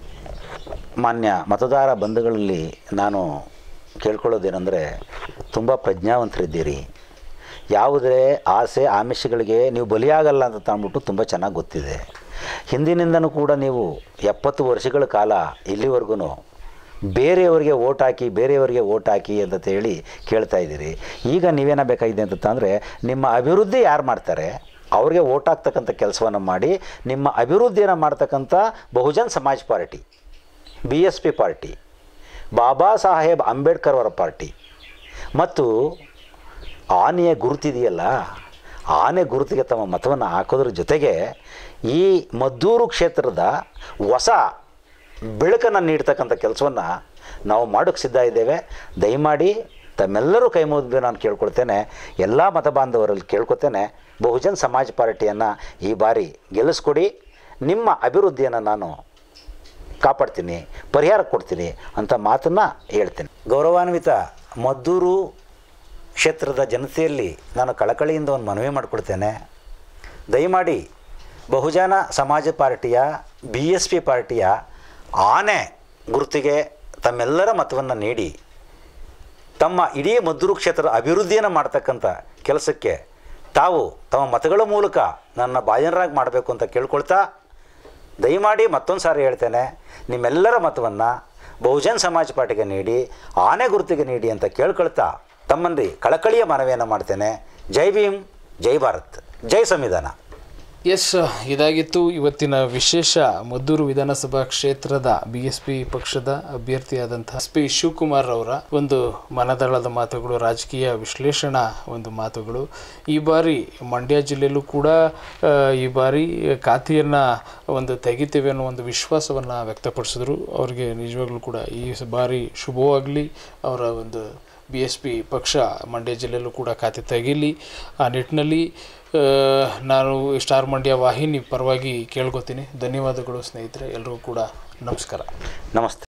ಮಾನ್ಯ ಮತದಾರ ಬಂಧುಗಳಲ್ಲಿ ನಾನು ಕೇಳ್ಕೊಳ್ಳೋದೇನೆಂದರೆ, ತುಂಬ ಪ್ರಜ್ಞಾವಂತರಿದ್ದೀರಿ. ಯಾವುದೇ ಆಸೆ ಆಮಿಷಗಳಿಗೆ ನೀವು ಬಲಿಯಾಗಲ್ಲ ಅಂತ ತಂದ್ಬಿಟ್ಟು ತುಂಬ ಚೆನ್ನಾಗಿ ಗೊತ್ತಿದೆ. ಹಿಂದಿನಿಂದನೂ ಕೂಡ ನೀವು ಎಪ್ಪತ್ತು ವರ್ಷಗಳ ಕಾಲ ಇಲ್ಲಿವರೆಗೂ ಬೇರೆಯವರಿಗೆ ಓಟ್ ಹಾಕಿ ಬೇರೆಯವರಿಗೆ ಓಟ್ ಹಾಕಿ ಅಂತ ಹೇಳಿ ಕೇಳ್ತಾ ಇದ್ದೀರಿ. ಈಗ ನೀವೇನ ಬೇಕಾಗಿದೆ ಅಂತಂದರೆ, ನಿಮ್ಮ ಅಭಿವೃದ್ಧಿ ಯಾರು ಮಾಡ್ತಾರೆ ಅವ್ರಿಗೆ ಓಟ್ ಹಾಕ್ತಕ್ಕಂಥ ಕೆಲಸವನ್ನು ಮಾಡಿ, ನಿಮ್ಮ ಅಭಿವೃದ್ಧಿಯನ್ನು ಮಾಡ್ತಕ್ಕಂಥ Bahujan Samaj party, B S P party, Baba Saheb Ambedkar ಅವರ ಪಾರ್ಟಿ ಮತ್ತು ಆನೆಯ ಗುರುತಿದೆಯಲ್ಲ, ಆನೆ ಗುರುತಿಗೆ ತಮ್ಮ ಮತವನ್ನು ಹಾಕೋದ್ರ ಜೊತೆಗೆ ಈ ಮದ್ದೂರು ಕ್ಷೇತ್ರದ ಹೊಸ ಬೆಳಕನ್ನು ನೀಡ್ತಕ್ಕಂಥ ಕೆಲಸವನ್ನು ನಾವು ಮಾಡೋಕ್ಕೆ ಸಿದ್ಧ ಇದ್ದೇವೆ. ದಯಮಾಡಿ ತಮ್ಮೆಲ್ಲರೂ ಕೈ ಮುಗಿದು ನಾನು ಕೇಳ್ಕೊಳ್ತೇನೆ, ಎಲ್ಲ ಮತ ಬಾಂಧವರಲ್ಲಿ ಕೇಳ್ಕೊತೇನೆ, ಬಹುಜನ್ ಸಮಾಜ್ ಪಾರ್ಟಿಯನ್ನು ಈ ಬಾರಿ ಗೆಲ್ಲಿಸ್ಕೊಡಿ. ನಿಮ್ಮ ಅಭಿವೃದ್ಧಿಯನ್ನು ನಾನು ಕಾಪಾಡ್ತೀನಿ, ಪರಿಹಾರ ಕೊಡ್ತೀನಿ ಅಂತ ಮಾತನ್ನು ಹೇಳ್ತೀನಿ. ಗೌರವಾನ್ವಿತ ಮದ್ದೂರು ಕ್ಷೇತ್ರದ ಜನತೆಯಲ್ಲಿ ನಾನು ಕಳಕಳಿಯಿಂದ ಒಂದು ಮನವಿ ಮಾಡಿಕೊಡ್ತೇನೆ. ದಯಮಾಡಿ ಬಹುಜನ ಸಮಾಜ ಪಾರ್ಟಿಯ ಬಿ ಎಸ್ ಪಿ ಪಾರ್ಟಿಯ ಆನೆ ಗುರುತಿಗೆ ತಮ್ಮೆಲ್ಲರ ಮತವನ್ನು ನೀಡಿ ತಮ್ಮ ಇಡೀ ಮದ್ದೂರು ಕ್ಷೇತ್ರದ ಅಭಿವೃದ್ಧಿಯನ್ನು ಮಾಡ್ತಕ್ಕಂಥ ಕೆಲಸಕ್ಕೆ ತಾವು ತಮ್ಮ ಮತಗಳ ಮೂಲಕ ನನ್ನ ಭಾಜನರಾಗಿ ಮಾಡಬೇಕು ಅಂತ ಕೇಳ್ಕೊಳ್ತಾ, ದಯಮಾಡಿ ಮತ್ತೊಂದು ಸಾರಿ ಹೇಳ್ತೇನೆ, ನಿಮ್ಮೆಲ್ಲರ ಮತವನ್ನು ಬಹುಜನ್ ಸಮಾಜ್ ಪಾರ್ಟಿಗೆ ನೀಡಿ, ಆನೆ ಗುರುತಿಗೆ ನೀಡಿ ಅಂತ ಕೇಳ್ಕೊಳ್ತಾ ತಮ್ಮಲ್ಲಿ ಕಳಕಳಿಯ ಮನವಿಯನ್ನು ಮಾಡ್ತೇನೆ. ಜೈ ಭೀಮ್, ಜೈ ಭಾರತ್, ಜೈ ಸಂವಿಧಾನ. ಎಸ್, ಇದಾಗಿತ್ತು ಇವತ್ತಿನ ವಿಶೇಷ ಮದ್ದೂರು ವಿಧಾನಸಭಾ ಕ್ಷೇತ್ರದ ಬಿ ಎಸ್ ಪಿ ಪಕ್ಷದ ಅಭ್ಯರ್ಥಿಯಾದಂಥ ಎಸ್ ಪಿ ಶಿವಕುಮಾರ್ ಅವರ ಒಂದು ಮನದಾಳದ ಮಾತುಗಳು, ರಾಜಕೀಯ ವಿಶ್ಲೇಷಣಾ ಒಂದು ಮಾತುಗಳು. ಈ ಬಾರಿ ಮಂಡ್ಯ ಜಿಲ್ಲೆಯಲ್ಲೂ ಕೂಡ ಈ ಬಾರಿ ಖಾತೆಯನ್ನು ಒಂದು ತೆಗಿತೇವೆ ಅನ್ನೋ ಒಂದು ವಿಶ್ವಾಸವನ್ನು ವ್ಯಕ್ತಪಡಿಸಿದ್ರು. ಅವರಿಗೆ ನಿಜವಾಗ್ಲೂ ಕೂಡ ಈ ಬಾರಿ ಶುಭವಾಗಲಿ. ಅವರ ಒಂದು ಬಿ ಎಸ್ ಪಿ ಪಕ್ಷ ಮಂಡ್ಯ ಜಿಲ್ಲೆಯಲ್ಲೂ ಕೂಡ ಖಾತೆ ತೆಗೀಲಿ. ಆ ನಿಟ್ಟಿನಲ್ಲಿ ನಾನು ಸ್ಟಾರ್ ಮಂಡ್ಯ ವಾಹಿನಿ ಪರವಾಗಿ ಕೇಳ್ಕೊತೀನಿ. ಧನ್ಯವಾದಗಳು ಸ್ನೇಹಿತರೆ, ಎಲ್ಲರಿಗೂ ಕೂಡ ನಮಸ್ಕಾರ. ನಮಸ್ತೆ.